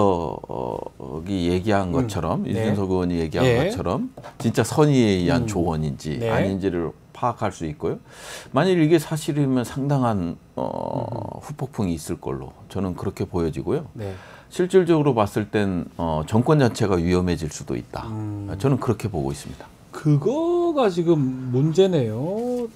이준석이 얘기한 것처럼 음. 네. 이준석 의원이 얘기한 예. 것처럼 진짜 선의에 의한 음. 조언인지 네. 아닌지를 파악할 수 있고요. 만일 이게 사실이면 상당한 어, 후폭풍이 있을 걸로 저는 그렇게 보여지고요. 네. 실질적으로 봤을 땐 어, 정권 자체가 위험해질 수도 있다. 음. 저는 그렇게 보고 있습니다. 그거가 지금 문제네요.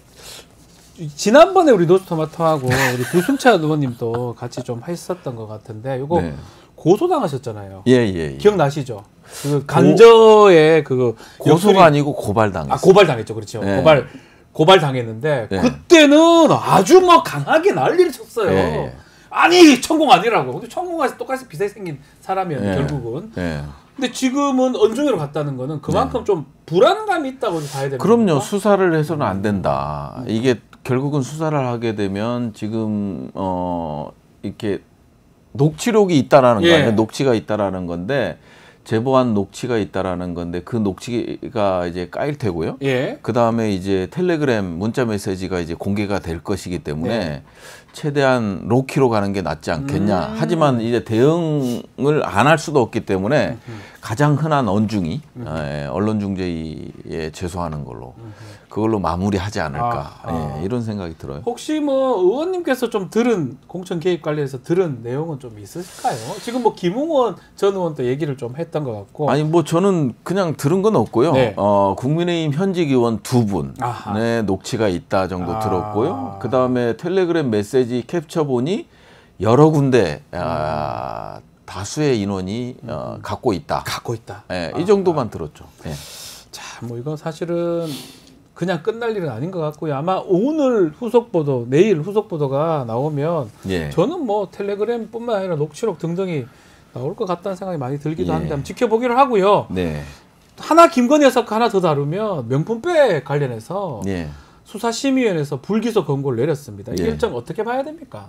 지난번에 우리 노스토마토하고 우리 구승찬 의원님도 같이 좀 했었던 것 같은데 이거 네. 고소당하셨잖아요. 예, 예, 예. 기억나시죠? 그 간저의 그 고소가 역술이- 아니고 고발당했어요. 아 고발당했죠, 그렇죠. 네. 고발 고발당했는데 네. 그때는 아주 뭐 강하게 난리를 쳤어요. 예, 예. 아니 천공 아니라고. 근데 천공에서 똑같이 비슷하게 생긴 사람이었는데 예. 결국은. 예. 근데 지금은 언중으로 갔다는 거는 그만큼 좀 불안감이 있다고 봐야 되는 그럼요. 겁니까? 수사를 해서는 안 된다. 이게 결국은 수사를 하게 되면 지금 어 이렇게 녹취록이 있다라는 예. 거 아니에요. 녹취가 있다라는 건데 제보한 녹취가 있다라는 건데 그 녹취가 이제 까일 테고요. 예. 그 다음에 이제 텔레그램 문자 메시지가 이제 공개가 될 것이기 때문에 네. 최대한 로키로 가는 게 낫지 않겠냐. 음. 하지만 이제 대응을 안 할 수도 없기 때문에 가장 흔한 언중이 예, 언론중재위에 제소하는 걸로 그걸로 마무리하지 않을까. 아, 아. 예, 이런 생각이 들어요. 혹시 뭐 의원님께서 좀 들은 공천 개입 관련해서 들은 내용은 좀 있으실까요? 지금 뭐 김웅원 전 의원도 얘기를 좀 했던 것 같고. 아니 뭐 저는 그냥 들은 건 없고요. 네. 어, 국민의힘 현직 의원 두 아하. 분의 녹취가 있다 정도 아. 들었고요. 그 다음에 텔레그램 메시지 캡처 보니 여러 군데 아, 다수의 인원이 어, 갖고 있다. 갖고 있다. 예, 아, 이 정도만 들었죠. 예. 자, 뭐 이건 사실은 그냥 끝날 일은 아닌 것 같고요. 아마 오늘 후속 보도, 내일 후속 보도가 나오면 예. 저는 뭐 텔레그램뿐만 아니라 녹취록 등등이 나올 것 같다는 생각이 많이 들기도 예. 합니다. 한번 지켜보기로 하고요. 네. 하나 김건희 여사 하나 더 다루면 명품백 관련해서 예. 수사심의위원회에서 불기소 권고를 내렸습니다. 이 예. 일정 어떻게 봐야 됩니까?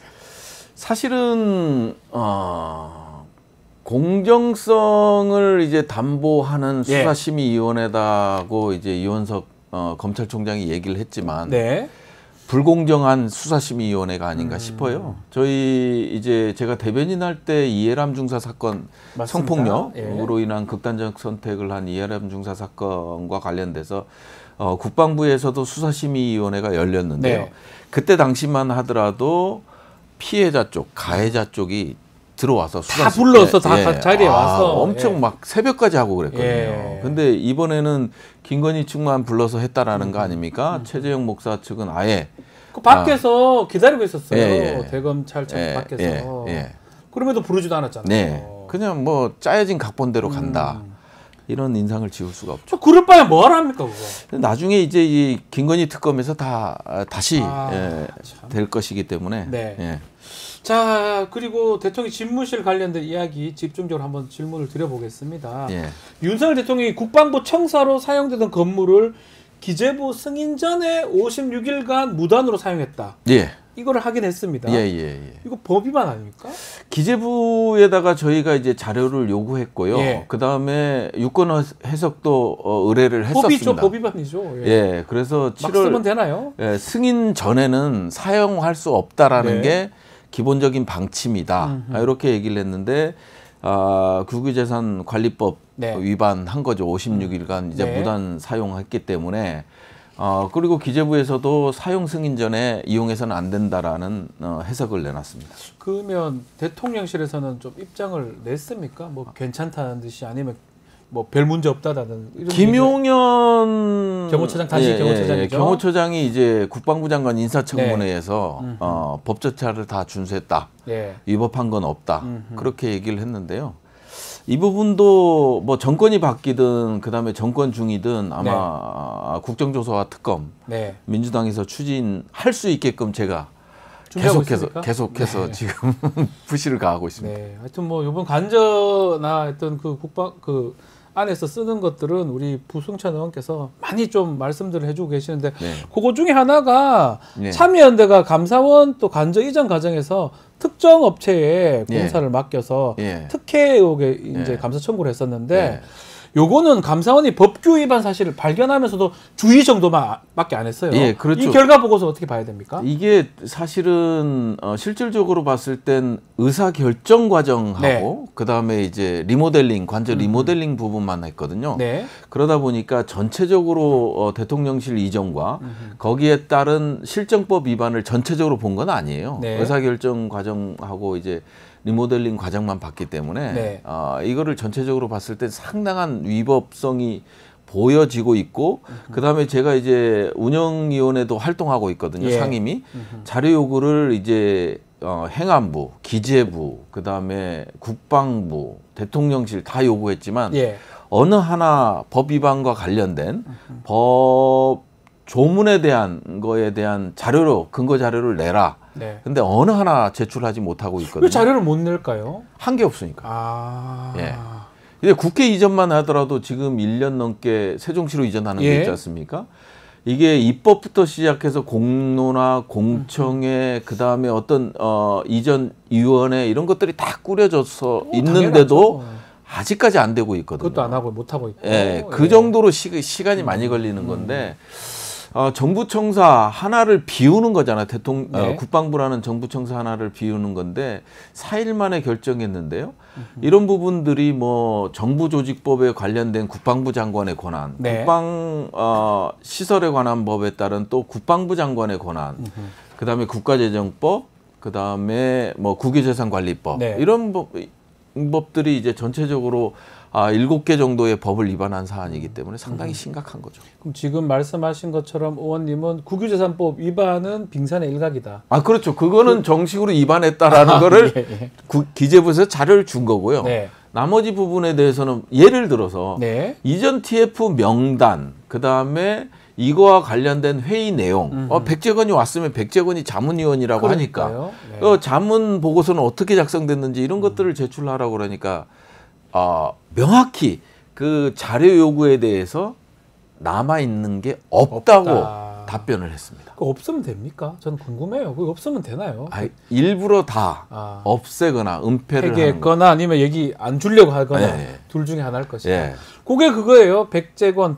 사실은 어, 공정성을 이제 담보하는 예. 수사심의위원회다고 이제 이원석 어, 검찰총장이 얘기를 했지만 네. 불공정한 수사심의위원회가 아닌가 음. 싶어요. 저희 이제 제가 대변인 할 때 이해람 중사 사건 맞습니다. 성폭력으로 인한 극단적 선택을 한 이해람 중사 사건과 관련돼서 어, 국방부에서도 수사심의위원회가 열렸는데요. 네. 그때 당시만 하더라도 피해자 쪽, 가해자 쪽이 들어와서 다 수사 불러서 다 자리에 와서. 엄청 예. 막 새벽까지 하고 그랬거든요. 예. 근데 이번에는 김건희 측만 불러서 했다라는 음. 거 아닙니까? 최재형 목사 측은 아예 그 밖에서 기다리고 있었어요. 예, 예. 대검찰청 예, 밖에서. 예, 예. 그럼에도 부르지도 않았잖아요. 네, 그냥 뭐 짜여진 각본대로 간다. 음. 이런 인상을 지울 수가 없죠. 저 그럴 바에 뭐하러 합니까 그거? 나중에 이제 이 김건희 특검에서 다 아, 다시 아, 예, 참. 될 것이기 때문에 네. 예. 자, 그리고 대통령 집무실 관련된 이야기 집중적으로 한번 질문을 드려보겠습니다. 예. 윤석열 대통령이 국방부 청사로 사용되던 건물을 기재부 승인 전에 오십육 일간 무단으로 사용했다. 예. 이거를 확인했습니다. 예, 예, 예. 이거 법 위반 아닙니까? 기재부에다가 저희가 이제 자료를 요구했고요. 예. 그 다음에 유권 해석도 어, 의뢰를 했었습니다. 법이죠, 법 위반이죠. 예. 예, 그래서 막 쓰면 칠월 되나요? 예, 승인 전에는 사용할 수 없다라는 네. 게 기본적인 방침이다. 음흠. 아, 이렇게 얘기를 했는데 아, 국유재산관리법 네. 위반한 거죠. 오십육 일간 이제 네. 무단 사용했기 때문에. 어, 그리고 기재부에서도 사용 승인 전에 이용해서는 안 된다라는 어, 해석을 내놨습니다. 그러면 대통령실에서는 좀 입장을 냈습니까? 뭐 괜찮다는 듯이 아니면 뭐 별 문제 없다라는 이런 김용현 경호처장, 단식 경호처장이죠? 경호처장이 이제 국방부 장관 인사청문회에서 네. 어, 법 절차를 다 준수했다. 예. 위법한 건 없다. 음흠. 그렇게 얘기를 했는데요. 이 부분도 뭐 정권이 바뀌든 그다음에 정권 중이든 아마 국정조사와 특검 네. 민주당에서 추진할 수 있게끔 제가 준비하고 계속해서 있습니까? 계속해서 네. 지금 부시를 가하고 있습니다. 네, 하여튼 뭐 이번 관저나 했던 그 국방 그 안에서 쓰는 것들은 우리 부승찬 의원께서 많이 좀 말씀들을 해주고 계시는데 네. 그거 중에 하나가 네. 참여연대가 감사원 또 관저 이전 과정에서 특정 업체에 공사를 예. 맡겨서 예. 특혜 의혹에 이제 예. 감사 청구를 했었는데 예. 요거는 감사원이 법규 위반 사실을 발견하면서도 주의 정도만밖에 안 했어요. 예, 그렇죠. 이 결과 보고서 어떻게 봐야 됩니까? 이게 사실은 어, 실질적으로 봤을 땐 의사 결정 과정하고 네. 그 다음에 이제 리모델링 관저 리모델링 부분만 했거든요. 네. 그러다 보니까 전체적으로 어, 대통령실 이전과 거기에 따른 실정법 위반을 전체적으로 본 건 아니에요. 네. 의사 결정 과정하고 이제 리모델링 과정만 봤기 때문에 네. 어, 이거를 전체적으로 봤을 때 상당한 위법성이 보여지고 있고 그 다음에 제가 이제 운영위원회도 활동하고 있거든요. 예. 상임위 자료 요구를 이제 어, 행안부, 기재부, 그 다음에 국방부, 대통령실 다 요구했지만 예. 어느 하나 법 위반과 관련된 법 조문에 대한 거에 대한 자료로 근거 자료를 내라. 네. 근데 어느 하나 제출하지 못하고 있거든요. 왜 자료를 못 낼까요? 한 게 없으니까. 아. 예. 이제 국회 이전만 하더라도 지금 일 년 넘게 세종시로 이전하는 예. 게 있지 않습니까? 이게 입법부터 시작해서 공론화, 공청회, 그 다음에 어떤 어, 이전 위원회 이런 것들이 다 꾸려져서 오, 있는데도 당연하죠. 아직까지 안 되고 있거든요. 그것도 안 하고 못 하고 있고. 예, 그 예. 정도로 시, 시간이 많이 걸리는 건데 어, 정부청사 하나를 비우는 거잖아요. 대통령 네. 어, 국방부라는 정부청사 하나를 비우는 건데 사 일 만에 결정했는데요. 이런 부분들이 뭐 정부조직법에 관련된 국방부 장관의 권한, 네. 국방 어, 시설에 관한 법에 따른 또 국방부 장관의 권한, 그다음에 국가재정법, 그다음에 뭐 국유재산관리법 네. 이런 법, 법들이 이제 전체적으로 아, 일곱 개 정도의 법을 위반한 사안이기 때문에 상당히 심각한 거죠. 그럼 지금 말씀하신 것처럼 의원님은 국유재산법 위반은 빙산의 일각이다. 아, 그렇죠. 그거는 정식으로 위반했다라는 거를 예, 예. 구, 기재부에서 자료를 준 거고요. 네. 나머지 부분에 대해서는 예를 들어서 네. 이전 티에프 명단, 그 다음에 이거와 관련된 회의 내용, 어, 백재건이 왔으면 백재건이 자문위원이라고 하니까 그러니까요. 네. 어, 자문 보고서는 어떻게 작성됐는지 이런 것들을 제출하라고 그러니까 어, 명확히 그 자료 요구에 대해서 남아 있는 게 없다고 없다. 답변을 했습니다. 그거 없으면 됩니까? 저는 궁금해요. 그거 없으면 되나요? 아, 일부러 다 아. 없애거나 은폐를 하는 거. 폐기했거나 아니면 얘기 안 주려고 하거나 예. 둘 중에 하나일 것이다. 예. 그게 그거예요. 백재권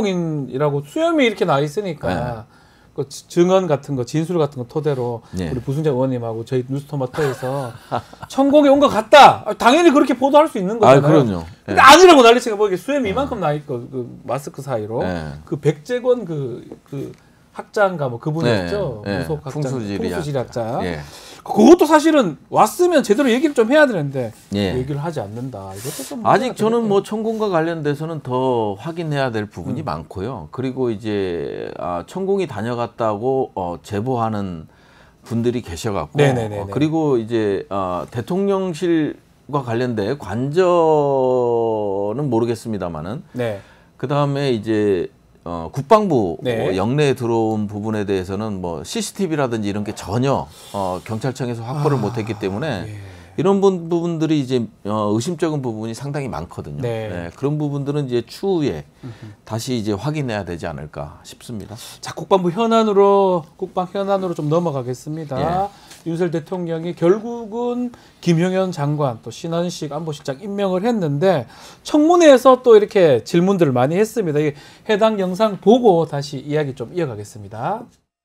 천공인이라고 수염이 이렇게 나 있으니까 그 지- 증언 같은 거, 진술 같은 거 토대로 예. 우리 부순재 의원님하고 저희 뉴스토마토에서 천공이 온 것 같다. 아, 당연히 그렇게 보도할 수 있는 아, 거잖아요. 그럼요. 예. 근데 아니라고 난리치가 뭐 이게 수염이 이만큼 나 있고 그 마스크 사이로 예. 그 백재권 그, 그 학자인가 뭐 그분이었죠. 예, 예. 무속 학자, 풍수지리 풍수지리 학자. 예. 그것도 사실은 왔으면 제대로 얘기를 좀 해야 되는데 예. 얘기를 하지 않는다. 이것도 좀 아직 저는 문제가 뭐 천공과 관련돼서는 더 확인해야 될 음. 부분이 많고요. 그리고 이제 아, 천공이 다녀갔다고 어, 제보하는 분들이 계셔갖고 네네네네. 어, 그리고 이제 어, 대통령실과 관련된 관저는 모르겠습니다만은 네. 그 다음에 이제 어, 국방부 네. 어, 영내에 들어온 부분에 대해서는 뭐 씨씨티비라든지 이런 게 전혀 어, 경찰청에서 확보를 아, 못했기 때문에 예. 이런 부- 부분들이 이제 어, 의심적인 부분이 상당히 많거든요. 네. 네, 그런 부분들은 이제 추후에 다시 이제 확인해야 되지 않을까 싶습니다. 자, 국방부 현안으로 국방 현안으로 좀 넘어가겠습니다. 예. 윤석열 대통령이 결국은 김용현 장관 또 신원식 안보실장 임명을 했는데 청문회에서 또 이렇게 질문들을 많이 했습니다. 이 해당 영상 보고 다시 이야기 좀 이어가겠습니다.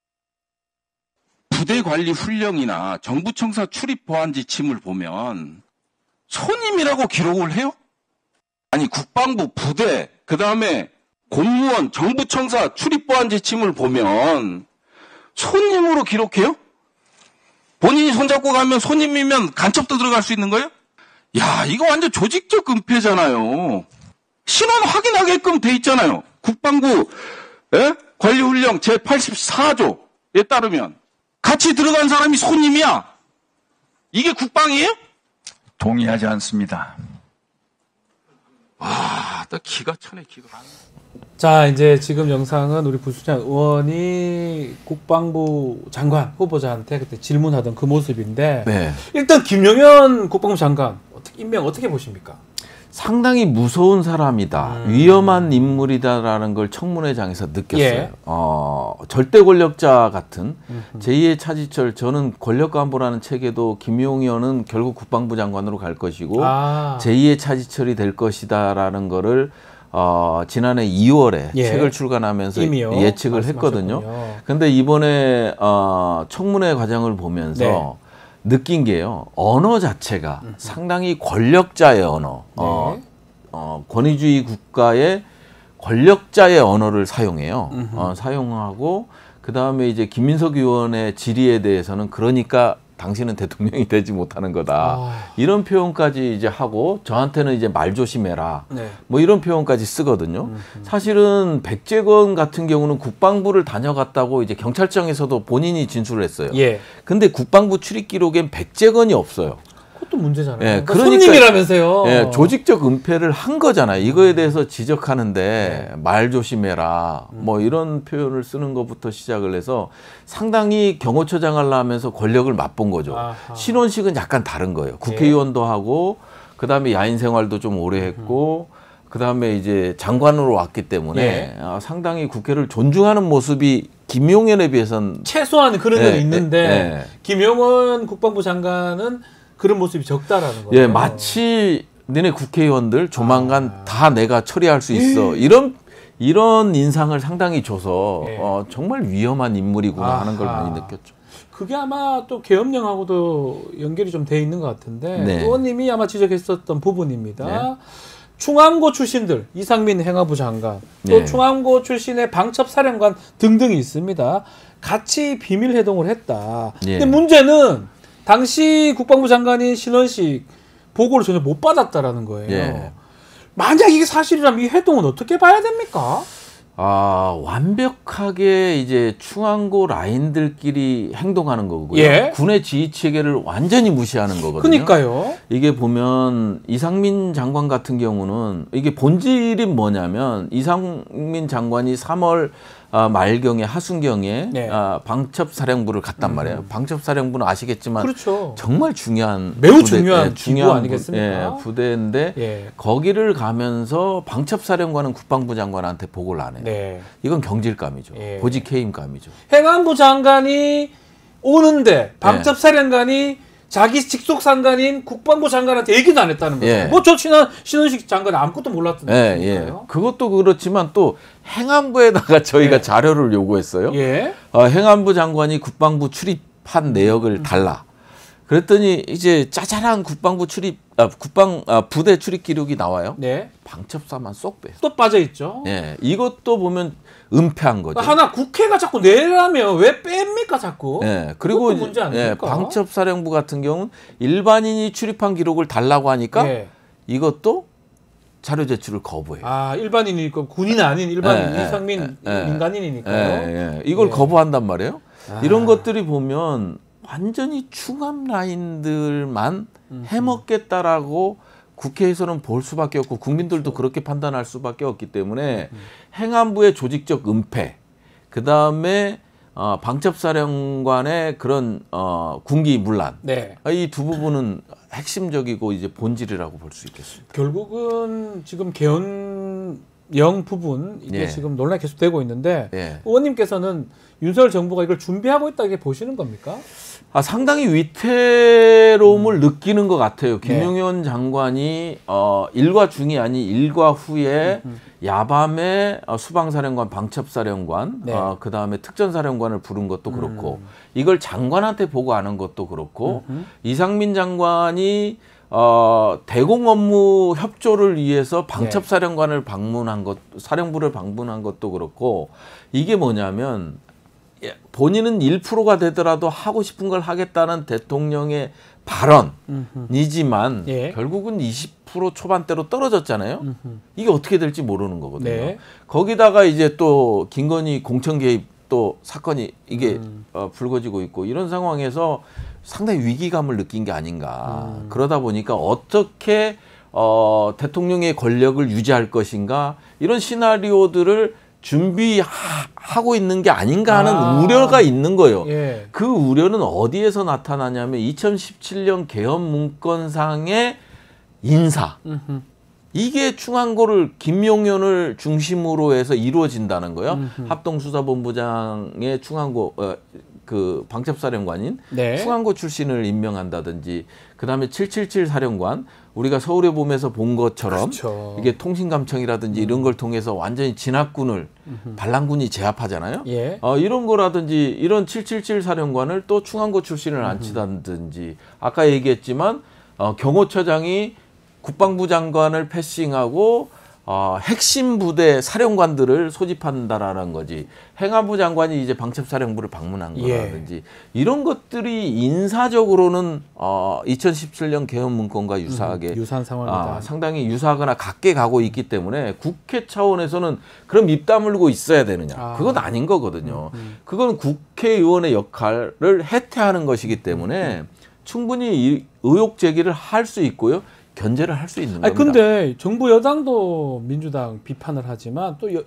부대 관리 훈령이나 정부청사 출입 보안 지침을 보면 손님이라고 기록을 해요? 아니 국방부 부대 그다음에 공무원 정부청사 출입 보안 지침을 보면 손님으로 기록해요? 본인이 손잡고 가면 손님이면 간첩도 들어갈 수 있는 거예요? 야, 이거 완전 조직적 은폐잖아요. 신원 확인하게끔 돼 있잖아요. 국방부 에? 관리훈령 제팔십사 조에 따르면 같이 들어간 사람이 손님이야. 이게 국방이에요? 동의하지 않습니다. 와, 나 기가 차네, 기가. 자, 이제 지금 영상은 우리 부수장 의원이 국방부 장관 후보자한테 그때 질문하던 그 모습인데 네. 일단 김용현 국방부 장관 어떻게 임명 어떻게 보십니까? 상당히 무서운 사람이다, 음. 위험한 인물이다라는 걸 청문회장에서 느꼈어요. 예. 어, 절대 권력자 같은 음흠. 제이의 차지철, 저는 권력간부라는 책에도 김용현은 결국 국방부 장관으로 갈 것이고 아. 제이의 차지철이 될 것이다라는 거를 어, 지난해 이월에 예. 책을 출간하면서 이미요. 예측을 했거든요. 말씀하셨군요. 근데 이번에 어, 청문회 과정을 보면서 네. 느낀 게요. 언어 자체가 상당히 권력자의 언어, 어, 네. 어, 권위주의 국가의 권력자의 언어를 사용해요. 음흠. 어, 사용하고 그 다음에 이제 김민석 의원의 질의에 대해서는 그러니까 당신은 대통령이 되지 못하는 거다. 아. 이런 표현까지 이제 하고 저한테는 이제 말 조심해라. 네. 뭐 이런 표현까지 쓰거든요. 음흠. 사실은 백재건 같은 경우는 국방부를 다녀갔다고 이제 경찰청에서도 본인이 진술을 했어요. 예. 근데 국방부 출입 기록엔 백재건이 없어요. 그것도 문제잖아요. 예, 그러니까 그러니까- 손님이라면서요. 예, 조직적 은폐를 한 거잖아요. 이거에 대해서 지적하는데 말 조심해라. 뭐 이런 표현을 쓰는 것부터 시작을 해서 상당히 경호처장을 하면서 권력을 맛본 거죠. 아하. 신원식은 약간 다른 거예요. 국회의원도 하고 그다음에 야인 생활도 좀 오래 했고 그다음에 이제 장관으로 왔기 때문에 예. 아, 상당히 국회를 존중하는 모습이 김용현에 비해서는 최소한 그런 건 예, 있는데 예, 예. 김용원 국방부 장관은 그런 모습이 적다라는 거예요. 예, 마치 너네 국회의원들 조만간 아. 다 내가 처리할 수 있어. 이런 이런 인상을 상당히 줘서 예. 어, 정말 위험한 인물이구나 하는 걸 아하. 많이 느꼈죠. 그게 아마 또 계엄령하고도 연결이 좀 돼 있는 것 같은데 네. 의원님이 아마 지적했었던 부분입니다. 네. 충암고 출신들 이상민 행안부 장관 또 네. 충암고 출신의 방첩사령관 등등이 있습니다. 같이 비밀 회동을 했다. 예. 근데 문제는 당시 국방부 장관인 신원식 보고를 전혀 못 받았다라는 거예요. 예. 만약 이게 사실이라면 이 회동은 어떻게 봐야 됩니까? 아, 완벽하게 이제 충암고 라인들끼리 행동하는 거고요. 예. 군의 지휘 체계를 완전히 무시하는 거거든요. 그러니까요. 이게 보면 이상민 장관 같은 경우는 이게 본질이 뭐냐면 이상민 장관이 삼월 아, 말경에 하순경에 네. 아, 방첩사령부를 갔단 말이에요. 방첩사령부는 아시겠지만 그렇죠. 정말 중요한 매우 부대, 중요한 예, 기구 아니겠습니까? 예, 부대인데 예. 거기를 가면서 방첩사령관은 국방부 장관한테 보고를 안 해요. 네. 이건 경질감이죠. 예. 보직 해임감이죠. 행안부 장관이 오는데 방첩사령관이 자기 직속 상관인 국방부 장관한테 얘기도 안 했다는 거죠. 예. 뭐저 신원 신원식 장관이 아무것도 몰랐던 예, 예. 거니까요. 그것도 그렇지만 또 행안부에다가 저희가 예. 자료를 요구했어요. 예. 어, 행안부 장관이 국방부 출입한 내역을 달라. 그랬더니 이제 짜잘한 국방부 출입, 아, 국방 아, 부대 출입 기록이 나와요. 네. 방첩사만 쏙 빼. 또 빠져 있죠. 예, 이것도 보면 은폐한 거죠. 하나 국회가 자꾸 내라면 왜 뺍니까 자꾸? 예, 그리고 그것도 이제, 문제 예, 아닙니까? 방첩사령부 같은 경우는 일반인이 출입한 기록을 달라고 하니까 예. 이것도 자료 제출을 거부해요. 아 일반인이니까 군인 아닌 일반인 예, 예, 이상민 예, 예. 민간인이니까요. 예, 예. 이걸 예. 거부한단 말이에요. 아. 이런 것들이 보면 완전히 충암 라인들만 해먹겠다라고 국회에서는 볼 수밖에 없고 국민들도 그렇게 판단할 수밖에 없기 때문에 행안부의 조직적 은폐, 그 다음에 어, 방첩사령관의 그런 어, 군기 문란, 네. 이 두 부분은 핵심적이고 이제 본질이라고 볼 수 있겠습니다. 결국은 지금 개헌령 부분 이게 예. 지금 논란이 계속되고 있는데 예. 의원님께서는 윤석열 정부가 이걸 준비하고 있다 이렇게 보시는 겁니까? 아, 상당히 위태로움을 느끼는 것 같아요. 네. 김용현 장관이 어, 일과 중이 아닌 일과 후에 야밤에 어, 수방사령관, 방첩사령관, 네. 어, 그 다음에 특전사령관을 부른 것도 그렇고 이걸 장관한테 보고하는 것도 그렇고 이상민 장관이 어, 대공 업무 협조를 위해서 방첩사령관을 방문한 것, 사령부를 방문한 것도 그렇고 이게 뭐냐면 본인은 일 퍼센트가 되더라도 하고 싶은 걸 하겠다는 대통령의 발언이지만 예. 결국은 이십 퍼센트 초반대로 떨어졌잖아요. 음흠. 이게 어떻게 될지 모르는 거거든요. 네. 거기다가 이제 또 김건희 공천 개입 또 사건이 이게 음. 어, 불거지고 있고 이런 상황에서 상당히 위기감을 느낀 게 아닌가. 음. 그러다 보니까 어떻게 어, 대통령의 권력을 유지할 것인가 이런 시나리오들을 준비하고 있는 게 아닌가 하는 아. 우려가 있는 거예요. 예. 그 우려는 어디에서 나타나냐면 이천십칠 년 개헌 문건상의 인사. 음흠. 이게 충안고를 김용현을 중심으로 해서 이루어진다는 거예요. 음흠. 합동수사본부장의 충안고 어, 그 방첩사령관인 네. 충안고 출신을 임명한다든지 그다음에 칠칠칠 사령관 우리가 서울에 보면서 본 것처럼 그렇죠. 이게 통신감청이라든지 음. 이런 걸 통해서 완전히 진압군을 음흠. 반란군이 제압하잖아요. 예. 어, 이런 거라든지 이런 칠칠칠 사령관을 또 충안고 출신을 음흠. 앉히다든지 아까 얘기했지만 어, 경호처장이 국방부 장관을 패싱하고 어, 핵심 부대 사령관들을 소집한다라는 거지. 행안부 장관이 이제 방첩사령부를 방문한 거라든지 예. 이런 것들이 인사적으로는 어, 이천십칠 년 개헌 문건과 유사하게 음, 유사한 상황이다. 아, 상당히 유사하거나 같게 가고 있기 때문에 국회 차원에서는 그럼 입 다물고 있어야 되느냐. 아. 그건 아닌 거거든요. 음, 음. 그건 국회의원의 역할을 해태하는 것이기 때문에 음. 충분히 이 의혹 제기를 할 수 있고요. 견제를 할 수 있는 겁니다. 아니, 근데 정부 여당도 민주당 비판을 하지만 또 여,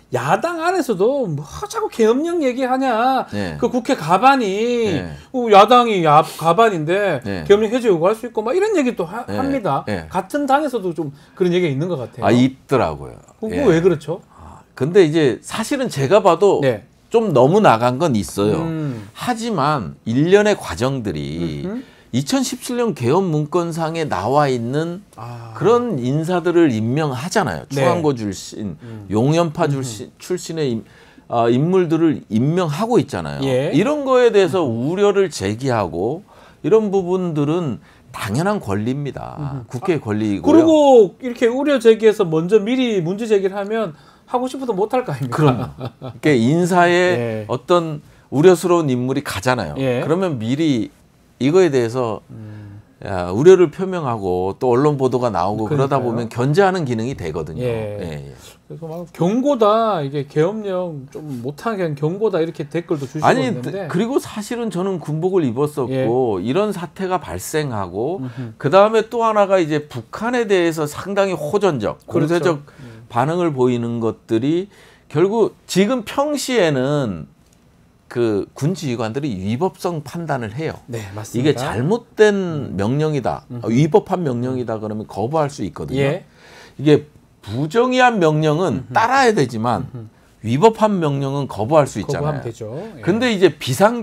야당 안에서도 뭐 자꾸 계엄령 얘기하냐. 네. 그 국회 가반이 네. 어, 야당이 야, 가반인데 네. 계엄령 해제 요구할 수 있고 막 이런 얘기도 하, 네. 합니다. 네. 같은 당에서도 좀 그런 얘기가 있는 것 같아요. 아, 있더라고요. 그거 예. 왜 그렇죠? 아, 근데 이제 사실은 제가 봐도 네. 좀 너무 나간 건 있어요. 음. 하지만 일련의 과정들이 음흠. 이천십칠 년 개헌 문건상에 나와 있는 아. 그런 인사들을 임명하잖아요. 네. 충안고 출신, 음. 용연파 출신, 출신의 임, 어, 인물들을 임명하고 있잖아요. 예. 이런 거에 대해서 우려를 제기하고 이런 부분들은 당연한 권리입니다. 음흠. 국회의 권리이고요. 그리고 이렇게 우려 제기해서 먼저 미리 문제 제기를 하면 하고 싶어도 못할 거 아닙니까? 그럼 그러니까 인사에 예. 어떤 우려스러운 인물이 가잖아요. 예. 그러면 미리 이거에 대해서 음. 야, 우려를 표명하고 또 언론 보도가 나오고 그러니까요. 그러다 보면 견제하는 기능이 되거든요. 예. 예, 예. 그래서 막 경고다 이게 계엄령 좀 못하게 경고다 이렇게 댓글도 주시고 아니, 있는데 그리고 사실은 저는 군복을 입었었고 예. 이런 사태가 발생하고 그 다음에 또 하나가 이제 북한에 대해서 상당히 호전적, 그렇죠. 공세적 음. 반응을 보이는 것들이 결국 지금 평시에는 그 군 지휘관들이 위법성 판단을 해요. 네, 맞습니다. 이게 잘못된 음. 명령이다, 음. 위법한 명령이다 그러면 거부할 수 있거든요. 예. 이게 부정의한 명령은 음. 따라야 되지만 음. 위법한 명령은 거부할 수 있잖아요. 거부하면 되죠. 예. 근데 이제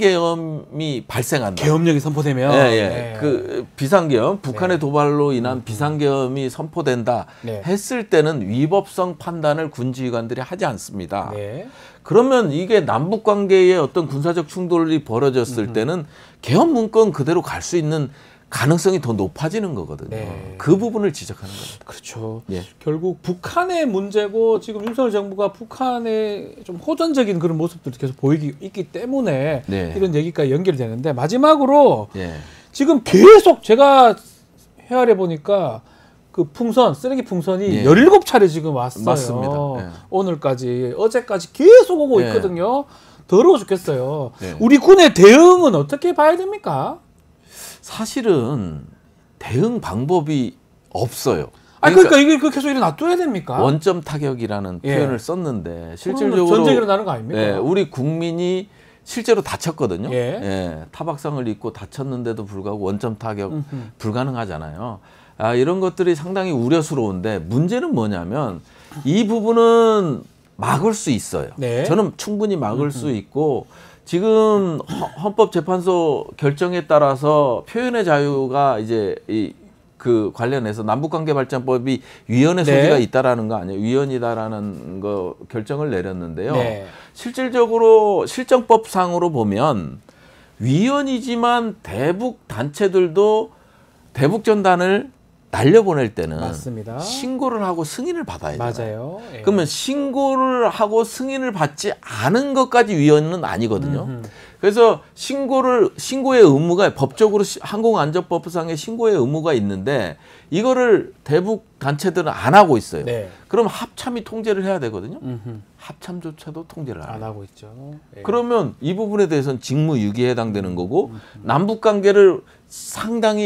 비상계엄이 발생한다. 계엄령이 선포되면 예, 예. 예. 그 비상계엄, 북한의 네. 도발로 인한 음. 비상계엄이 선포된다 네. 했을 때는 위법성 판단을 군지휘관들이 하지 않습니다. 네. 그러면 이게 남북 관계에 어떤 군사적 충돌이 벌어졌을 음. 때는 계엄 문건 그대로 갈 수 있는 가능성이 더 높아지는 거거든요. 네. 그 부분을 지적하는 거예요. 그렇죠. 예. 결국 북한의 문제고 지금 윤석열 정부가 북한의 좀 호전적인 그런 모습들도 계속 보이기 있기 때문에 네. 이런 얘기까지 연결되는데 마지막으로 예. 지금 계속 제가 헤아려 보니까 그 풍선, 쓰레기 풍선이 예. 열일곱 차례 지금 왔어요. 맞습니다. 예. 오늘까지, 어제까지 계속 오고 예. 있거든요. 더러워 죽겠어요. 예. 우리 군의 대응은 어떻게 봐야 됩니까? 사실은 대응 방법이 없어요. 아 그러니까, 그러니까 이게 계속 이래 놔둬야 됩니까? 원점 타격이라는 예. 표현을 썼는데 실질적으로 전쟁이 일어나는 거 아닙니까? 예, 우리 국민이 실제로 다쳤거든요. 예. 예, 타박상을 입고 다쳤는데도 불구하고 원점 타격 음흠. 불가능하잖아요. 아, 이런 것들이 상당히 우려스러운데 문제는 뭐냐면 이 부분은 막을 수 있어요. 네. 저는 충분히 막을 음흠. 수 있고 지금 헌법재판소 결정에 따라서 표현의 자유가 이제 이 그 관련해서 남북관계발전법이 위헌의 네. 소지가 있다라는 거 아니에요? 위헌이다라는 거 결정을 내렸는데요. 네. 실질적으로 실정법상으로 보면 위헌이지만 대북 단체들도 대북 전단을 날려보낼 때는 맞습니다. 신고를 하고 승인을 받아야 돼요. 맞아요. 예. 그러면 신고를 하고 승인을 받지 않은 것까지 위헌은 아니거든요. 음흠. 그래서 신고를 신고의 의무가 법적으로 항공안전법상의 신고의 의무가 있는데 이거를 대북 단체들은 안 하고 있어요. 네. 그럼 합참이 통제를 해야 되거든요. 음흠. 합참조차도 통제를 안, 안 하고 있죠. 예. 그러면 이 부분에 대해서는 직무유기에 해당되는 거고 음흠. 남북 관계를 상당히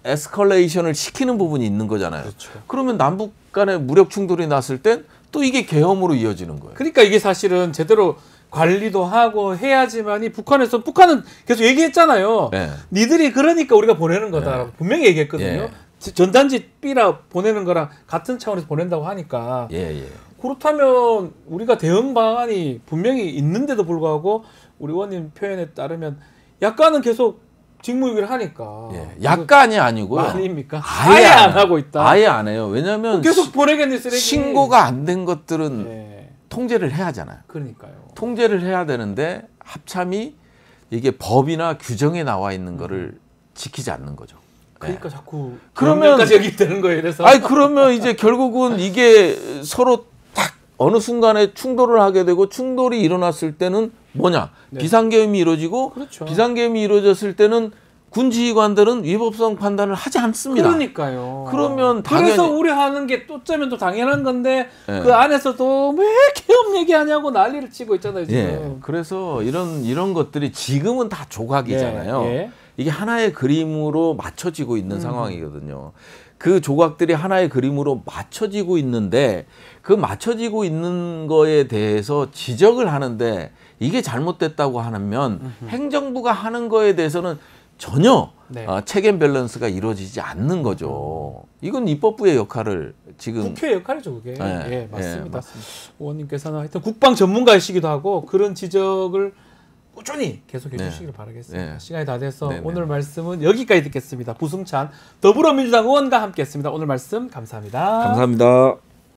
에스컬레이션을 시키는 부분이 있는 거잖아요. 그렇죠. 그러면 남북 간에 무력 충돌이 났을 땐 또 이게 계엄으로 이어지는 거예요. 그러니까 이게 사실은 제대로 관리도 하고 해야지만이 북한에서 북한은 계속 얘기했잖아요. 네. 니들이 그러니까 우리가 보내는 거다. 네. 분명히 얘기했거든요. 예. 전단지 B라 보내는 거랑 같은 차원에서 보낸다고 하니까. 예, 예. 그렇다면 우리가 대응 방안이 분명히 있는데도 불구하고 우리 의원님 표현에 따르면 약간은 계속 직무유기를 하니까. 예. 약간이 아니고요. 아닙니까? 아예, 아예 안, 안 하고 있다. 아예 안 해요. 왜냐하면 계속 보내겠네 쓰레기. 신고가 안 된 것들은 네. 통제를 해야 하잖아요. 그러니까요. 통제를 해야 되는데 합참이 이게 법이나 규정에 나와 있는 거를 지키지 않는 거죠. 그러니까 자꾸 그러면- 까지 여기 되는 거예요. 그래서 아니 그러면 이제 결국은 이게 서로 딱 어느 순간에 충돌을 하게 되고 충돌이 일어났을 때는 뭐냐? 네. 비상계엄이 이루어지고 그렇죠. 비상계엄이 이루어졌을 때는 군 지휘관들은 위법성 판단을 하지 않습니다. 그러니까요. 그러면 그래서 당연히 우려하는 게 또 짜면 또 당연한 건데 네. 그 안에서도 왜 계엄 얘기하냐고 난리를 치고 있잖아요 지금. 예. 그래서 이런 이런 것들이 지금은 다 조각이잖아요. 예, 예. 이게 하나의 그림으로 맞춰지고 있는 음. 상황이거든요. 그 조각들이 하나의 그림으로 맞춰지고 있는데 그 맞춰지고 있는 거에 대해서 지적을 하는데 이게 잘못됐다고 하면 음흠. 행정부가 하는 거에 대해서는 전혀 네. 어, 체계 밸런스가 이루어지지 않는 거죠. 이건 입법부의 역할을 지금 국회 역할이죠 그게. 네. 예, 맞습니다. 예, 맞습니다. 의원님께서는 하여튼 국방 전문가이시기도 하고 그런 지적을 꾸준히 계속해 네. 주시길 바라겠습니다. 네. 시간이 다 돼서 네, 네. 오늘 말씀은 여기까지 듣겠습니다. 부승찬 더불어민주당 의원과 함께했습니다. 오늘 말씀 감사합니다. 감사합니다.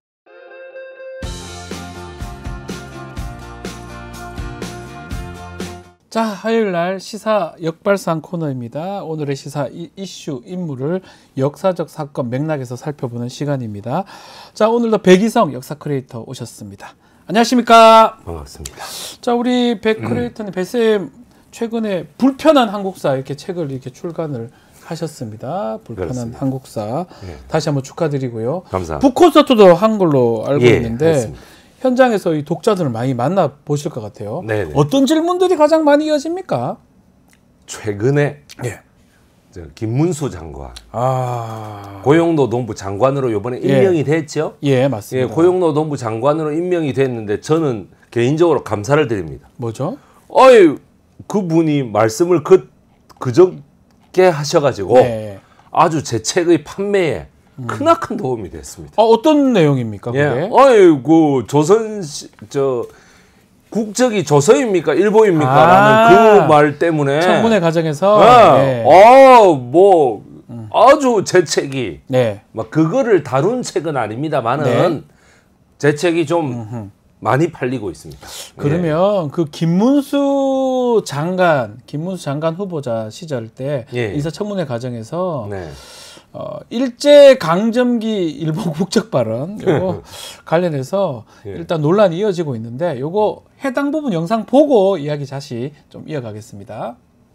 자, 화요일 날 시사 역발상 코너입니다. 오늘의 시사 이, 이슈 인물을 역사적 사건 맥락에서 살펴보는 시간입니다. 자, 오늘도 백이성 역사 크리에이터 오셨습니다. 안녕하십니까? 반갑습니다. 자, 우리 백 크리에이터님, 백쌤 최근에 불편한 한국사 이렇게 책을 이렇게 출간을 하셨습니다. 불편한 그렇습니다. 한국사. 네. 다시 한번 축하드리고요. 감사합니다. 북콘서트도 한 걸로 알고 예, 있는데 했습니다. 현장에서 이 독자들을 많이 만나 보실 것 같아요. 네네. 어떤 질문들이 가장 많이 이어집니까? 최근에 예. 저 김문수 장관, 아, 고용노동부 장관으로 이번에 예. 임명이 됐죠. 예, 예, 맞습니다. 고용노동부 장관으로 임명이 됐는데 저는 개인적으로 감사를 드립니다. 뭐죠? 어이, 그분이 말씀을 그 그저께 하셔가지고 네. 아주 제 책의 판매에 크나큰 도움이 됐습니다. 아, 어떤 내용입니까, 그게? 예, 어이구 조선 시- 저 국적이 조서입니까 일보입니까라는 아, 그 말 때문에 청문회 과정에서. 네. 네. 어, 뭐 아주 제 책이 네. 막 그거를 다룬 책은 아닙니다만은 네. 제 책이 좀 많이 팔리고 있습니다. 그러면 그 김문수 장관, 김문수 장관 후보자 시절 때 예. 인사청문회 과정에서 예. 네. 어, 일제 강점기 일본 국적 발언 요거 관련해서 예. 일단 논란이 이어지고 있는데 요거 해당 부분 영상 보고 이야기 다시 좀 이어가겠습니다.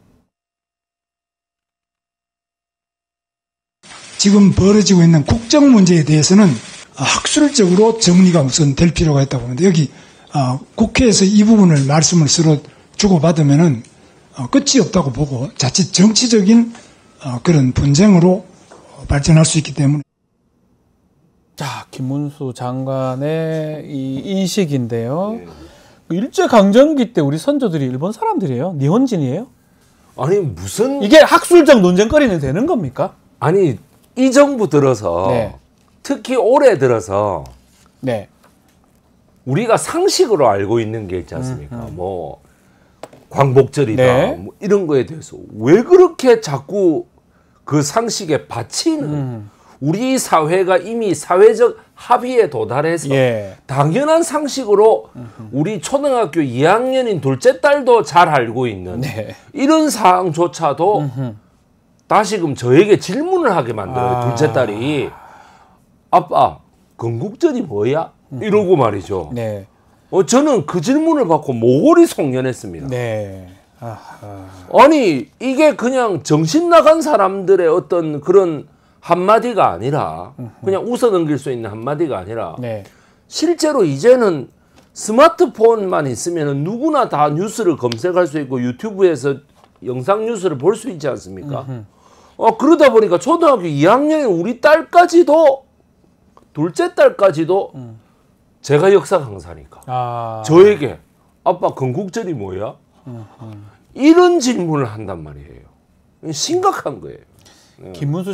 지금 벌어지고 있는 국정 문제에 대해서는 학술적으로 정리가 우선 될 필요가 있다고 보는데 여기 어, 국회에서 이 부분을 말씀을 서로 주고받으면은 어, 끝이 없다고 보고 자칫 정치적인 어, 그런 분쟁으로 발전할 수 있기 때문에. 자, 김문수 장관의 이 인식인데요. 일제 강점기 때 우리 선조들이 일본 사람들이에요? 니혼진이에요? 아니 무슨 이게 학술적 논쟁거리는 되는 겁니까? 아니 이 정부 들어서 네. 특히 올해 들어서 네. 우리가 상식으로 알고 있는 게 있지 않습니까? 음, 음. 뭐 광복절이다 네. 뭐 이런 거에 대해서 왜 그렇게 자꾸 그 상식에 바치는 음. 우리 사회가 이미 사회적 합의에 도달해서 예. 당연한 상식으로 우리 초등학교 이 학년인 둘째 딸도 잘 알고 있는 네. 이런 사항조차도 음흠. 다시금 저에게 질문을 하게 만들어요. 아. 둘째 딸이 아빠 건국절이 뭐야? 이러고 말이죠. 네. 어, 저는 그 질문을 받고 모골이 송연했습니다. 네. 아하. 아니 이게 그냥 정신 나간 사람들의 어떤 그런 한마디가 아니라 그냥 웃어 넘길 수 있는 한마디가 아니라 네. 실제로 이제는 스마트폰만 있으면 누구나 다 뉴스를 검색할 수 있고 유튜브에서 영상 뉴스를 볼 수 있지 않습니까? 음흠. 어 그러다 보니까 초등학교 이 학년인 우리 딸까지도 둘째 딸까지도 음. 제가 역사 강사니까 아. 저에게 아빠 건국절이 뭐야? 음, 음. 이런 질문을 한단 말이에요. 심각한 거예요. 네. 김문수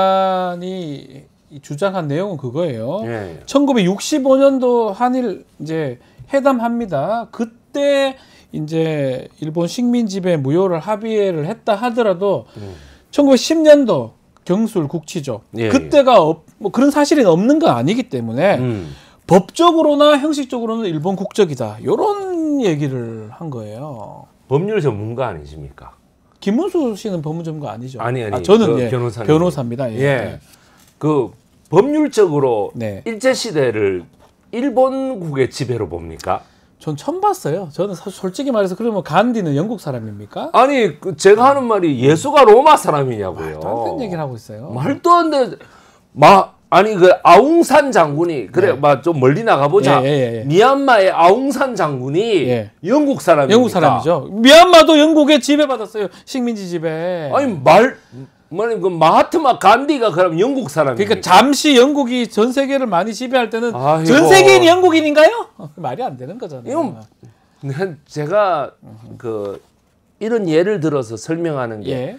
장관이 주장한 내용은 그거예요. 네. 천구백육십오 년도 한일 이제 회담합니다. 그때 이제 일본 식민 지배 무효를 합의를 했다 하더라도 음. 천구백십 년도 경술 국치죠. 예, 그때가 어, 뭐 그런 사실이 없는 건 아니기 때문에 음. 법적으로나 형식적으로는 일본 국적이다. 이런 얘기를 한 거예요. 법률 전문가 아니십니까? 김문수 씨는 법률 전문가 아니죠? 아니 아니. 아, 저는 그 예, 변호사님. 변호사입니다. 예. 예. 그 법률적으로 네. 일제 시대를 일본국의 지배로 봅니까? 전 처음 봤어요. 저는 솔직히 말해서 그러면 간디는 영국 사람입니까? 아니 그 제가 하는 말이 예수가 로마 사람이냐고요. 말도 안 되는 얘기를 하고 있어요. 말도 안 되는 마 아니 그 아웅산 장군이 그래 네. 막 좀 멀리 나가보자. 예, 예, 예. 미얀마의 아웅산 장군이 예. 영국 사람입니까? 영국 사람이죠. 미얀마도 영국에 지배받았어요. 식민지 지배. 아니 말 뭐니 그 마하트마 간디가 그럼 영국 사람입니까? 그러니까 잠시 영국이 전 세계를 많이 지배할 때는 아이고. 전 세계인이 영국인인가요? 말이 안 되는 거잖아요. 이건 제가 그 이런 예를 들어서 설명하는 게 예.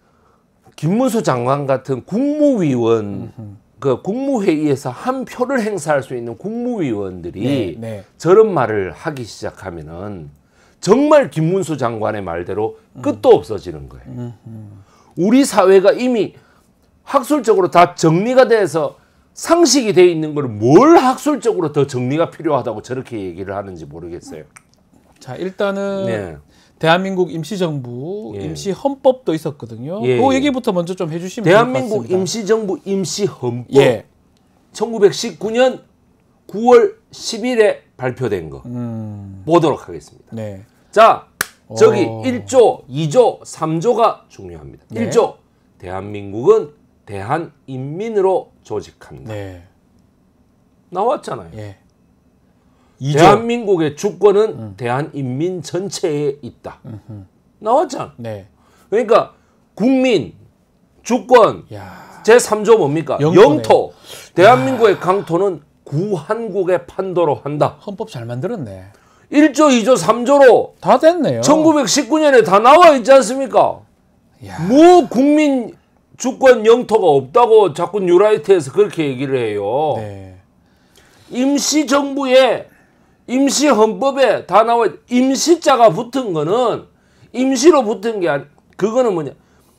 김문수 장관 같은 국무위원 음흠. 그 국무회의에서 한 표를 행사할 수 있는 국무위원들이 네, 네. 저런 말을 하기 시작하면은 정말 김문수 장관의 말대로 끝도 없어지는 거예요. 음, 음. 우리 사회가 이미 학술적으로 다 정리가 돼서 상식이 돼 있는 걸 뭘 학술적으로 더 정리가 필요하다고 저렇게 얘기를 하는지 모르겠어요. 자, 일단은 네. 대한민국 임시정부 예. 임시헌법도 있었거든요. 예. 그 얘기부터 먼저 좀 해주시면 좋을 것 같습니다. 대한민국 임시정부 임시헌법 예. 천구백십구 년 구월 십일에 발표된 거 음. 보도록 하겠습니다. 네. 자, 저기 오. 일 조, 이 조, 삼 조가 중요합니다. 네. 일 조 대한민국은 대한인민으로 조직한다. 네. 나왔잖아요. 예. 이 조. 대한민국의 주권은 음. 대한인민 전체에 있다. 음흠. 나왔잖아. 네. 그러니까 국민, 주권, 야. 제삼 조 뭡니까? 영토네. 영토. 대한민국의 야. 강토는 구한국의 판도로 한다. 헌법 잘 만들었네. 일 조, 이 조, 삼 조로 다 됐네요. 천구백십구 년에 다 나와 있지 않습니까? 야. 뭐 국민 주권 영토가 없다고 자꾸 뉴라이트에서 그렇게 얘기를 해요. 네. 임시정부에 임시헌법에 다 나와 있, 임시자가 붙은 거는 임시로 붙은 게 아니, 그거는 뭐냐?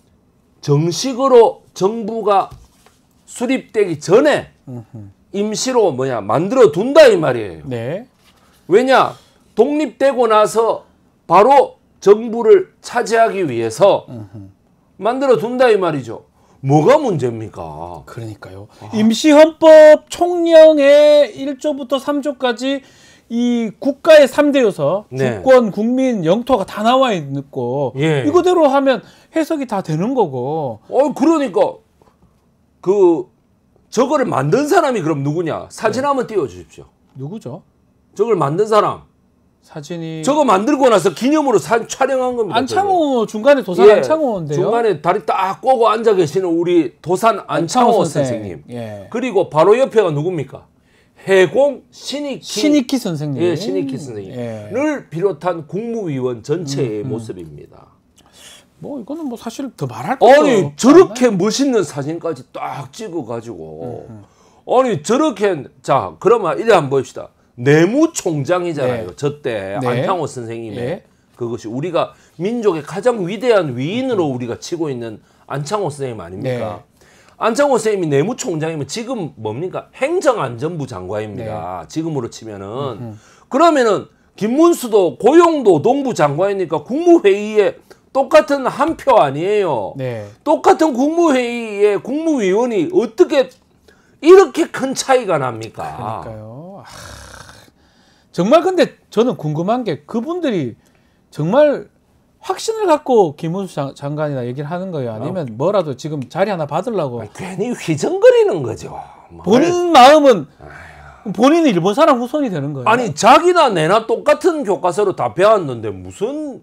정식으로 정부가 수립되기 전에 임시로 뭐냐 만들어 둔다 이 말이에요. 네. 왜냐? 독립되고 나서 바로 정부를 차지하기 위해서 음흠. 만들어 둔다 이 말이죠. 뭐가 문제입니까? 그러니까요. 아. 임시헌법 총령의 일 조부터 삼 조까지 이 국가의 삼 대 요소, 네. 주권, 국민, 영토가 다 나와 있고 예. 이거대로 하면 해석이 다 되는 거고. 어, 그러니까 그 저거를 만든 사람이 그럼 누구냐? 사진 네. 한번 띄워주십시오. 누구죠? 저걸 만든 사람. 사진이 저거 만들고 나서 기념으로 사진 촬영한 겁니다. 안창호 저게. 중간에 도산 예, 안창호인데요. 중간에 다리 딱 꼬고 앉아 계시는 우리 도산 안창호, 안창호 선생님. 예. 그리고 바로 옆에가 누굽니까? 해공 신익희, 신익희 선생님. 예, 신익희 선생님을 예. 비롯한 국무위원 전체의 음, 음. 모습입니다. 뭐 이거는 뭐 사실 더 말할 거 없어요. 아니 저렇게 않나요? 멋있는 사진까지 딱 찍어가지고 음, 음. 아니 저렇게 자 그러면 이래 한번 봅시다. 내무총장이잖아요. 네. 저때 네. 안창호 선생님의 네. 그것이 우리가 민족의 가장 위대한 위인으로 우리가 치고 있는 안창호 선생님 아닙니까? 네. 안창호 선생님이 내무총장이면 지금 뭡니까? 행정안전부 장관입니다. 네. 지금으로 치면은 음흠. 그러면은 김문수도 고용노동부 장관이니까 국무회의에 똑같은 한 표 아니에요. 네. 똑같은 국무회의에 국무위원이 어떻게 이렇게 큰 차이가 납니까? 그러니까요. 아, 정말 근데 저는 궁금한 게 그분들이 정말 확신을 갖고 김문수 장, 장관이나 얘기를 하는 거예요? 아니면 어. 뭐라도 지금 자리 하나 받으려고? 아니, 괜히 휘정거리는 거죠. 뭘. 본인 마음은 아휴. 본인은 일본 사람 후손이 되는 거예요. 아니 자기나 내나 똑같은 교과서로 다 배웠는데 무슨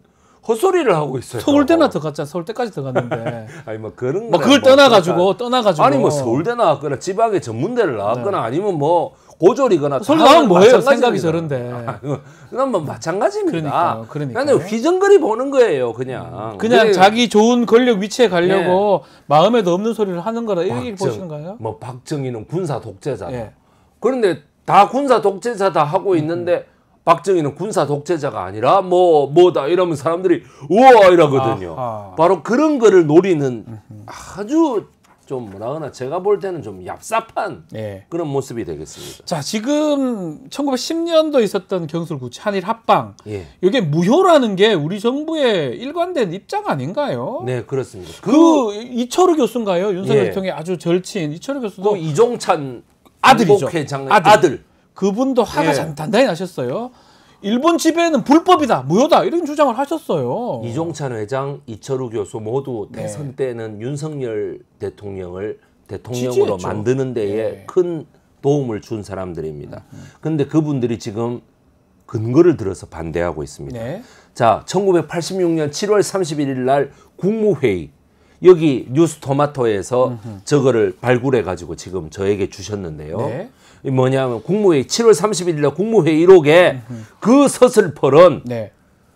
헛소리를 하고 있어요. 서울대나 들어갔잖아. 서울대까지 들어갔는데. 아니 뭐 그런 뭐 그걸 뭐 떠나가지고 그러니까, 떠나가지고. 아니 뭐 서울대 나왔거나 지방의 전문대를 나왔거나 네. 아니면 뭐 고졸이거나 서울 나오면 뭐예요? 생각이 저런데. 그건 뭐 마찬가지입니다. 그러니까. 그냥 휘정거리 보는 거예요, 그냥. 그냥 그래. 자기 좋은 권력 위치에 가려고 예. 마음에도 없는 소리를 하는 거라 이렇게 보시는가요? 뭐 박정희는 군사 독재자다. 예. 그런데 다 군사 독재자다 하고 음. 있는데 박정희는 군사 독재자가 아니라 뭐 뭐다 이러면 사람들이 우와 이러거든요. 아하. 바로 그런 거를 노리는 아주 좀 뭐라 하나 제가 볼 때는 좀 얍삽한 예. 그런 모습이 되겠습니다. 자, 지금 천구백십 년도 있었던 경술구치 한일 합방 예. 이게 무효라는 게 우리 정부의 일관된 입장 아닌가요? 네, 그렇습니다. 그, 그 이철우 교수인가요? 윤석열 예. 대통령의 아주 절친 이철우 교수도 그 이종찬 아들이죠. 회장 아들. 아들. 그분도 화가 예. 단단히 나셨어요. 일본 지배는 불법이다, 무효다 이런 주장을 하셨어요. 이종찬 회장, 이철우 교수 모두 네. 대선 때는 윤석열 대통령을 대통령으로 지지했죠. 만드는 데에 네. 큰 도움을 준 사람들입니다. 그런데 그분들이 지금 근거를 들어서 반대하고 있습니다. 네. 자, 천구백팔십육 년 칠월 삼십일일 날 국무회의 여기 뉴스토마토에서 음흠. 저거를 발굴해 가지고 지금 저에게 주셨는데요. 네. 뭐냐면 국무회의 칠월 삼십일일 날 국무회의록에 음흠. 그 서슬펄은 네.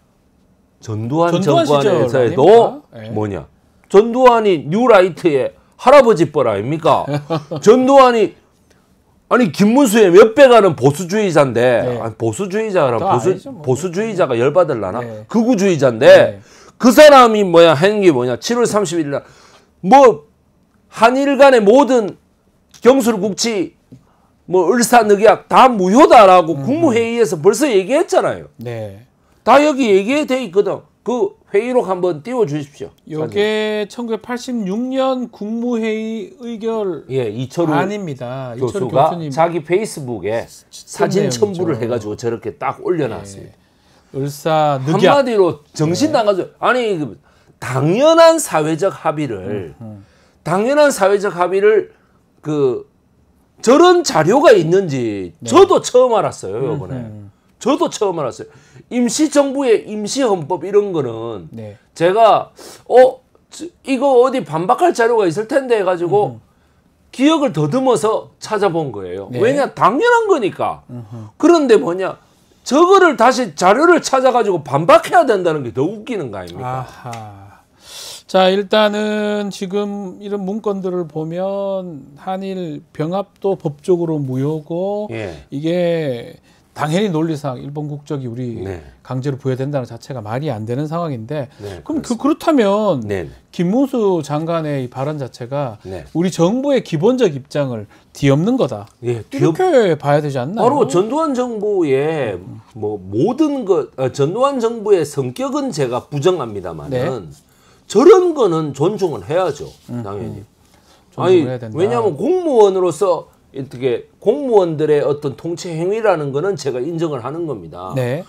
전두환, 전두환 정권에서도 네. 뭐냐 전두환이 뉴라이트의 할아버지 뻘 아닙니까? 전두환이 아니 김문수의 몇 배 가는 보수주의자인데 네. 아니, 보수주의자라 보수 아니죠, 뭐. 보수주의자가 열받을라나 네. 극우주의자인데 네. 그 사람이 뭐야 하는 게 뭐냐 칠월 삼십일일 날 뭐 한일 간의 모든 경술국치 뭐 을사늑약 다 무효다라고 음. 국무회의에서 벌써 얘기했잖아요. 네. 다 여기 얘기돼 있거든. 그 회의록 한번 띄워 주십시오. 이게 천구백팔십육 년 국무회의 의결 예, 이철우 아닙니다. 교수가 이철우 교수님 자기 페이스북에 사진 첨부를 해가지고 저렇게 딱 올려놨습니다. 네. 을사늑약 한마디로 정신 나가죠. 네. 아니 그 당연한 사회적 합의를 음, 음. 당연한 사회적 합의를 그 저런 자료가 있는지 네. 저도 처음 알았어요 이번에. 음, 저도 처음 알았어요. 임시정부의 임시헌법 이런 거는 네. 제가 어 이거 어디 반박할 자료가 있을 텐데 해가지고 음. 기억을 더듬어서 찾아본 거예요. 네. 왜냐 당연한 거니까. 음. 그런데 뭐냐 저거를 다시 자료를 찾아가지고 반박해야 된다는 게 더 웃기는 거 아닙니까? 아하. 자, 일단은 지금 이런 문건들을 보면 한일 병합도 법적으로 무효고 예. 이게 당연히 논리상 일본 국적이 우리 네. 강제로 부여된다는 자체가 말이 안 되는 상황인데 네, 그럼 그, 그렇다면 네. 김문수 장관의 이 발언 자체가 네. 우리 정부의 기본적 입장을 뒤엎는 거다. 예, 이렇게 봐야 되지 않나요? 바로 전두환 정부의 뭐 모든 것, 어, 전두환 정부의 성격은 제가 부정합니다만은 네. 저런 거는 존중을 해야죠, 당연히. 음, 아니 왜냐하면 공무원으로서 어떻게 공무원들의 어떤 통치 행위라는 거는 제가 인정을 하는 겁니다. 네.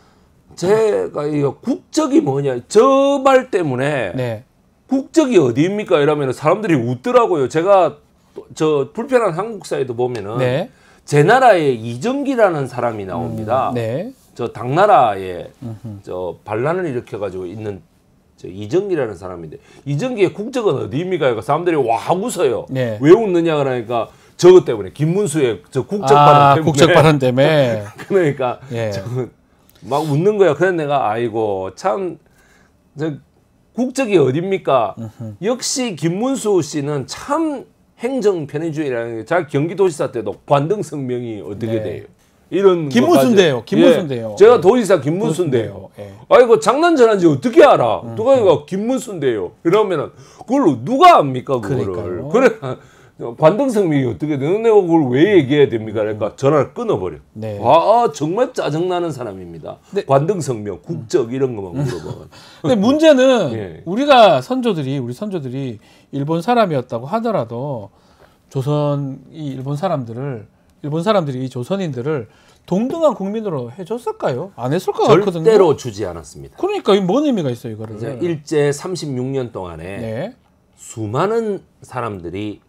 제가 이거 국적이 뭐냐 저 말 때문에 네. 국적이 어디입니까 이러면 사람들이 웃더라고요. 제가 저 불편한 한국사에도 보면은 네. 제 나라에 이정기라는 사람이 나옵니다. 음, 네. 저 당나라에 음흠. 저 반란을 일으켜가지고 있는 저 이정기라는 사람인데 이정기의 국적은 어디입니까? 사람들이 와 웃어요. 네. 왜 웃느냐 그러니까. 저것 때문에 김문수의 저 국적 발언 아, 때문에 국적 발언 때문에 그러니까 예. 막 웃는 거야. 그래서 내가 아이고 참 저 국적이 어딥니까? 으흠. 역시 김문수 씨는 참 행정 편의주의라는 게 자 경기도지사 때도 관등성명이 어떻게 네. 돼요? 이런 김문수인데요. 김문수인데요. 예. 제가 도지사 김문수인데요. 예. 아이고 장난 전한지 어떻게 알아? 음, 누가 이거 음. 김문수인데요. 이러면은 그걸 누가 압니까 그거를? 그러니까요. 그래. 관등성명이 어떻게 되는 내가 그걸 왜 얘기해야 됩니까? 그러니까 전화를 끊어버려. 네. 아 정말 짜증나는 사람입니다. 네. 관등성명, 국적 이런 것만 물어보면. 근데 문제는 예. 우리가 선조들이 우리 선조들이 일본 사람이었다고 하더라도 조선 이 일본 사람들을 일본 사람들이 이 조선인들을 동등한 국민으로 해줬을까요? 안 했을 것 절대로 같거든요. 절대로 주지 않았습니다. 그러니까 이 뭔 의미가 있어요, 이거를? 이제 일제 삼십육 년 동안에 네. 수많은 사람들이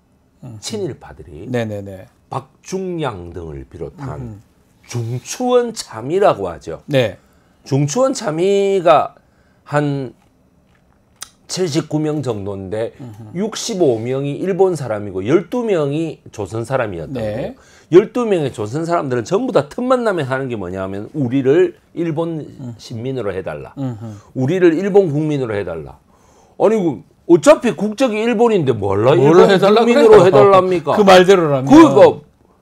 친일파들이 네네네. 박중양 등을 비롯한 음. 중추원 참의라고 하죠. 네. 중추원 참의가 한 칠십구 명 정도인데 육십오 명이 일본 사람이고 열두 명이 조선 사람이었다고. 네. 열두 명의 조선 사람들은 전부 다 틈만 나면 하는 게 뭐냐면 우리를 일본 신민으로 해달라. 우리를 일본 국민으로 해달라. 아니 어차피 국적이 일본인데 뭘라 일본 해달라 국민으로 그래요? 해달랍니까? 그 말대로라면. 그러니까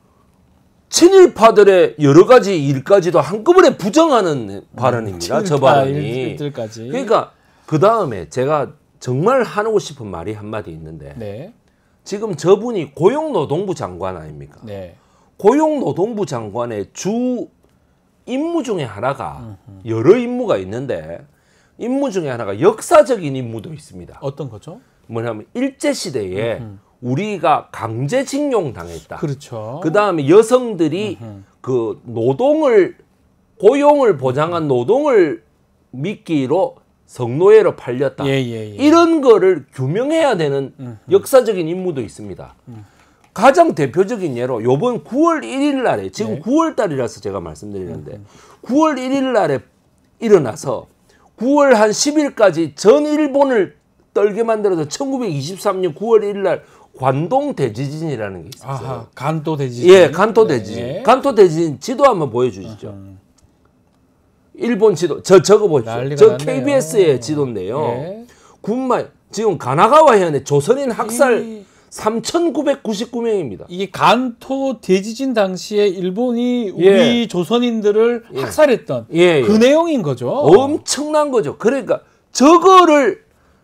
친일파들의 여러 가지 일까지도 한꺼번에 부정하는 발언입니다. 저 발언이. 일들까지. 그러니까 그 다음에 제가 정말 하고 싶은 말이 한마디 있는데 네. 지금 저분이 고용노동부 장관 아닙니까? 네. 고용노동부 장관의 주 임무 중에 하나가 여러 임무가 있는데 임무 중에 하나가 역사적인 임무도 있습니다. 어떤 거죠? 뭐냐면 일제시대에 음흠. 우리가 강제징용 당했다. 그렇죠. 그 다음에 여성들이 음흠. 그 노동을 고용을 보장한 노동을 미끼로 성노예로 팔렸다. 예, 예, 예. 이런 거를 규명해야 되는 음흠. 역사적인 임무도 있습니다. 음. 가장 대표적인 예로 요번 구월 일일 날에 지금 네. 구월 달이라서 제가 말씀드리는데 음흠. 구월 일일 날에 일어나서 구월 한 십일까지 전 일본을 떨게 만들어서 천구백이십삼 년 구월 일일 날 관동 대지진이라는 게 있었어요. 아하, 간토 대지진. 예, 간토 대지진. 네. 간토 대지진 지도 한번 보여주시죠. 으흠. 일본 지도 저 저거 보십시오. 저 났네요. 케이비에스의 지도인데요. 네. 군말 지금 가나가와 해안에 조선인 학살 이... 삼천구백구십구 명입니다. 이게 간토 대지진 당시에 일본이 우리 예. 조선인들을 예. 학살했던 예, 그 예. 내용인 거죠. 엄청난 거죠. 그러니까 저거를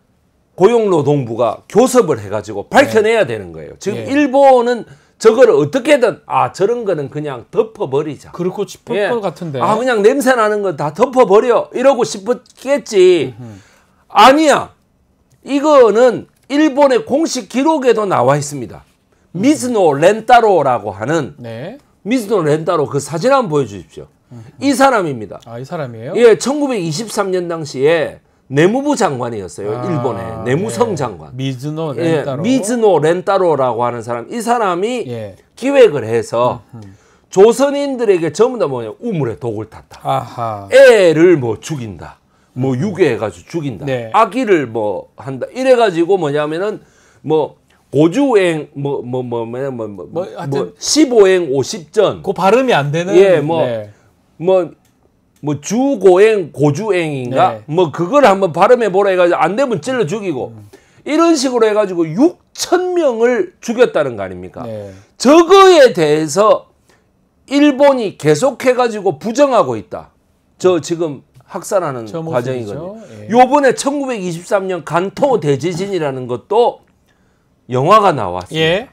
고용노동부가 교섭을 해가지고 밝혀내야 네. 되는 거예요. 지금 예. 일본은 저거를 어떻게든 아 저런 거는 그냥 덮어버리자. 그렇고 싶을 예. 것 같은데. 아 그냥 냄새 나는 거 다 덮어버려 이러고 싶었겠지. 음흠. 아니야. 이거는 일본의 공식 기록에도 나와 있습니다. 음. 미즈노 렌타로라고 하는 네. 미즈노 렌타로 그 사진 한번 보여주십시오. 음. 이 사람입니다. 아, 이 사람이에요? 예, 천구백이십삼 년 당시에 내무부 장관이었어요. 아, 일본의 내무성 네. 장관. 미즈노 렌타로. 예, 미즈노 렌타로라고 하는 사람. 이 사람이 예. 기획을 해서 음, 음. 조선인들에게 전부 다 뭐냐 우물에 독을 탔다. 아하. 애를 뭐 죽인다. 뭐 유괴해가지고 죽인다. 네. 아기를 뭐 한다. 이래가지고 뭐냐면은 뭐 고주행 뭐 뭐 뭐 뭐 뭐 뭐 뭐 뭐 십오행 오십전. 그 발음이 안 되는. 예, 뭐 뭐 뭐 주고행 고주행인가? 네. 뭐 그걸 한번 발음해 보라 해가지고 안 되면 찔러 죽이고 음. 이런 식으로 해가지고 육천 명을 죽였다는 거 아닙니까? 네. 저거에 대해서 일본이 계속해가지고 부정하고 있다. 저 지금. 학살하는 과정이거든요. 예. 요번에 천구백이십삼 년 간토 대지진이라는 것도 영화가 나왔습니다. 예.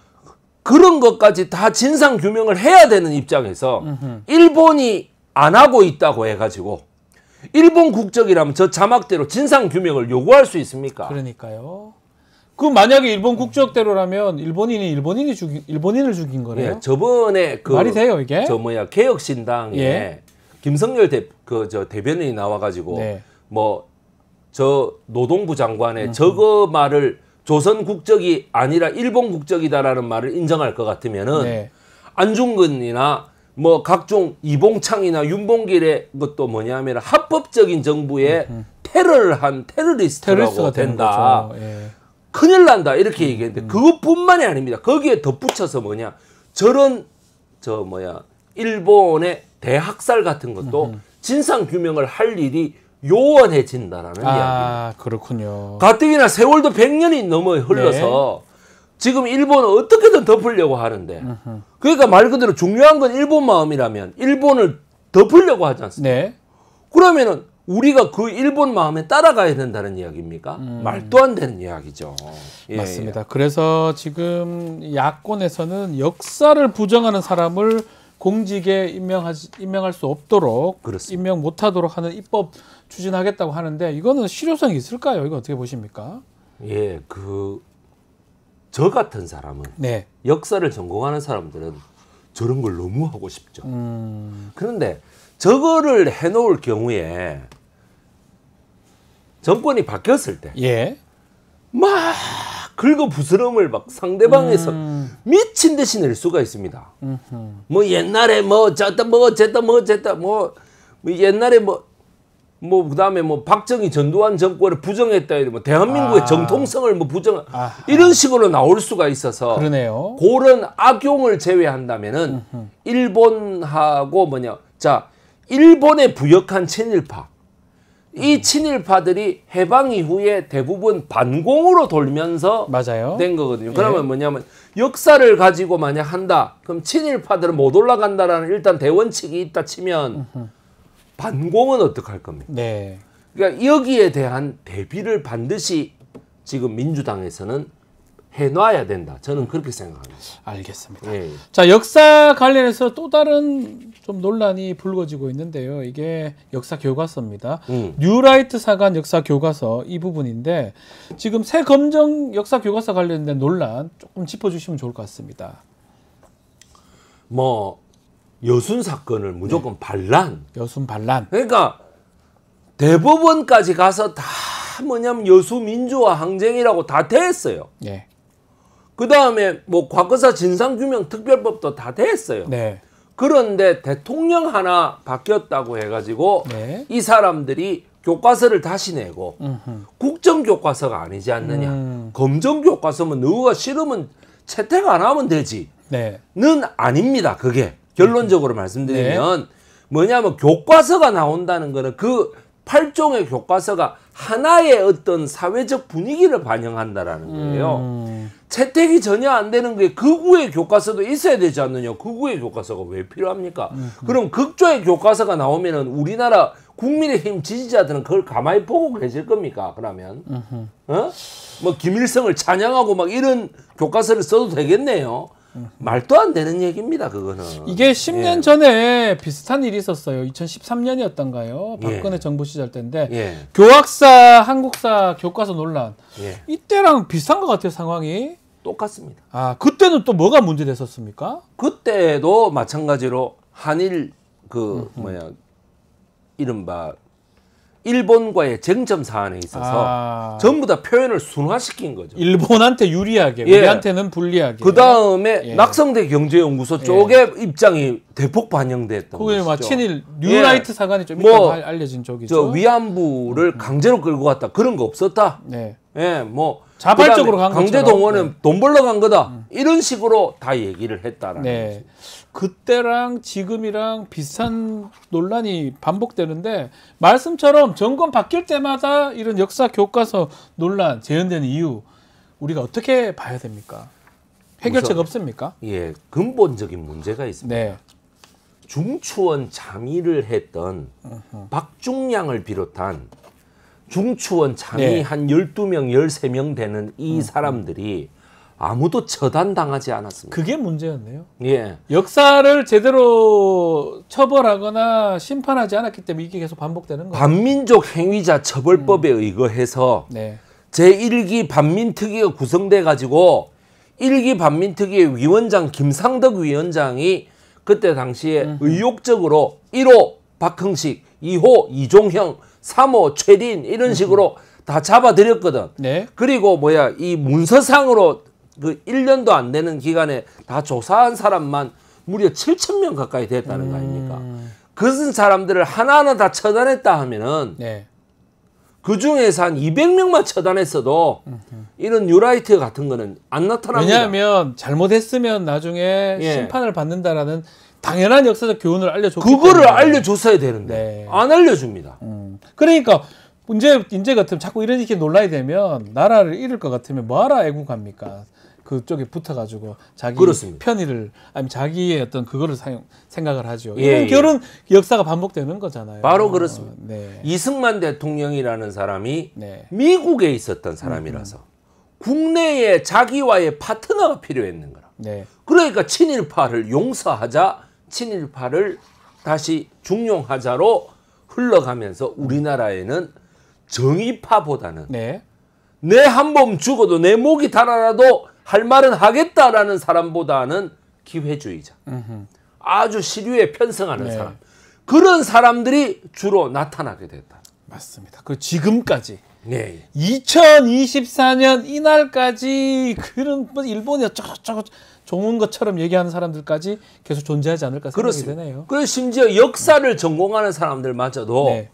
그런 것까지 다 진상 규명을 해야 되는 입장에서 음흠. 일본이 안 하고 있다고 해가지고 일본 국적이라면 저 자막대로 진상 규명을 요구할 수 있습니까? 그러니까요. 그 만약에 일본 국적대로라면 일본인이 일본인이 죽인 일본인을 죽인 거래요? 예, 저번에 그 말이 돼요 이게? 저 뭐야 개혁신당에 예. 김성열 대 그 저 대변인이 나와가지고 네. 뭐 저 노동부 장관의 음. 저거 말을 조선 국적이 아니라 일본 국적이다라는 말을 인정할 것 같으면은 네. 안중근이나 뭐 각종 이봉창이나 윤봉길의 것도 뭐냐면 합법적인 정부의 음. 테러를 한 테러리스트라고 된다. 예. 큰일 난다 이렇게 얘기했는데 음. 그것뿐만이 아닙니다. 거기에 덧붙여서 뭐냐 저런 저 뭐야 일본의 대학살 같은 것도 음. 진상 규명을 할 일이 요원해진다라는 아, 이야기입니다. 그렇군요. 가뜩이나 세월도 백 년이 넘어 흘러서 네. 지금 일본은 어떻게든 덮으려고 하는데 음흠. 그러니까 말 그대로 중요한 건 일본 마음이라면 일본을 덮으려고 하지 않습니까? 네. 그러면은 우리가 그 일본 마음에 따라가야 된다는 이야기입니까? 음. 말도 안 되는 이야기죠. 예, 맞습니다. 예. 그래서 지금 야권에서는 역사를 부정하는 사람을 공직에 임명하지, 임명할 수 없도록 그렇습니다. 임명 못하도록 하는 입법 추진하겠다고 하는데 이거는 실효성이 있을까요? 이거 어떻게 보십니까? 예, 그 저 같은 사람은 네. 역사를 전공하는 사람들은 저런 걸 너무 하고 싶죠. 음. 그런데 저거를 해놓을 경우에 정권이 바뀌었을 때 예. 막 긁어 부스럼을 막 상대방에서 음. 미친 듯이 낼 수가 있습니다. 음흠. 뭐 옛날에 뭐 저다 뭐 저다 뭐 저다 뭐, 뭐 옛날에 뭐 뭐 그다음에 뭐 박정희 전두환 정권을 부정했다 뭐 대한민국의 아. 정통성을 뭐 부정 아하. 이런 식으로 나올 수가 있어서 그러네요. 그런 악용을 제외한다면은 음흠. 일본하고 뭐냐 자 일본에 부역한 친일파 이 친일파들이 해방 이후에 대부분 반공으로 돌면서 맞아요. 된 거거든요. 그러면 예. 뭐냐면 역사를 가지고 만약 한다. 그럼 친일파들은 못 올라간다라는 일단 대원칙이 있다 치면 음흠. 반공은 어떡할 겁니까? 네. 그러니까 여기에 대한 대비를 반드시 지금 민주당에서는 해놔야 된다. 저는 그렇게 생각합니다. 알겠습니다. 예. 자, 역사 관련해서 또 다른 좀 논란이 불거지고 있는데요. 이게 역사 교과서입니다. 음. 뉴라이트 사관 역사 교과서 이 부분인데 지금 새 검정 역사 교과서 관련된 논란 조금 짚어주시면 좋을 것 같습니다. 뭐 여순 사건을 무조건 네. 반란. 여순 반란. 그러니까 대법원까지 가서 다 뭐냐면 여수 민주화 항쟁이라고 다 됐어요. 네. 그 다음에 뭐 과거사 진상규명 특별법도 다 됐어요. 네. 그런데 대통령 하나 바뀌었다고 해가지고 네. 이 사람들이 교과서를 다시 내고 음흠. 국정교과서가 아니지 않느냐. 음. 검정교과서면 너가 싫으면 채택 안 하면 되지. 네. 는 아닙니다. 그게 결론적으로 말씀드리면 네. 뭐냐면 교과서가 나온다는 거는 그 팔 종의 교과서가 하나의 어떤 사회적 분위기를 반영한다라는 거예요. 음. 채택이 전혀 안 되는 게 극우의 교과서도 있어야 되지 않느냐. 극우의 교과서가 왜 필요합니까? 음. 그럼 극조의 교과서가 나오면은 우리나라 국민의힘 지지자들은 그걸 가만히 보고 계실 겁니까? 그러면 음. 어? 뭐 김일성을 찬양하고 막 이런 교과서를 써도 되겠네요. 말도 안 되는 얘기입니다. 그거는. 이게 십 년 예. 전에 비슷한 일이 있었어요. 이천십삼 년이었던가요? 박근혜 예. 정부 시절 때인데 예. 교학사, 한국사 교과서 논란. 예. 이때랑 비슷한 것 같아요. 상황이. 똑같습니다. 아, 그때는 또 뭐가 문제됐었습니까? 그때도 마찬가지로 한일 그 음흠. 뭐냐 이른바 일본과의 쟁점 사안에 있어서 아. 전부 다 표현을 순화시킨 거죠. 일본한테 유리하게, 예. 우리한테는 불리하게. 그 다음에 예. 낙성대 경제연구소 쪽의 예. 입장이 대폭 반영됐던 그게 것이죠. 막 친일 뉴라이트 예. 사관이 좀 뭐 알려진 쪽이죠. 저 위안부를 음. 강제로 끌고 갔다 그런 거 없었다. 네. 예, 뭐 자발적으로 간 강제 것처럼. 동원은 네. 돈 벌러 간 거다. 음. 이런 식으로 다 얘기를 했다라는 네. 거죠. 그때랑 지금이랑 비슷한 논란이 반복되는데 말씀처럼 정권 바뀔 때마다 이런 역사 교과서 논란 재현되는 이유 우리가 어떻게 봐야 됩니까? 해결책 없습니까? 예, 근본적인 문제가 있습니다. 네. 중추원 참의를 했던 으흠. 박중량을 비롯한 중추원 참의 네. 한 열두 명, 열세 명 되는 이 으흠. 사람들이 아무도 처단당하지 않았습니다. 그게 문제였네요. 예. 역사를 제대로 처벌하거나 심판하지 않았기 때문에 이게 계속 반복되는 거예요. 반민족 행위자 처벌법에 음. 의거해서 네. 제일 기 반민특위가 구성돼 가지고 일 기 반민특위의 위원장 김상덕 위원장이 그때 당시에 음흠. 의욕적으로 일 호 박흥식, 이 호 이종형, 삼 호 최린 이런 식으로 음흠. 다 잡아들였거든. 네. 그리고 뭐야 이 문서상으로 그 일 년도 안 되는 기간에 다 조사한 사람만 무려 칠천 명 가까이 됐다는 거 아닙니까? 음. 그런 사람들을 하나하나 다 처단했다 하면은 네. 그 중에서 한 이백 명만 처단했어도 음흠. 이런 뉴라이트 같은 거는 안 나타납니다. 왜냐하면 잘못했으면 나중에 예. 심판을 받는다라는 당연한 역사적 교훈을 알려줬기 그거를 때문에. 알려줬어야 되는데 네. 안 알려줍니다. 음. 그러니까 문제 인제 같으면 자꾸 이런 식의 논란이 되면 나라를 잃을 것 같으면 뭐하러 애국합니까? 그쪽에 붙어가지고 자기 그렇습니다. 편의를 아니면 자기의 어떤 그거를 사용 생각을 하죠. 예, 이런 예. 결혼 역사가 반복되는 거잖아요. 바로 그렇습니다. 어, 네. 이승만 대통령이라는 사람이 네. 미국에 있었던 사람이라서 음. 국내에 자기와의 파트너가 필요했는 거라. 네. 그러니까 친일파를 용서하자, 친일파를 다시 중용하자로 흘러가면서 우리나라에는 정의파보다는 네. 내 한 몸 죽어도 내 목이 달아나도 할 말은 하겠다라는 사람보다는 기회주의자. 음흠. 아주 시류에 편성하는 네. 사람. 그런 사람들이 주로 나타나게 됐다. 맞습니다. 그 지금까지 네. 이천이십사 년 이날까지 그런 뭐 일본이 어쩌고저쩌고 좋은 것처럼 얘기하는 사람들까지 계속 존재하지 않을까 생각이 그렇습니다. 되네요. 그래서 심지어 역사를 전공하는 사람들마저도 네.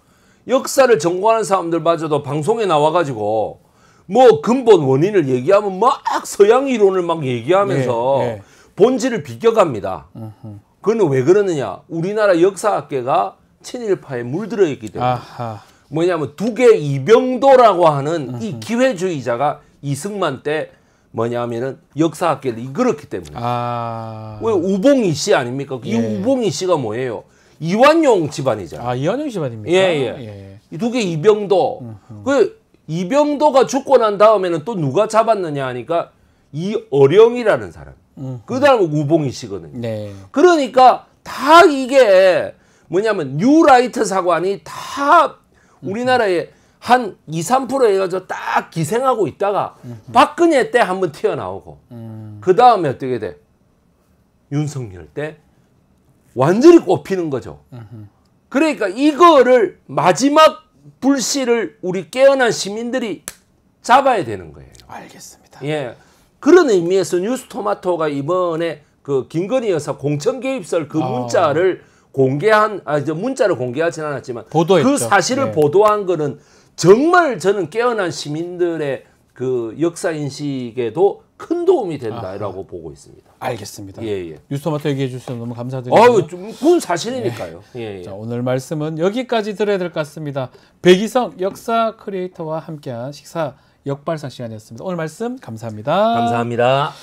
역사를 전공하는 사람들마저도 방송에 나와가지고 뭐 근본 원인을 얘기하면 막 서양 이론을 막 얘기하면서 네, 네. 본질을 비껴갑니다. 음흠. 그건 왜 그러느냐? 우리나라 역사학계가 친일파에 물들어 있기 때문에. 아하. 뭐냐면 두개 이병도라고 하는 음흠. 이 기회주의자가 이승만 때 뭐냐면은 역사학계를 이끌었기 때문에. 아. 왜 우봉이 씨 아닙니까? 예. 이 우봉이 씨가 뭐예요? 이완용 집안이잖아요. 아, 이완용 집안입니까? 예, 예. 예. 이 두 개 이병도. 음흠. 그 이병도가 죽고 난 다음에는 또 누가 잡았느냐 하니까 이어령이라는 사람. 그 다음에 우봉이 씨거든요. 네. 그러니까 다 이게 뭐냐면 뉴라이트 사관이 다 우리나라에 한 이, 삼 퍼센트 해가지고 딱 기생하고 있다가 음흠. 박근혜 때 한번 튀어나오고 음. 그 다음에 어떻게 돼? 윤석열 때 완전히 꼽히는 거죠. 음흠. 그러니까 이거를 마지막 불씨를 우리 깨어난 시민들이 잡아야 되는 거예요. 알겠습니다. 예. 그런 의미에서 뉴스토마토가 이번에 그 김건희 여사 공천 개입설 그 문자를 아. 공개한 아 이제 문자를 공개하진 않았지만 보도했죠. 그 사실을 네. 보도한 거는 정말 저는 깨어난 시민들의 그 역사 인식에도 큰 도움이 된다라고 아하. 보고 있습니다. 알겠습니다. 예, 예. 뉴스토마토 얘기해 주셔서 너무 감사드리고요. 아유, 그건 사실이니까요. 네. 예, 예. 자, 오늘 말씀은 여기까지 들어야 될 것 같습니다. 백이성 역사 크리에이터와 함께한 식사 역발상 시간이었습니다. 오늘 말씀 감사합니다. 감사합니다.